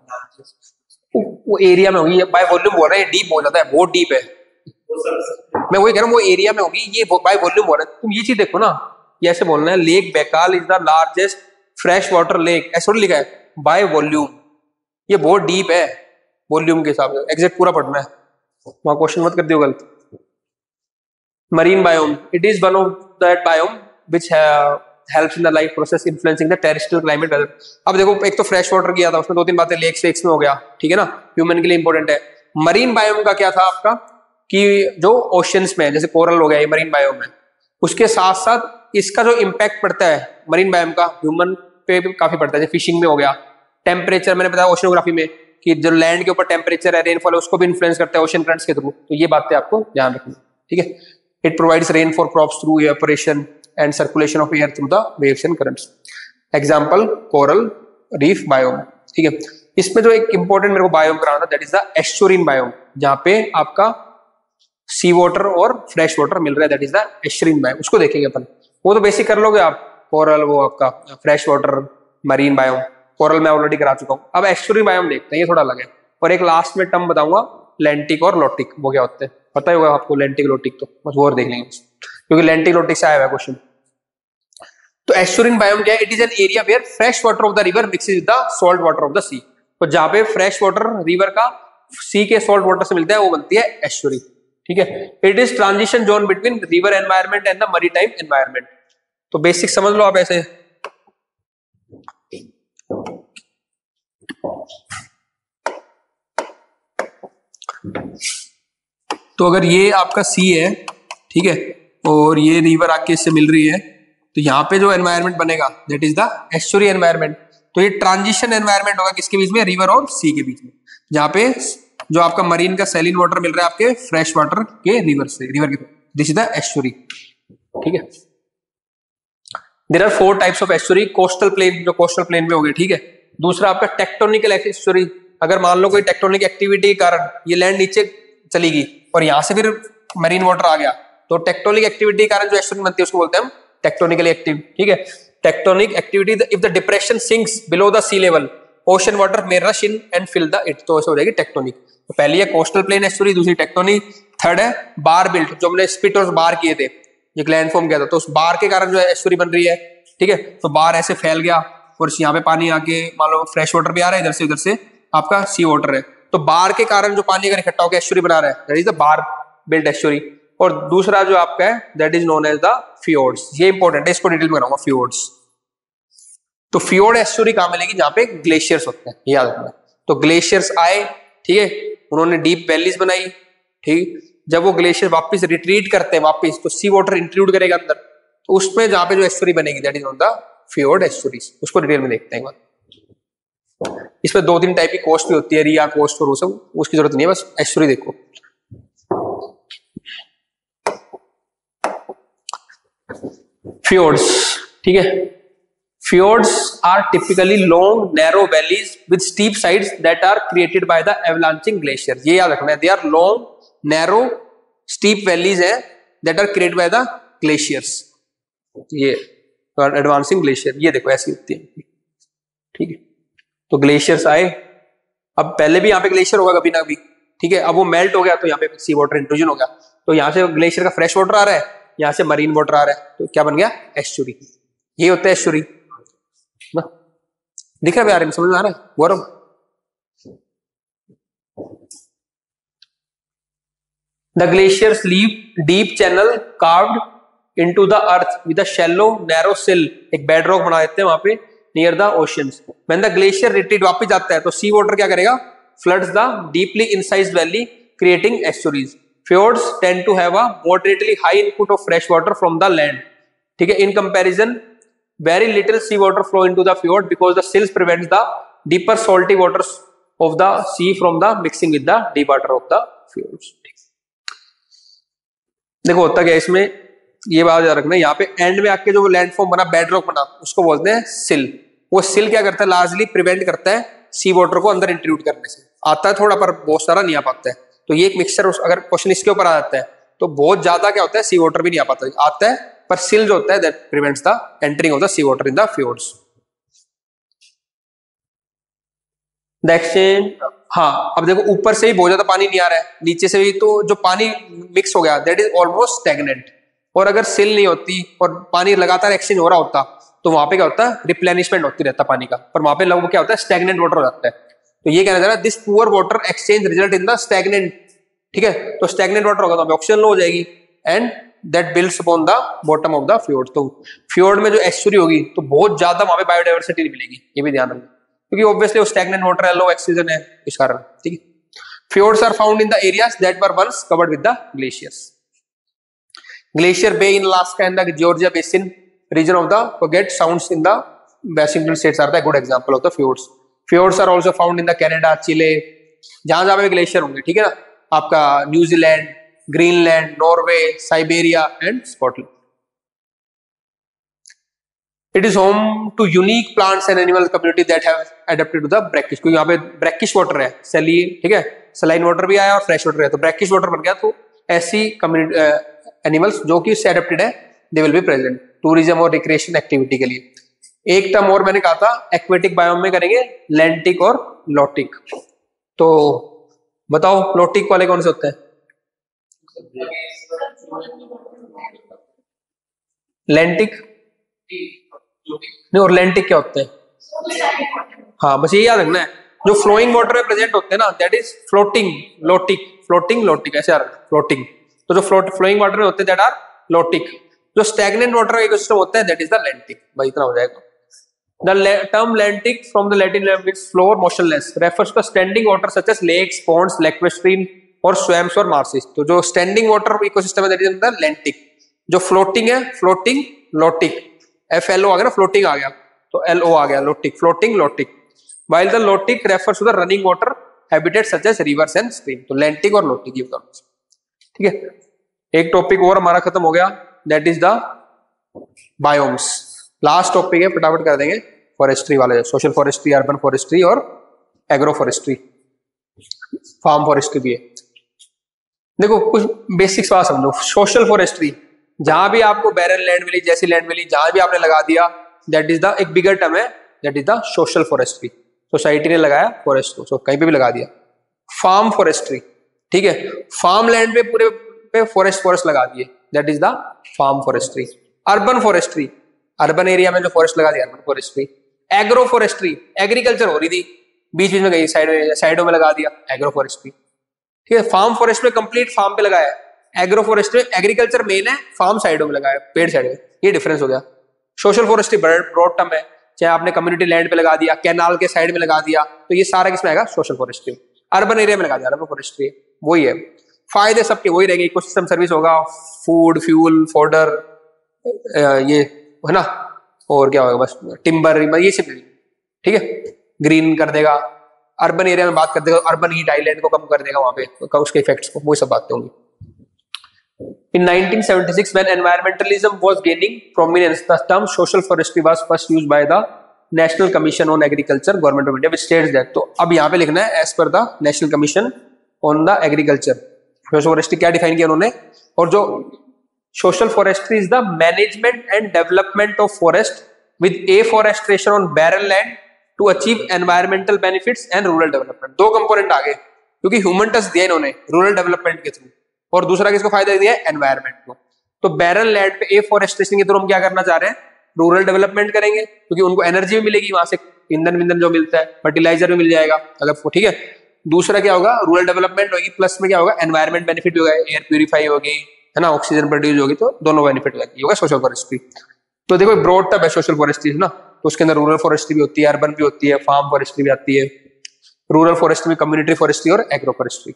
वो एरिया में होगी, बाय वॉल्यूम बोल रहे हैं, डीप हो जाता है, बहुत डीप है, मैं वही कह रहा हूँ, वो एरिया में होगी, ये बाय वॉल्यूम बोल रहे हैं। तुम ये चीज देखो ना, ये ऐसे बोलना है, Lake Baikal is the largest fresh water lake, ऐसा लिखा है बाय वॉल्यूम, ये बहुत डीप है वॉल्यूम के हिसाब से, एग्जैक्ट पूरा पढ़ना है, वहां क्वेश्चन मत कर दियो गलत। Marine biome, it is one of that biome which helps in the life process influencing the terrestrial climate weather. अब देखो, एक तो फ्रेश वाटर किया था, उसमें दो तीन बातें लेक्स वेक्स में हो गया, ठीक है ना, ह्यूमन के लिए इंपॉर्टेंट है। मरीन बायोम का क्या था आपका, कि जो ओशियंस में, जैसे कोरल हो गया, ये मरीन बायोम है, उसके साथ साथ इसका जो इम्पैक्ट पड़ता है मरीन बायोम का ह्यूमन पे भी काफी पड़ता है, जैसे फिशिंग में हो गया, टेम्परेचर मैंने बताया ओशियोग्राफी में कि जो लैंड के ऊपर टेम्परेचर है, रेनफॉल है, उसको भी इन्फ्लुएंस करता है ओशन करंट्स के थ्रू, तो ये बातें आपको ध्यान रखनी, ठीक है। It provides rain for crops through evaporation and circulation of air through the waves and currents. Example coral reef biome, ठीक है। इसमें जो एक इंपॉर्टेंट मेरे को बायोम कराना था, that is the estuarine biome, जहां पे आपका सी वाटर और फ्रेश वाटर मिल रहा है, that is the estuarine biome, उसको देखेंगे अपन। वो तो बेसिक कर लोगे आप, कोरल, वो आपका fresh water, marine biome, coral मैं ऑलरेडी करा चुका हूं। अब एस्चुरिन बायोम देखते हैं, ये थोड़ा अलग है। और एक लास्ट में टर्म बताऊंगा, लेंटिक और लोटिक, वो क्या होते हैं पता ही होगा आपको, लेंटिक लोटिक, तो बस वो और देख लेंगे, क्योंकि लेंटिक लोटिक से आया हुआ क्वेश्चन। तो एस्चुरिन बायोम क्या है, it is an area where fresh water of the river mixes with the salt water of the sea. तो जहां पे फ्रेश वाटर रिवर का सी के सॉल्ट वाटर से मिलता है, वो बनती है एस्चुरी, ठीक है। It is transition zone between river environment and the maritime environment. तो बेसिक समझ लो आप ऐसे। तो अगर ये आपका सी है, ठीक है, और ये रिवर आके इससे मिल रही है, तो यहाँ पे जो एनवायरमेंट बनेगा that is the estuary environment. तो ये ट्रांजिशन एनवायरमेंट होगा किसके बीच में, रिवर और सी के बीच में, जहाँ पे जो आपका मरीन का सैलिन वाटर मिल रहा है आपके फ्रेश वाटर के रिवर से, रिवर के, दिस इज द एस्चुरी, ठीक है। There are four types of estuary. Coastal plain, जो कोस्टल प्लेन में हो गए, ठीक है। दूसरा आपका टेक्टोनिकल एस्चुरी, अगर मान लो कोई टेक्टोनिक एक्टिविटी के कारण ये लैंड नीचे चली गई और यहां से फिर मरीन वाटर आ गया, तो टेक्टोनिक एक्टिविटी के कारण जो एस्चुरी बनती है उसको बोलते हैं हम टेक्टोनिकली एक्टिव, ठीक है। Tectonic activity, if the depression sinks below the sea level, ocean water may rush in and fill the it, तो ऐसे हो जाएगी टेक्टोनिक। तो पहली है कोस्टल प्लेन एस्चुरी, दूसरी टेक्टोनिक, थर्ड है बार बिल्ट, जो हमने स्पिट और बार किए थे, एक लैंडफॉर्म किया था, तो उस बार के कारण जो है एस्चुरी बन रही है, ठीक है। तो बार ऐसे फैल गया और यहाँ पे पानी आके मान लो फ्रेश वाटर भी आ रहा है, इधर से उधर से आपका सी वाटर है, तो बार के कारण जो पानी अगर इकट्ठा होकर एस्चुरी बना रहा है that is the bar built estuary. और दूसरा जो आपका है that is known as the fjords. ये इंपॉर्टेंट है, इसको डिटेल में कराऊंगा फियोर्ड्स। तो फियोर्ड एस्चुरी कहां मिलेगी, जहां पे ग्लेशियर्स होते हैं, याद रखना। तो ग्लेशियर्स आए, ठीक है, उन्होंने डीप वैलीज बनाई, ठीक। जब वो ग्लेशियर वापस रिट्रीट करते हैं वापस, तो सी वाटर इंक्लूड करेगा अंदर, तो उसमें जहां पे जो एस्चुरी बनेगी that is known the fjord estuaries. उसको डिटेल में देखते हैं एक बार। इसमें दो तीन टाइप की कोस्ट भी होती है, रिया कोस्ट और वो सब, उसकी जरूरत नहीं है, बस एस्चुरी देखो। फियोर्ड्स, ठीक है। Fjords are typically long, narrow valleys with steep sides that are created by the avalanching glacier. ये याद रखना है, they are long, narrow, steep valleys है that are created by the glaciers. ये advancing glacier, ये देखो ऐसी होती है, ठीक है। तो ग्लेशियर्स आए, अब पहले भी यहाँ पे ग्लेशियर होगा कभी ना कभी, ठीक है। अब वो मेल्ट हो गया तो यहाँ पे सी वाटर इंट्रूजन हो गया, तो यहाँ से ग्लेशियर का फ्रेश वाटर आ रहा है, यहाँ से मरीन वाटर आ रहा है, तो क्या बन गया, एस्चुरी। ये होता है एस्चुरी। दिख रहा है, समझ में आ रहा है Gaurav? The glaciers leave deep channel carved into the earth with a shallow narrow sill, एक बेड रॉक बना देते हैं वहां पे near the oceans. When the glacier retreat वापस जाता है तो सी वाटर क्या करेगा, floods the deeply incised valley creating estuaries. Fjords tend to have a moderately high input of fresh water from the land, ठीक है। In comparison very little sea water flow into the fjord because the sills prevents the deeper salty waters of the sea from the mixing with the deep water of the fjords। देखो होता क्या इसमें, ये बात याद रखना, यहाँ पे एंड में आके जो लैंडफॉर्म बना, बेडरॉक बना, उसको बोलते हैं सिल। वो सिल क्या करता है, लार्जली प्रिवेंट करता है सी वाटर को अंदर इंट्रूड करने से। आता है थोड़ा पर बहुत सारा नहीं आ पाता है, तो ये एक मिक्सचर, अगर क्वेश्चन इसके ऊपर आ जाता है तो बहुत ज्यादा क्या होता है, सी वाटर भी नहीं आ पाता, आता है पर सिल जो होता है that prevents the entering of the sea water in the fjords. The exchange, हाँ अब देखो ऊपर से ही बहुत ज्यादा पानी नहीं आ रहा है, नीचे से भी, तो जो पानी मिक्स हो गया दैट इज ऑलमोस्ट स्टैग्नेंट। और अगर सिल नहीं होती और पानी लगातार एक्सचेंज हो रहा होता तो वहां पे क्या होता है, रिप्लेनिशमेंट होती रहता पानी का, पर वहां पे लोगों क्या होता है, स्टैग्नेंट वाटर हो जाता है। तो ये कहना चाह रहा है this poor water exchange result in the stagnant, ठीक है। तो स्टैग्नेंट वाटर होगा तो ऑक्सीजन लो हो जाएगी and that builds upon the bottom of the fjord। तो fjord में जो एस्चुरी होगी तो बहुत ज्यादा वहां पे बायोडाइवर्सिटी नहीं मिलेगी, ये भी ध्यान रखना, क्योंकि ऑब्वियसली वो स्टैग्नेंट वाटर है, लो ऑक्सीजन है, इस कारण, ठीक है। fjords are found in the areas that were once covered with the glaciers। Glacier Bay in Alaska and the Georgia Basin region of the Puget Sounds in the Washington states are the good example of the fjords। Fjords are also found in the Canada, Chile, जहां जहां पे glacier होंगे, ठीक है ना, आपका New Zealand, Greenland, Norway, Siberia and Scotland. It is home to unique plants and animal community that have adapted to the brackish, क्योंकि यहाँ पे ब्रैकिश वाटर है, सैली, ठीक है, सलाइन वाटर भी आया और फ्रेश वाटर है, तो ब्रैकिश वाटर बन गया, तो ऐसी कम्युनिटी एनिमल्स जो कि इससे अडेप्टेड है they will be present tourism और रिक्रिएशन एक्टिविटी के लिए। एक टर्म और मैंने कहा था एक्वेटिक बायोम में करेंगे, लैंटिक और लोटिक। तो बताओ लोटिक वाले कौन से होते हैं? लैंटिक नहीं, और लैंटिक क्या होते हैं? हाँ बस ये याद रखना है, जो फ्लोइंग वाटर में प्रेजेंट होते हैं ना that is floating lotic, floating lotic, ऐसे याद रखना, फ्लोटिंग। तो जो फ्लोट फ्लोइंग वाटर में होते हैं दैट आर लोटिक, जो स्टैग्नेंट वाटर इकोसिस्टम होता है दैट इज द लैंटिक। भाई इतना हो जाएगा। The term lentic from the Latin language flow or motionless refers to standing water such as lakes, ponds, lacustrine और swamps और marshes। तो जो standing water इकोसिस्टम है दैट इज द lentic। जो floating है floating lotic, F L O आ गया ना, floating आ गया तो L O आ गया lotic, floating lotic। While the lotic refers to the running water habitat such as rivers and stream। तो lentic और lotic ये बता, ठीक है। एक टॉपिक और हमारा खत्म हो गया that is the biomes. Last topic है, फटाफट कर देंगे, फॉरेस्ट्री वाले, सोशल फॉरेस्ट्री, अर्बन फॉरेस्ट्री और एग्रो फॉरेस्ट्री, फार्म फॉरेस्ट्री भी है। देखो कुछ बेसिक्स बात समझो। सोशल फॉरेस्ट्री, जहां भी आपको बैरन लैंड मिली, जैसी लैंड मिली, जहां भी आपने लगा दिया दैट इज द, एक बिगर टर्म है that is the social forestry. Society ने लगाया फॉरेस्ट को, so कहीं पे भी लगा दिया। फार्म फॉरेस्ट्री, ठीक है, फार्म लैंड पे पूरे पे फॉरेस्ट फॉरेस्ट लगा दिए that is the farm forestry. Urban forestry, urban area में जो फॉरेस्ट लगा दिया urban forestry. Agro forestry, agriculture हो रही थी, बीच बीच में गई साइड में, साइडों में लगा दिया, एग्रो फॉरेस्ट्री, ठीक है। फार्म फॉरेस्ट में कंप्लीट फार्म पे लगाया, एग्रो फॉरेस्ट्री एग्रीकल्चर मेन है, फार्म साइडों में लगाया, पेड़ साइड में, ये डिफरेंस हो गया। सोशल फॉरेस्ट्री ब्रॉड टर्म है, चाहे आपने कम्युनिटी लैंड पे लगा दिया, कैनाल के साइड में लगा दिया, तो ये सारा किसमें आएगा, सोशल फॉरेस्ट्री। अर्बन एरिया में लगा दिया अर्बन फॉरेस्ट्री, वही है। फायदे सबके वही रहेंगे, इकोसिस्टम सर्विस होगा, फूड, फ्यूल, फोडर, ये है ना, और क्या होगा, बस टिम्बर, ये सब, ठीक है, ग्रीन कर देगा। अर्बन एरिया में बात कर देगा, अर्बन हीट आइलैंड को कम कर देगा वहां पे, उसके इफेक्ट्स को, वही सब बातें होंगी। In nineteen seventy-six, when environmentalism was gaining prominence, the term social forestry was first used by the National Commission on Agriculture, Government of India, which states that। तो अब यहाँ पे लिखना है as per the National Commission on the Agriculture। social forestry क्या define किया उन्होंने, और जो social forestry is the management and development of forest with afforestation on barren land to achieve environmental benefits and rural development। दो component आ गए, क्योंकि human touch दिया इन्होंने रूरल डेवलपमेंट के थ्रू, और दूसरा किसको फायदा दिया है, एनवायरमेंट को। तो बैरन लैंड पे एफोरेस्टेशन के थ्रू हम क्या करना चाह रहे हैं, रूरल डेवलपमेंट करेंगे, क्योंकि उनको एनर्जी भी मिलेगी वहां से, ईंधन विंधन जो मिलता है, फर्टिलाइजर भी मिल जाएगा अगर, ठीक है। दूसरा क्या होगा, रूरल डेवलपमेंट होगी, प्लस में क्या होगा, एनवायरमेंट बेनिफिट भी होगा, एयर प्यूरिफाई होगी, है ना, ऑक्सीजन प्रोड्यूस होगी, तो दोनों बेनिफिट होगा सोशल फॉरेस्ट्री। तो देखो ब्रॉड टर्म है सोशल फॉरेस्ट्री ना, तो उसके अंदर रूरल फॉरेस्ट्री भी होती है, अर्बन भी होती है, फार्म फॉरेस्ट्री भी आती है, रूरल फॉरेस्ट्री में कम्युनिटी फॉरेस्ट्री और agro forestry.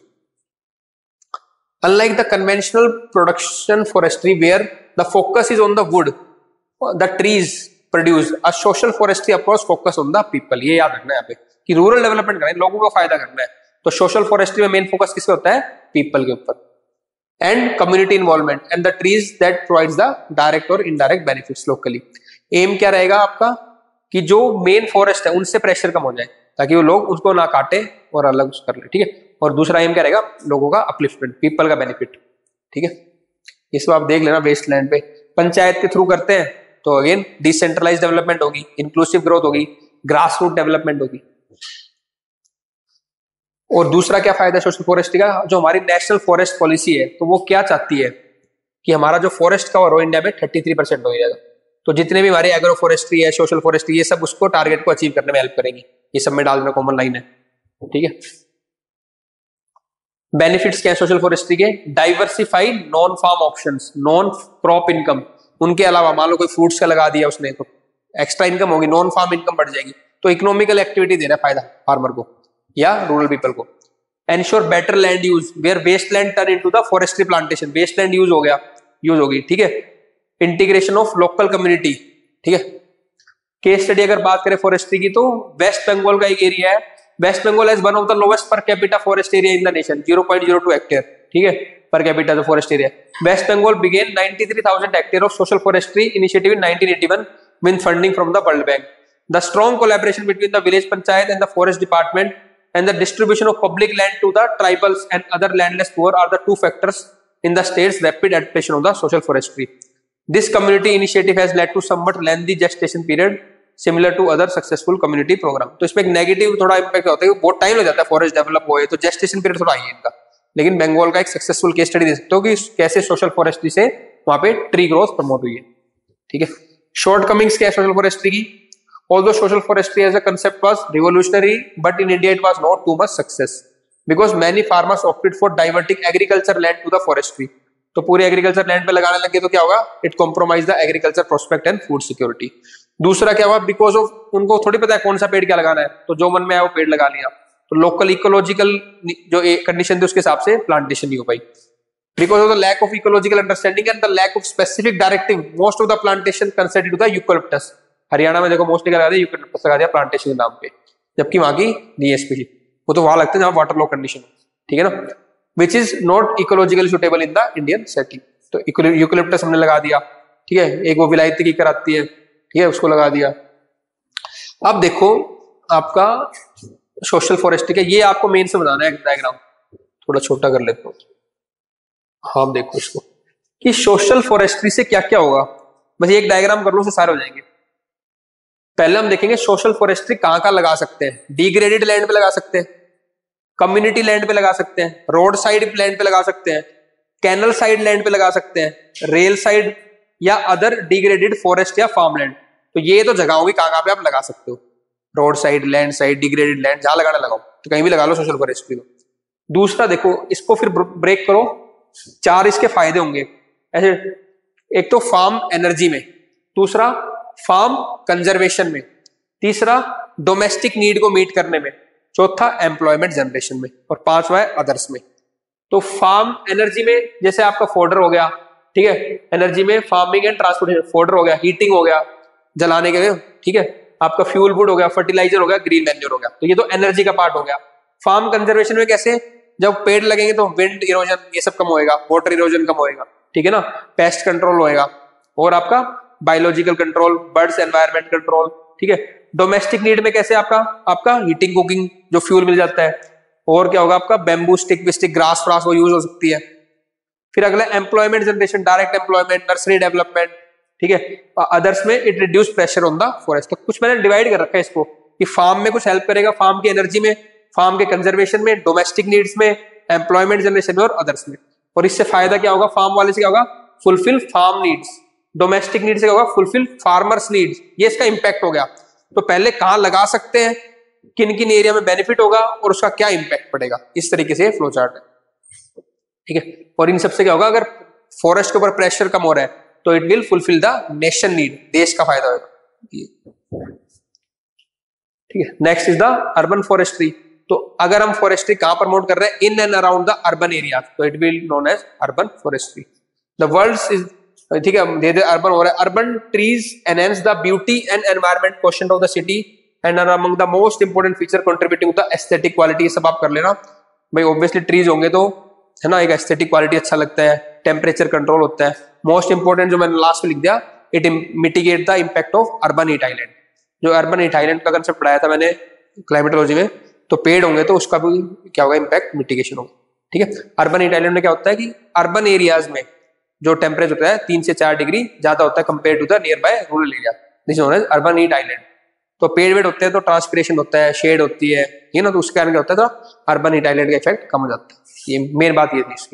Unlike the conventional production forestry where the focus is on the wood, the trees produced, a social forestry approach focus on the people। ये याद रखना है यहाँ पे कि रूरल डेवलपमेंट करना है, लोगों को फायदा करना है, तो सोशल फॉरेस्ट्री में मेन फोकस किस पे होता है, पीपल के ऊपर, and community involvement and the trees that provides the direct और इनडायरेक्ट बेनिफिट्स लोकली। एम क्या रहेगा आपका, कि जो मेन फॉरेस्ट है उनसे प्रेशर कम हो जाए, ताकि वो लोग उसको ना काटे और अलग कर ले, ठीक है। और दूसरा एम क्या रहेगा, लोगों का अपलिफ्टमेंट, पीपल का बेनिफिट, ठीक है। ये सब आप देख लेना। वेस्ट लैंड पे पंचायत के थ्रू करते हैं तो अगेन डिसेंट्रलाइज डेवलपमेंट होगी, इंक्लूसिव ग्रोथ होगी, ग्रास रूट डेवलपमेंट होगी। और दूसरा क्या फायदा है सोशल फॉरेस्ट्री का, जो हमारी नेशनल फॉरेस्ट पॉलिसी है, तो वो क्या चाहती है कि हमारा जो फॉरेस्ट कवर हो इंडिया में थर्टी थ्री परसेंट हो जाएगा। तो जितने भी हमारे एग्रो फॉरेस्ट्री है, सोशल फॉरेस्ट्री, ये सब उसको टारगेट को अचीव करने में हेल्प करेंगी। ये सब में डालना कॉमन लाइन है, ठीक है। बेनिफिट्स क्या है सोशल फॉरेस्ट्री के, diversified non farm options, non crop income, उनके अलावा मान लो कोई फ्रूट्स का लगा दिया उसने, तो एक्स्ट्रा इनकम होगी, नॉन फार्म इनकम बढ़ जाएगी, तो इकोनॉमिकल एक्टिविटी दे रहा है फायदा फार्मर को या रूरल पीपल को। Ensure better land use where waste land turn into the forestry plantation, waste land use हो गया, यूज होगी, ठीक है। इंटीग्रेशन ऑफ लोकल कम्युनिटी, ठीक है। केस स्टडी अगर बात करें फॉरेस्ट्री की, तो वेस्ट बंगाल का एक एरिया है, West Bengal has one of the lowest per capita forest area in the nation, zero point zero two hectare, ठीक है, पर कैपिटा जो forest area. West Bengal began ninety three thousand hectare of social forestry initiative in nineteen eighty one with funding from the World Bank. The strong collaboration between the village panchayat and the forest department and the distribution of public land to the tribals and other landless poor are the two factors in the state's rapid adaptation of the social forestry. This community initiative has led to somewhat lengthy gestation period similar to other successful community program। तो इसमें एक negative थोड़ा impact होता है, बहुत time लग जाता है फॉरेस्ट डेवलप हुए, तो जेस्टेशन पीरियड थोड़ा हाई है इनका। लेकिन बंगाल का एक सक्सेसफुल केस स्टडी दे सकते हो कि कैसे सोशल फॉरेस्ट्री से वहां पे ट्री ग्रोथ प्रमोट हुई है, ठीक है। शॉर्ट कमिंग्स क्या है सोशल फॉरेस्ट्री की, although social forestry as a concept was revolutionary, but in India it was not too much success because many farmers opted for diverting agriculture land to the forestry. तो पूरे agriculture land पे लगाने लगे तो क्या होगा, it compromise the agriculture prospect and food security. दूसरा क्या हुआ, बिकॉज ऑफ उनको थोड़ी पता है कौन सा पेड़ क्या लगाना है, तो जो मन में आया वो पेड़ लगा लिया, तो लोकल इकोलॉजिकल जो कंडीशन थी उसके हिसाब से प्लांटेशन नहीं हो पाई। Because of the lack of ecological understanding and the lack of specific directive, most of the plantation consented to the eucalyptus। Haryana में देखो मोस्टली क्या लगा दिया, यूकलिप्टस लगा दिया प्लांटेशन के नाम पे, जबकि वहां की नहीं है स्पीशीज, वो तो वहां लगते हैं जहां वाटर लो कंडीशन, ठीक है ना, which is not ecologically suitable in the Indian setting. तो यूकलिप्टस हमने लगा दिया, ठीक है, एक वो विलायती की कराती है, ठीक है, उसको लगा दिया। अब देखो आपका सोशल फॉरेस्ट्री का, ये आपको मेन से बनाना है डायग्राम, थोड़ा छोटा कर लेते हो। हाँ देखो इसको कि सोशल फॉरेस्ट्री से क्या क्या होगा, बस एक डायग्राम कर लो से सारे हो जाएंगे। पहले हम देखेंगे सोशल फॉरेस्ट्री कहां कहां लगा सकते हैं। डिग्रेडेड लैंड पे लगा सकते हैं, कम्युनिटी लैंड पे लगा सकते हैं, रोड साइड लैंड पे लगा सकते हैं, कैनल साइड लैंड पे लगा सकते हैं, रेल साइड या अदर डिग्रेडेड फॉरेस्ट या फार्म लैंड। तो ये तो जगह होगी कहां कहां पे आप लगा सकते हो, road side, land side, degraded land, जहां लगाना लगाओ, तो कहीं भी लगा लो सोशल फॉरेस्ट्री को। दूसरा देखो इसको फिर ब्रेक करो, चार इसके फायदे होंगे ऐसे, एक तो फार्म एनर्जी में, दूसरा फार्म कंजर्वेशन में, तीसरा डोमेस्टिक नीड को मीट करने में, चौथा एम्प्लॉयमेंट जनरेशन में, और पांचवा है अदर्स में। तो फार्म एनर्जी में जैसे आपका फोडर हो गया, ठीक है, एनर्जी में फार्मिंग एंड ट्रांसपोर्टेशन, फोडर हो गया, हीटिंग हो गया जलाने के लिए, ठीक है, आपका फ्यूल वुड हो गया, फर्टिलाइजर हो गया, ग्रीन मैन्योर हो गया, तो ये तो एनर्जी का पार्ट हो गया। फार्म कंजर्वेशन में कैसे, जब पेड़ लगेंगे तो विंड इरोजन ये सब कम होएगा, वाटर इरोजन कम होएगा, ठीक है ना, पेस्ट कंट्रोल होएगा, और आपका biological control, birds environment control, ठीक है। डोमेस्टिक नीड में कैसे आपका आपका हीटिंग, कुकिंग, जो फ्यूल मिल जाता है, और क्या होगा आपका बैम्बू स्टिक विस्टिक, ग्रास फ्रास वो यूज हो सकती है। फिर अगला employment generation, direct employment, nursery development, ठीक है। अदर्स में it reduce pressure on the forest. तो कुछ मैंने डिवाइड कर रखा है इसको कि फार्म में कुछ हेल्प करेगा, फार्म की एनर्जी में, फार्म के कंजर्वेशन में, डोमेस्टिक नीड्स में, एम्प्लॉयमेंट जनरेशन में और अदर्स में। और इससे फायदा क्या होगा, फार्म वाले से क्या होगा, fulfil farm needs, domestic needs से क्या होगा, फुलफिल फार्मर्स नीड्स। ये इसका इंपैक्ट हो गया। तो पहले कहां लगा सकते हैं, किन किन एरिया में बेनिफिट होगा और उसका क्या इंपैक्ट पड़ेगा, इस तरीके से फ्लो चार्ट है, ठीक है। और इन सबसे क्या होगा, अगर फॉरेस्ट के ऊपर प्रेशर कम हो रहा है तो it will fulfil the nation need, देश का फायदा होगा, ठीक है। Next is the urban forestry. तो अगर हम फॉरेस्ट्री कहां प्रमोट कर रहे हैं, in and around the urban area, तो it will known as urban forestry. The world is, ठीक है, धीरे धीरे अर्बन हो रहा है। Urban trees enhance the beauty and environment quotient of the city and are among the most important feature contributing to the aesthetic quality. सब आप कर लेना भाई, ऑब्वियसली ट्रीज होंगे तो है ना, एक एस्थेटिक क्वालिटी अच्छा लगता है, टेम्परेचर कंट्रोल होता है। मोस्ट इंपोर्टेंट जो मैंने लास्ट में लिख दिया, it mitigate the impact of urban heat island. जो अर्बन हीट आइलैंड का कंसेप्ट पढ़ाया था मैंने क्लाइमेटोलॉजी में, तो पेड़ होंगे तो उसका भी क्या होगा, इंपैक्ट मिटिगेशन होगा, ठीक है। अर्बन हीट आइलैंड में क्या होता है कि अर्बन एरियाज में जो टेम्परेचर होता है तीन से चार डिग्री ज्यादा होता है compare to the nearby rural area, this is known as urban heat island. तो पेड़ वेड़ होते हैं तो ट्रांसपिरेशन होता है, शेड होती है, ये ना, तो उसके कारण क्या होता है, तो अर्बन हीट आइलैंड का इफेक्ट कम हो जाता है। ये मेन बात ये थी इसकी,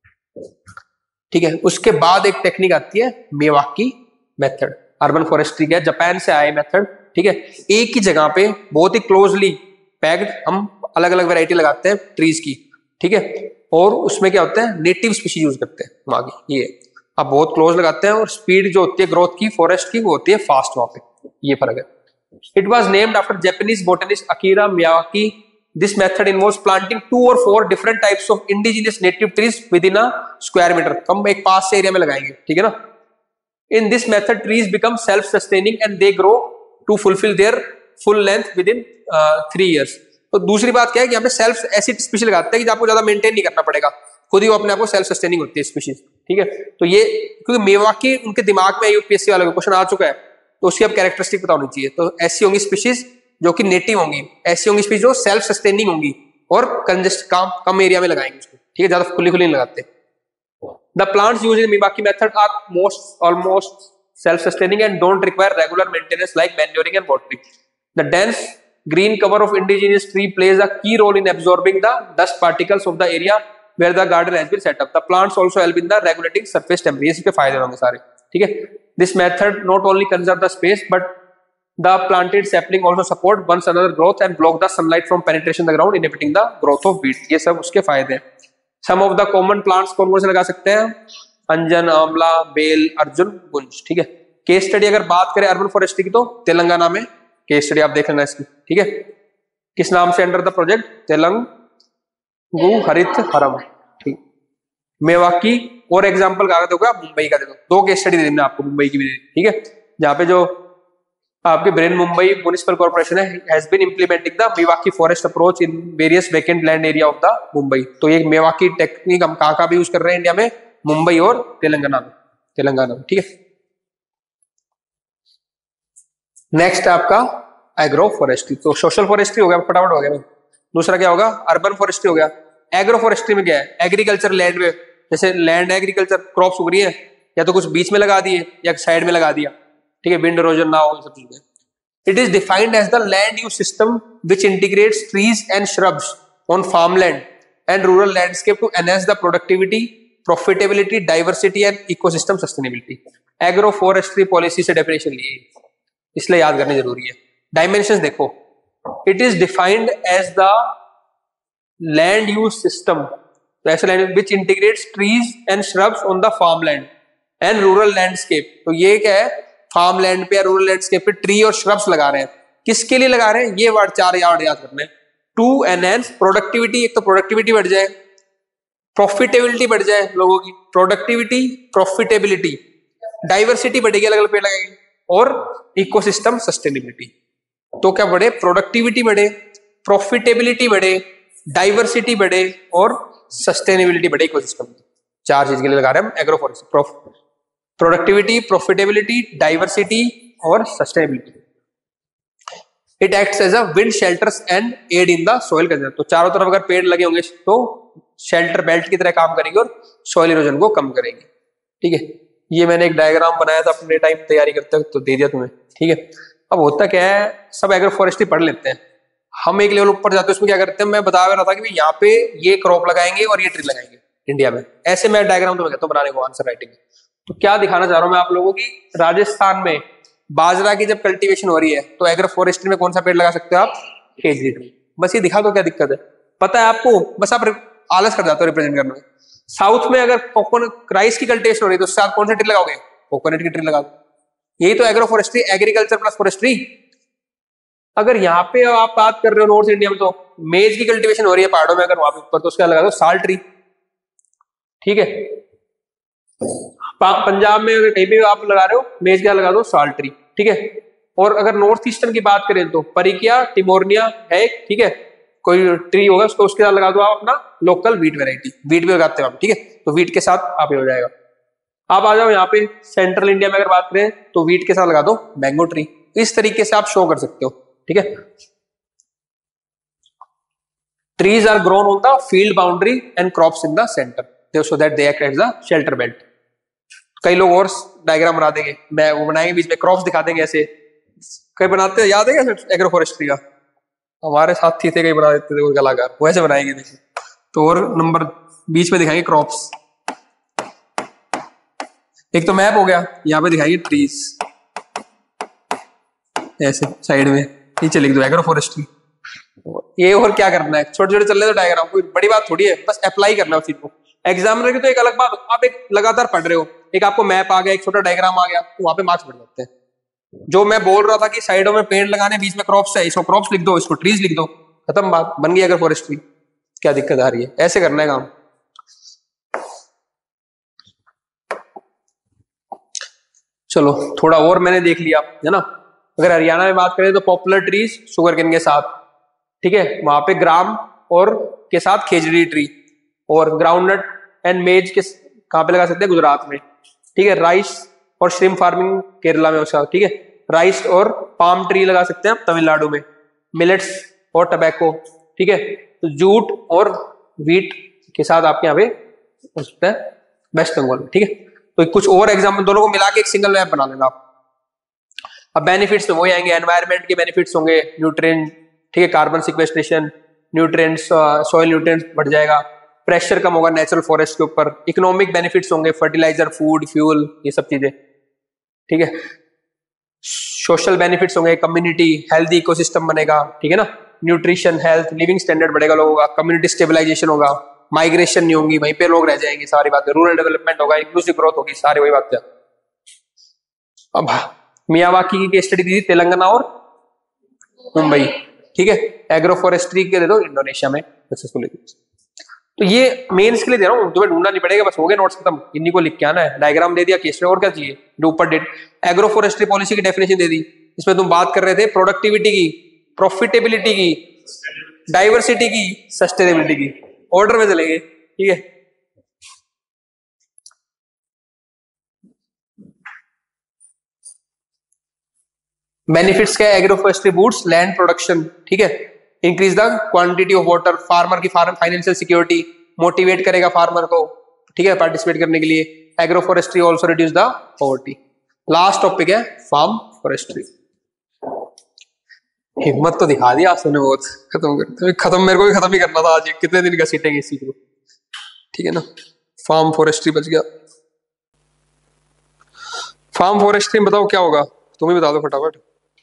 ठीक है। उसके बाद एक टेक्निक आती है मियावाकी मेथड। अर्बन फॉरेस्ट्री का जापान से आए मेथड, ठीक है। एक ही जगह पे बहुत ही क्लोजली पैक्ड हम अलग अलग वैरायटी लगाते हैं ट्रीज की, ठीक है, और उसमें क्या होता है, नेटिव स्पीशीज यूज करते हैं वहां की। ये अब बहुत क्लोज लगाते हैं और स्पीड जो होती है ग्रोथ की फॉरेस्ट की वो होती है फास्ट वहां पे, ये फर्क है। It was named after Japanese botanist Akira Miyawaki. This method involves planting two or four different types of indigenous native trees within a square meter। हम एक पास से एरिया में लगाएंगे, ठीक है ना। In this method, trees become self-sustaining and they grow to fulfill their full length within uh, three years। तो दूसरी बात क्या है कि यहाँ पे सेल्फ ऐसी स्पीशीज लगाते हैं कि आपको ज्यादा मेंटेन नहीं करना पड़ेगा, खुद ही वो अपने आप को सेल्फ सस्टेनिंग होती है स्पीशीज, ठीक है। तो ये क्योंकि मियावाकी उनके दिमाग में यूपीएससी वाले को क्वेश्चन आ चुका है, तो उसकी अब कैरेक्टरिस्टिक पता होनी चाहिए। तो ऐसी होंगी स्पीशीज जो कि नेटिव होंगी, ऐसी होंगी स्पीशीज जो सेल्फ सस्टेनिंग होंगी और कंजेस्ट कम कम एरिया में लगाएंगे उसको, ठीक है, ज्यादा खुली खुली नहीं लगाते। The plants used in Miyawaki method are most almost self sustaining and don't require regular maintenance like manuring and watering. The dense green cover of indigenous tree plays a key role in absorbing the dust particles of the area where the garden has been set up. The plants also help in the regulating surface temperature। इसके फायदे होंगे सारे, ठीक है। This method not only conserve the space but the planted sapling also support one another growth and block the sunlight from penetration the ground, inhibiting the growth of weeds। ये सब उसके फायदे हैं। Some of the common plants कौन कौन से लगा सकते हैं? अंजन, आंवला, बेल, अर्जुन, गुंज। ठीक है, केस स्टडी अगर बात करें अर्बन फॉरेस्ट्री की तो तेलंगाना में केस स्टडी आप देख लेना इसकी। ठीक है, किस नाम से अंडर द प्रोजेक्ट? तेलंगु हरित हरम। ठीक, मेवाकी और एग्जांपल का दोगे आप? मुंबई का दे दो, दो केस स्टडी दे देना आपको, मुंबई की भी दे। ठीक है, जहाँ पे जो आपके ब्रेन मुंबई म्युनिसिपल कॉर्पोरेशन है has been implementing the Miyawaki forest approach in various vacant land area of the Mumbai. तो ये मेवाकी टेक्निक हम कहाँ कहाँ भी यूज कर रहे हैं इंडिया में? मुंबई और तेलंगाना में, तेलंगाना में। ठीक है, नेक्स्ट आपका एग्रो फॉरेस्ट्री। तो सोशल फॉरेस्ट्री हो गया, फटाफट हो गया। दूसरा क्या होगा? अर्बन फॉरेस्ट्री हो गया। एग्रो फॉरेस्ट्री में क्या है? एग्रीकल्चर लैंड में, जैसे लैंड एग्रीकल्चर क्रॉप्स उग रही है, या तो कुछ बीच में लगा दिए या साइड में लगा दिया। ठीक है, विंड इरोजन ना हो, सब चीजें। It is defined as the land use system which integrates trees and shrubs on farmland and rural landscape to enhance the productivity, profitability, diversity and ecosystem sustainability. Agro forestry policy से definition लिए, इसलिए याद करनी जरूरी है। Dimensions देखो, it is defined as the land use system ऐसे land which integrates trees and shrubs on the farmland and rural landscape. तो ये क्या है? फार्म लैंड पे या रूरल लैंडस्केप पे ट्री और श्रब्स लगा रहे हैं। किसके लिए लगा रहे हैं? ये वर्ड चार याद याद करने। टू एनहांस प्रोडक्टिविटी, एक तो प्रोडक्टिविटी बढ़ जाए, प्रॉफिटेबिलिटी बढ़ जाए लोगों की, प्रोडक्टिविटी, प्रॉफिटेबिलिटी, डाइवर्सिटी बढ़ेगी, अलग अलग पेड़ लगेंगे, और इकोसिस्टम सस्टेनेबिलिटी। तो क्या बढ़े? प्रोडक्टिविटी बढ़े, प्रॉफिटेबिलिटी बढ़े, डाइवर्सिटी बढ़े और सस्टेनेबिलिटी बढ़े इकोसिस्टम। चार चीज के लिए लगा रहे हैं हम agro forestry. Productivity, profitability, diversity और sustainability. It acts as a wind shelters and aid in the soil conservation. तो चारों तरफ अगर पेड़ लगे होंगे तो शेल्टर बेल्ट की तरह काम करेंगे और सॉइल इरोजन को कम करेंगे। ठीक है, ये मैंने एक डायग्राम बनाया था अपने टाइम तैयारी करते वक्त, तो दे दिया तुम्हें। ठीक है, अब होता क्या है, सब एग्रो फॉरेस्ट्री पढ़ लेते हैं, हम एक लेवल ऊपर जाते हैं, उसमें क्या करते हैं, मैं बता रहा था कि यहाँ पे ये क्रॉप लगाएंगे और ये ट्री लगाएंगे इंडिया में। ऐसे मैं डायग्राम तुम्हें कहता हूँ बनाने को आंसर राइटिंग। तो क्या दिखाना चाह रहा हूं मैं आप लोगों की, राजस्थान में बाजरा की जब कल्टीवेशन हो रही है तो एग्रो फॉरेस्ट्री में कौन सा पेड़ लगा सकते हो आप? खेजड़ी ट्री। बस ये दिखा दो, क्या दिक्कत है? पता है आपको, बस आप आलस कर जाते हो रिप्रेजेंट करने में। साउथ में अगर कोकोनट राइस की कल्टीवेशन हो रही है तो उससे आप कौन सा ट्री लगाओगे? कोकोनट की ट्री लगा दो। यही तो agro forestry, agriculture plus forestry. अगर यहाँ पे आप बात कर रहे हो नॉर्थ इंडिया में, तो मेज की कल्टीवेशन हो रही है पहाड़ों में, अगर वहां पे ऊपर, तो उसका लगा दो साल ट्री। ठीक है, पंजाब में अगर कहीं भी आप लगा रहे हो मेज, क्या लगा दो? साल ट्री। ठीक है, और अगर नॉर्थ ईस्टर्न की बात करें तो परिकिया, टिमोरनिया है। ठीक है, कोई ट्री होगा उसको, उसके साथ लगा दो आप अपना लोकल वीट वेराइटी। वीट भी लगाते हो आप। ठीक है, तो वीट के साथ आप ये हो जाएगा। आप आ जाओ यहाँ पे सेंट्रल इंडिया में अगर बात करें तो वीट के साथ लगा दो मैंगो ट्री। इस तरीके से आप शो कर सकते हो। ठीक है, trees are grown on the field boundary and crops in the centre so that they act as the shelter belt. कई लोग और डायग्राम बना देंगे, मैं वो बनाएंगे, बीच में क्रॉप्स दिखा देंगे ऐसे। कई बनाते हैं, याद है क्या एग्रो फॉरेस्ट्री का? हमारे साथी थे, कई बना देते थे कलाकार, वैसे बनाएंगे। देखिए, तो और नंबर बीच में दिखाएंगे क्रॉप्स। एक तो मैप हो गया, यहाँ पे दिखाएंगे ट्रीज ऐसे साइड में, नीचे लिख दो एग्रो फॉरेस्ट्री। ये और क्या करना है, छोटे छोटे चल रहे तो डायग्राम, कोई बड़ी बात थोड़ी है, बस अप्लाई करना है उस चीज को। एग्जामिनर की तो एक अलग बात, आप एक लगातार पढ़ रहे हो, एक आपको मैप आ गया, एक छोटा डायग्राम आ गया, तो वहां पे मार्क्स बढ़ जाते हैं। जो मैं बोल रहा था कि साइडों में पेड़ लगाने, बीच में क्रॉप्स है, इसको क्रॉप्स लिख दो, इसको ट्रीज लिख दो, खत्म बात, बन गई अगर फॉरेस्ट्री। क्या दिक्कत आ रही है? ऐसे करना है काम। चलो थोड़ा और मैंने देख लिया है ना। अगर हरियाणा में बात करें तो पॉपुलर ट्रीज शुगर केन के साथ, ठीक है, वहां पे ग्राम और के साथ खेजड़ी ट्री, और ग्राउंडनट एंड मेज के कहां पे लगा सकते हैं? गुजरात में। ठीक है, राइस और श्रिम्प फार्मिंग केरला में उसका। ठीक है, राइस और पाम ट्री लगा सकते हैं तमिलनाडु में। मिलेट्स और टबैको। ठीक है, तो जूट और व्हीट के साथ आपके यहाँ पे हो सकता है वेस्ट बंगाल में। ठीक है, तो कुछ और एग्जाम्पल दोनों को मिला के एक सिंगल मैप बना लेना आप। अब बेनिफिट्स तो वही आएंगे, एनवायरमेंट के बेनिफिट्स होंगे, न्यूट्रिएंट, ठीक है, carbon sequestration, nutrients, soil nutrients बढ़ जाएगा, प्रेशर कम होगा नेचुरल फॉरेस्ट के ऊपर, इकोनॉमिक बेनिफिट्स होंगे, फर्टिलाइजर, फूड, फ्यूल, ये सब चीजें। ठीक है, सोशल बेनिफिट्स होंगे, कम्युनिटी, हेल्दी इकोसिस्टम बनेगा। ठीक है ना, न्यूट्रिशन, हेल्थ, लिविंग स्टैंडर्ड बढ़ेगा लोगों का, कम्युनिटी स्टेबलाइजेशन होगा, माइग्रेशन नहीं होंगी, वहीं पे लोग रह जाएंगे, सारी बातें, रूरल डेवलपमेंट होगा, इंक्लूसिव ग्रोथ होगी, सारी वही बातें। अब मियावाकी की केस स्टडी दी थी तेलंगाना और मुंबई, ठीक है। एग्रो फॉरेस्ट्री के दे दो इंडोनेशिया में सक्सेसफुली। तो ये मेंस के लिए दे रहा हूँ, तुम्हें ढूंढना नहीं पड़ेगा, बस हो गए नोट्स खत्म, इन्हीं को लिख के आना है, डायग्राम दे दिया केस में, और क्या चाहिए, जो ऊपर डेट। एग्रो फॉरेस्ट्री पॉलिसी की डेफिनेशन दे दी, इसमें तुम बात कर रहे थे प्रोडक्टिविटी की, प्रॉफिटेबिलिटी की, डाइवर्सिटी की, सस्टेनेबिलिटी की, ऑर्डर में चलेंगे, ठीक है। बेनिफिट्स क्या है, agro forestry boosts land production, ठीक है, increase the quantity of water, farmer की फार्म फाइनेंशियल सिक्योरिटी, मोटिवेट करेगा फार्मर को, ठीक है, पार्टिसिपेट करने के लिए। Agro forestry also reduce the poverty. Last topic है फार्म फॉरेस्ट्री। हिम्मत तो दिखा दी आज तुमने बहुत, खत्म करते खत्म, मेरे को भी खत्म ही करना था आज, कितने दिन का सीटेंगे इसी को, ठीक है ना। फार्म फॉरेस्ट्री बच गया। फार्म फॉरेस्ट्री में बताओ क्या होगा, तुम ही बता दो फटाफट,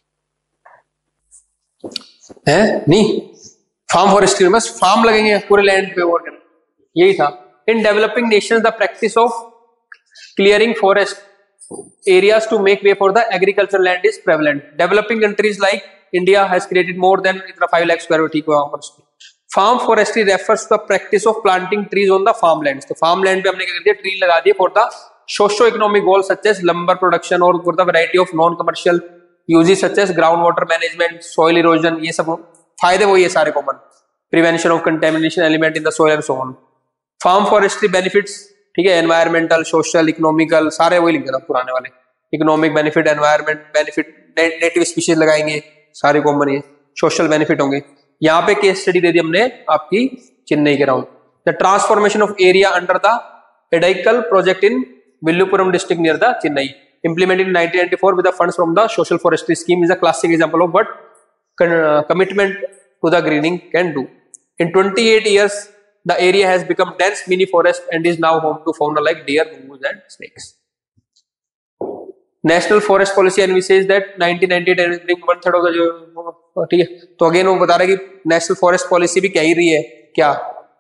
है नहीं। फार्म फॉरेस्ट्री में बस फार्म लगेंगे पूरे लैंड पे, और यही था। In developing nations the practice of clearing forest areas to make way for the agriculture land is prevalent. Developing countries like India has created more than five lakh square feet forest. Farm forestry refers to the practice of planting trees on the farm land. तो farm land पे हमने क्या कर दिया, tree लगा दिए for the socio economic goal such as lumber production और for the variety of non commercial uses such as ground water management, soil erosion, ये सब फायदे वही है सारे common, prevention of contamination element in the soil and so on. Farm forestry benefits, ठीक है, environmental, social, economical, सारे वही लिख देना पुराने वाले। Economic benefit, environment benefit, native species लगाएंगे, सारे कॉमन है। सोशल बेनिफिट होंगे। यहाँ पे केस स्टडी दे दी हमने आपकी चेन्नई के round, the transformation of area under the एडाइकल project in Villupuram district near the Chennai, implemented in nineteen ninety-four with the funds from the social forestry scheme, is a classic example of what uh, commitment to the greening can do. In twenty-eight years the area has become dense mini forest and is now home to fauna like deer, mongoose and snakes. National forest policy envisages that nineteen ninety-eight and bring one third of the, ठीक है। तो again वो बता रहा है कि national forest policy भी कह ही रही है क्या,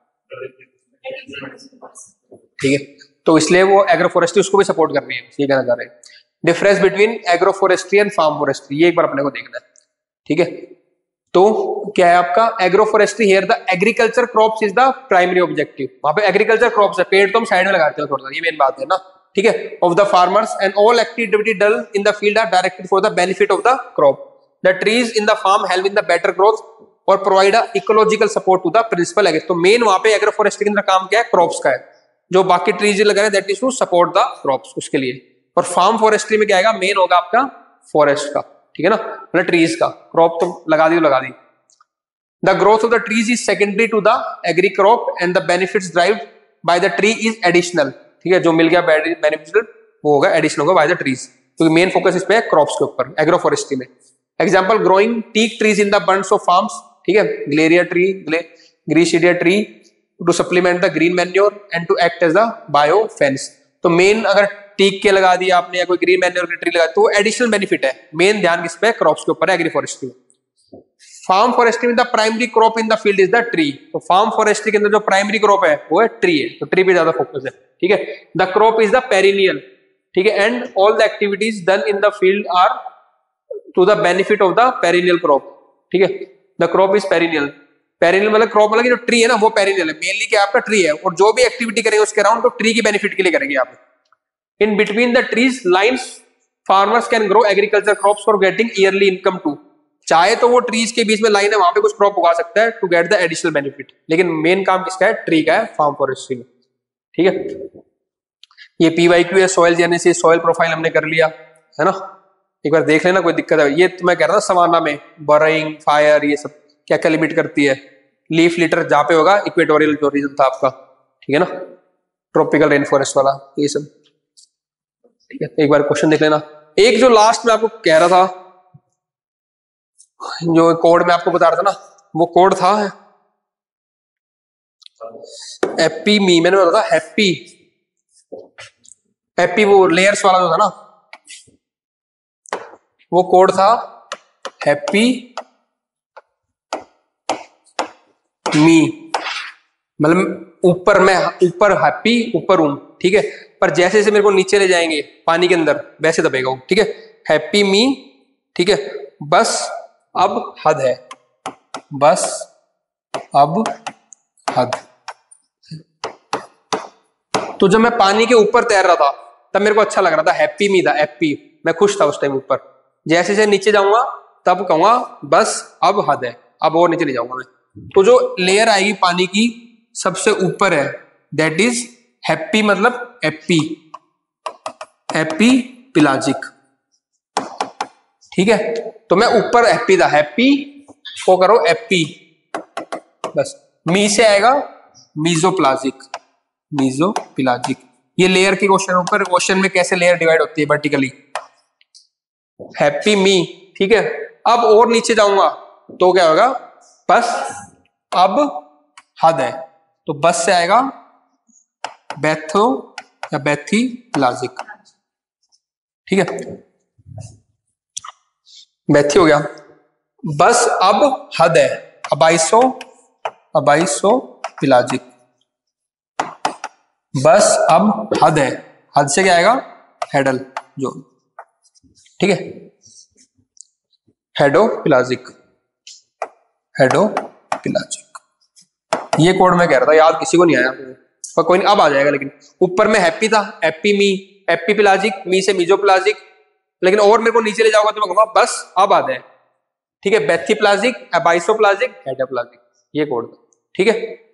ठीक है, तो इसलिए वो एग्रो फॉरेस्ट्री उसको भी सपोर्ट कर रही है, ये कहना चाह रहे हैं। Difference between agro forestry and farm forestry, ये एक बार अपने को देखना है, ठीक है। तो क्या है आपका agro forestry, here the agriculture crops is the primary objective. वहां पे एग्रीकल्चर क्रॉप्स है, पेड़ तो हम साइड में लगाते हैं थोड़ा सा, ये मेन बात है ना, ठीक है। Of the farmers and all activity done in the field are directed for the benefit of the crop. The trees in the farm help in the better growth और provide a ecological support to the principal agri. तो main वहां पे agro forestry के अंदर काम क्या है, crops का है, जो बाकी ट्रीज लगा रहे that is to support the crops, उसके लिए। और फार्म फॉरेस्ट्री में क्या आएगा, मेन होगा आपका फॉरेस्ट का, ठीक है ना, मतलब ट्रीज का। क्रॉप तो लगा दी तो लगा दी। The growth of the trees is secondary to the agri crop and the benefits derived by the tree is additional, ठीक है, जो मिल गया बेनिफिट वो होगा एडिशनल होगा बाय द ट्रीज, क्योंकि मेन फोकस इस पे है क्रॉप्स के ऊपर एग्रो फॉरेस्ट्री में। Example growing teak trees in the bunds of farms, ठीक है, gliricidia tree, gliricidia tree to supplement the green manure and to act as the bio fence. तो मेन अगर टीक के लगा दिया आपने या कोई ग्रीन मैन्योर की ट्री लगा तो एडिशनल बेनिफिट है, मेन ध्यान किस पे, क्रॉप्स के ऊपर है एग्री फॉरेस्ट्री में। फार्म फॉरेस्ट्री में the primary crop in the field is the tree. तो फार्म फॉरेस्ट्री के अंदर जो प्राइमरी क्रॉप है वो है ट्री है, तो ट्री पे ज्यादा फोकस है, ठीक है। The crop is the perennial, ठीक है, and all the activities done in the field are to the benefit of the perennial crop, ठीक है। The crop is perennial, perennial मतलब क्रॉप मतलब जो ट्री है ना वो पेरिनियल है, मेनली क्या आपका ट्री है, और जो भी एक्टिविटी करेंगे उसके अराउंड तो ट्री की बेनिफिट के लिए करेंगे आप। In between the trees lines farmers can grow agriculture crops for getting yearly income too. चाहे तो वो ट्रीज के बीच में लाइन है वहां पे कुछ क्रॉप उगा सकता है to get the additional benefit, लेकिन मेन काम किसका है, ट्री का है फार्म फॉरेस्ट्री में, ठीक है। ये पीवाईक्यू है, सॉइल जेनेसिस, सॉइल प्रोफाइल हमने कर लिया है ना, एक बार देख लेना कोई दिक्कत है। ये तो मैं कह रहा था सवाना में बरिंग, फायर, ये सब क्या क्या लिमिट करती है। लीफ लिटर जहाँ पे होगा इक्वेटोरियल जो रीजन था आपका, ठीक है ना, ट्रॉपिकल रेन फॉरेस्ट वाला, ये सब, ठीक है। एक बार क्वेश्चन देख लेना। एक जो लास्ट में आपको कह रहा था, जो कोड में आपको बता रहा था ना, वो कोड था हैप्पी मी, मैंने बोला था हैप्पी, हैप्पी वो लेयर्स वाला जो था ना, वो कोड था हैप्पी मी, मतलब ऊपर मैं ऊपर हैप्पी ऊपर हूं, ठीक है, पर जैसे जैसे मेरे को नीचे ले जाएंगे पानी के अंदर वैसे दबेगा वो, ठीक है, हैप्पी मी, ठीक है, बस अब हद है, बस अब हद। तो जब मैं पानी के ऊपर तैर रहा था तब मेरे को अच्छा लग रहा था, हैप्पी मी था, हैप्पी, मैं खुश था उस टाइम ऊपर। जैसे जैसे नीचे जाऊंगा तब कहूंगा बस अब हद है, अब और नीचे ले जाऊंगा मैं। तो जो लेयर आएगी पानी की सबसे ऊपर है, दैट इज हैप्पी, मतलब एपी, एपी पिलाजिक, ठीक है। तो मैं ऊपर हैप्पी था, हैप्पी को करो एपी, बस। मी से आएगा मीजोप्लाजिक, मीजोप्लाजिक। ये लेयर के क्वेश्चन ऊपर, क्वेश्चन में कैसे लेयर डिवाइड होती है वर्टिकली, हैप्पी मी, ठीक है। अब और नीचे जाऊंगा तो क्या होगा, बस अब हद है, तो बस से आएगा बैथो या बैथी प्लाजिक, ठीक है, बैथी हो गया। बस अब हद है, अबाइसो, अबाइसो पिलाजिक, बस अब हद है, हद से क्या आएगा, हेडल जोन, ठीक है, हेडो पिलाजिक, हेडो पिलाजिक। ये कोड मैं कह रहा था, याद किसी को नहीं आया पर कोई नहीं, अब आ जाएगा। लेकिन ऊपर में हैप्पी था, हैप्पी मी, हैप्पी पिलाजिक, मी से मीजोप्लाजिक, लेकिन और मेरे को नीचे ले जाओगा तो मैं कहूंगा बस अब आ जाए, ठीक है, बैथी प्लाजिक, एबाइसोप्लाजिक, हेडोप्लाजिक, ये कोड, ठीक है।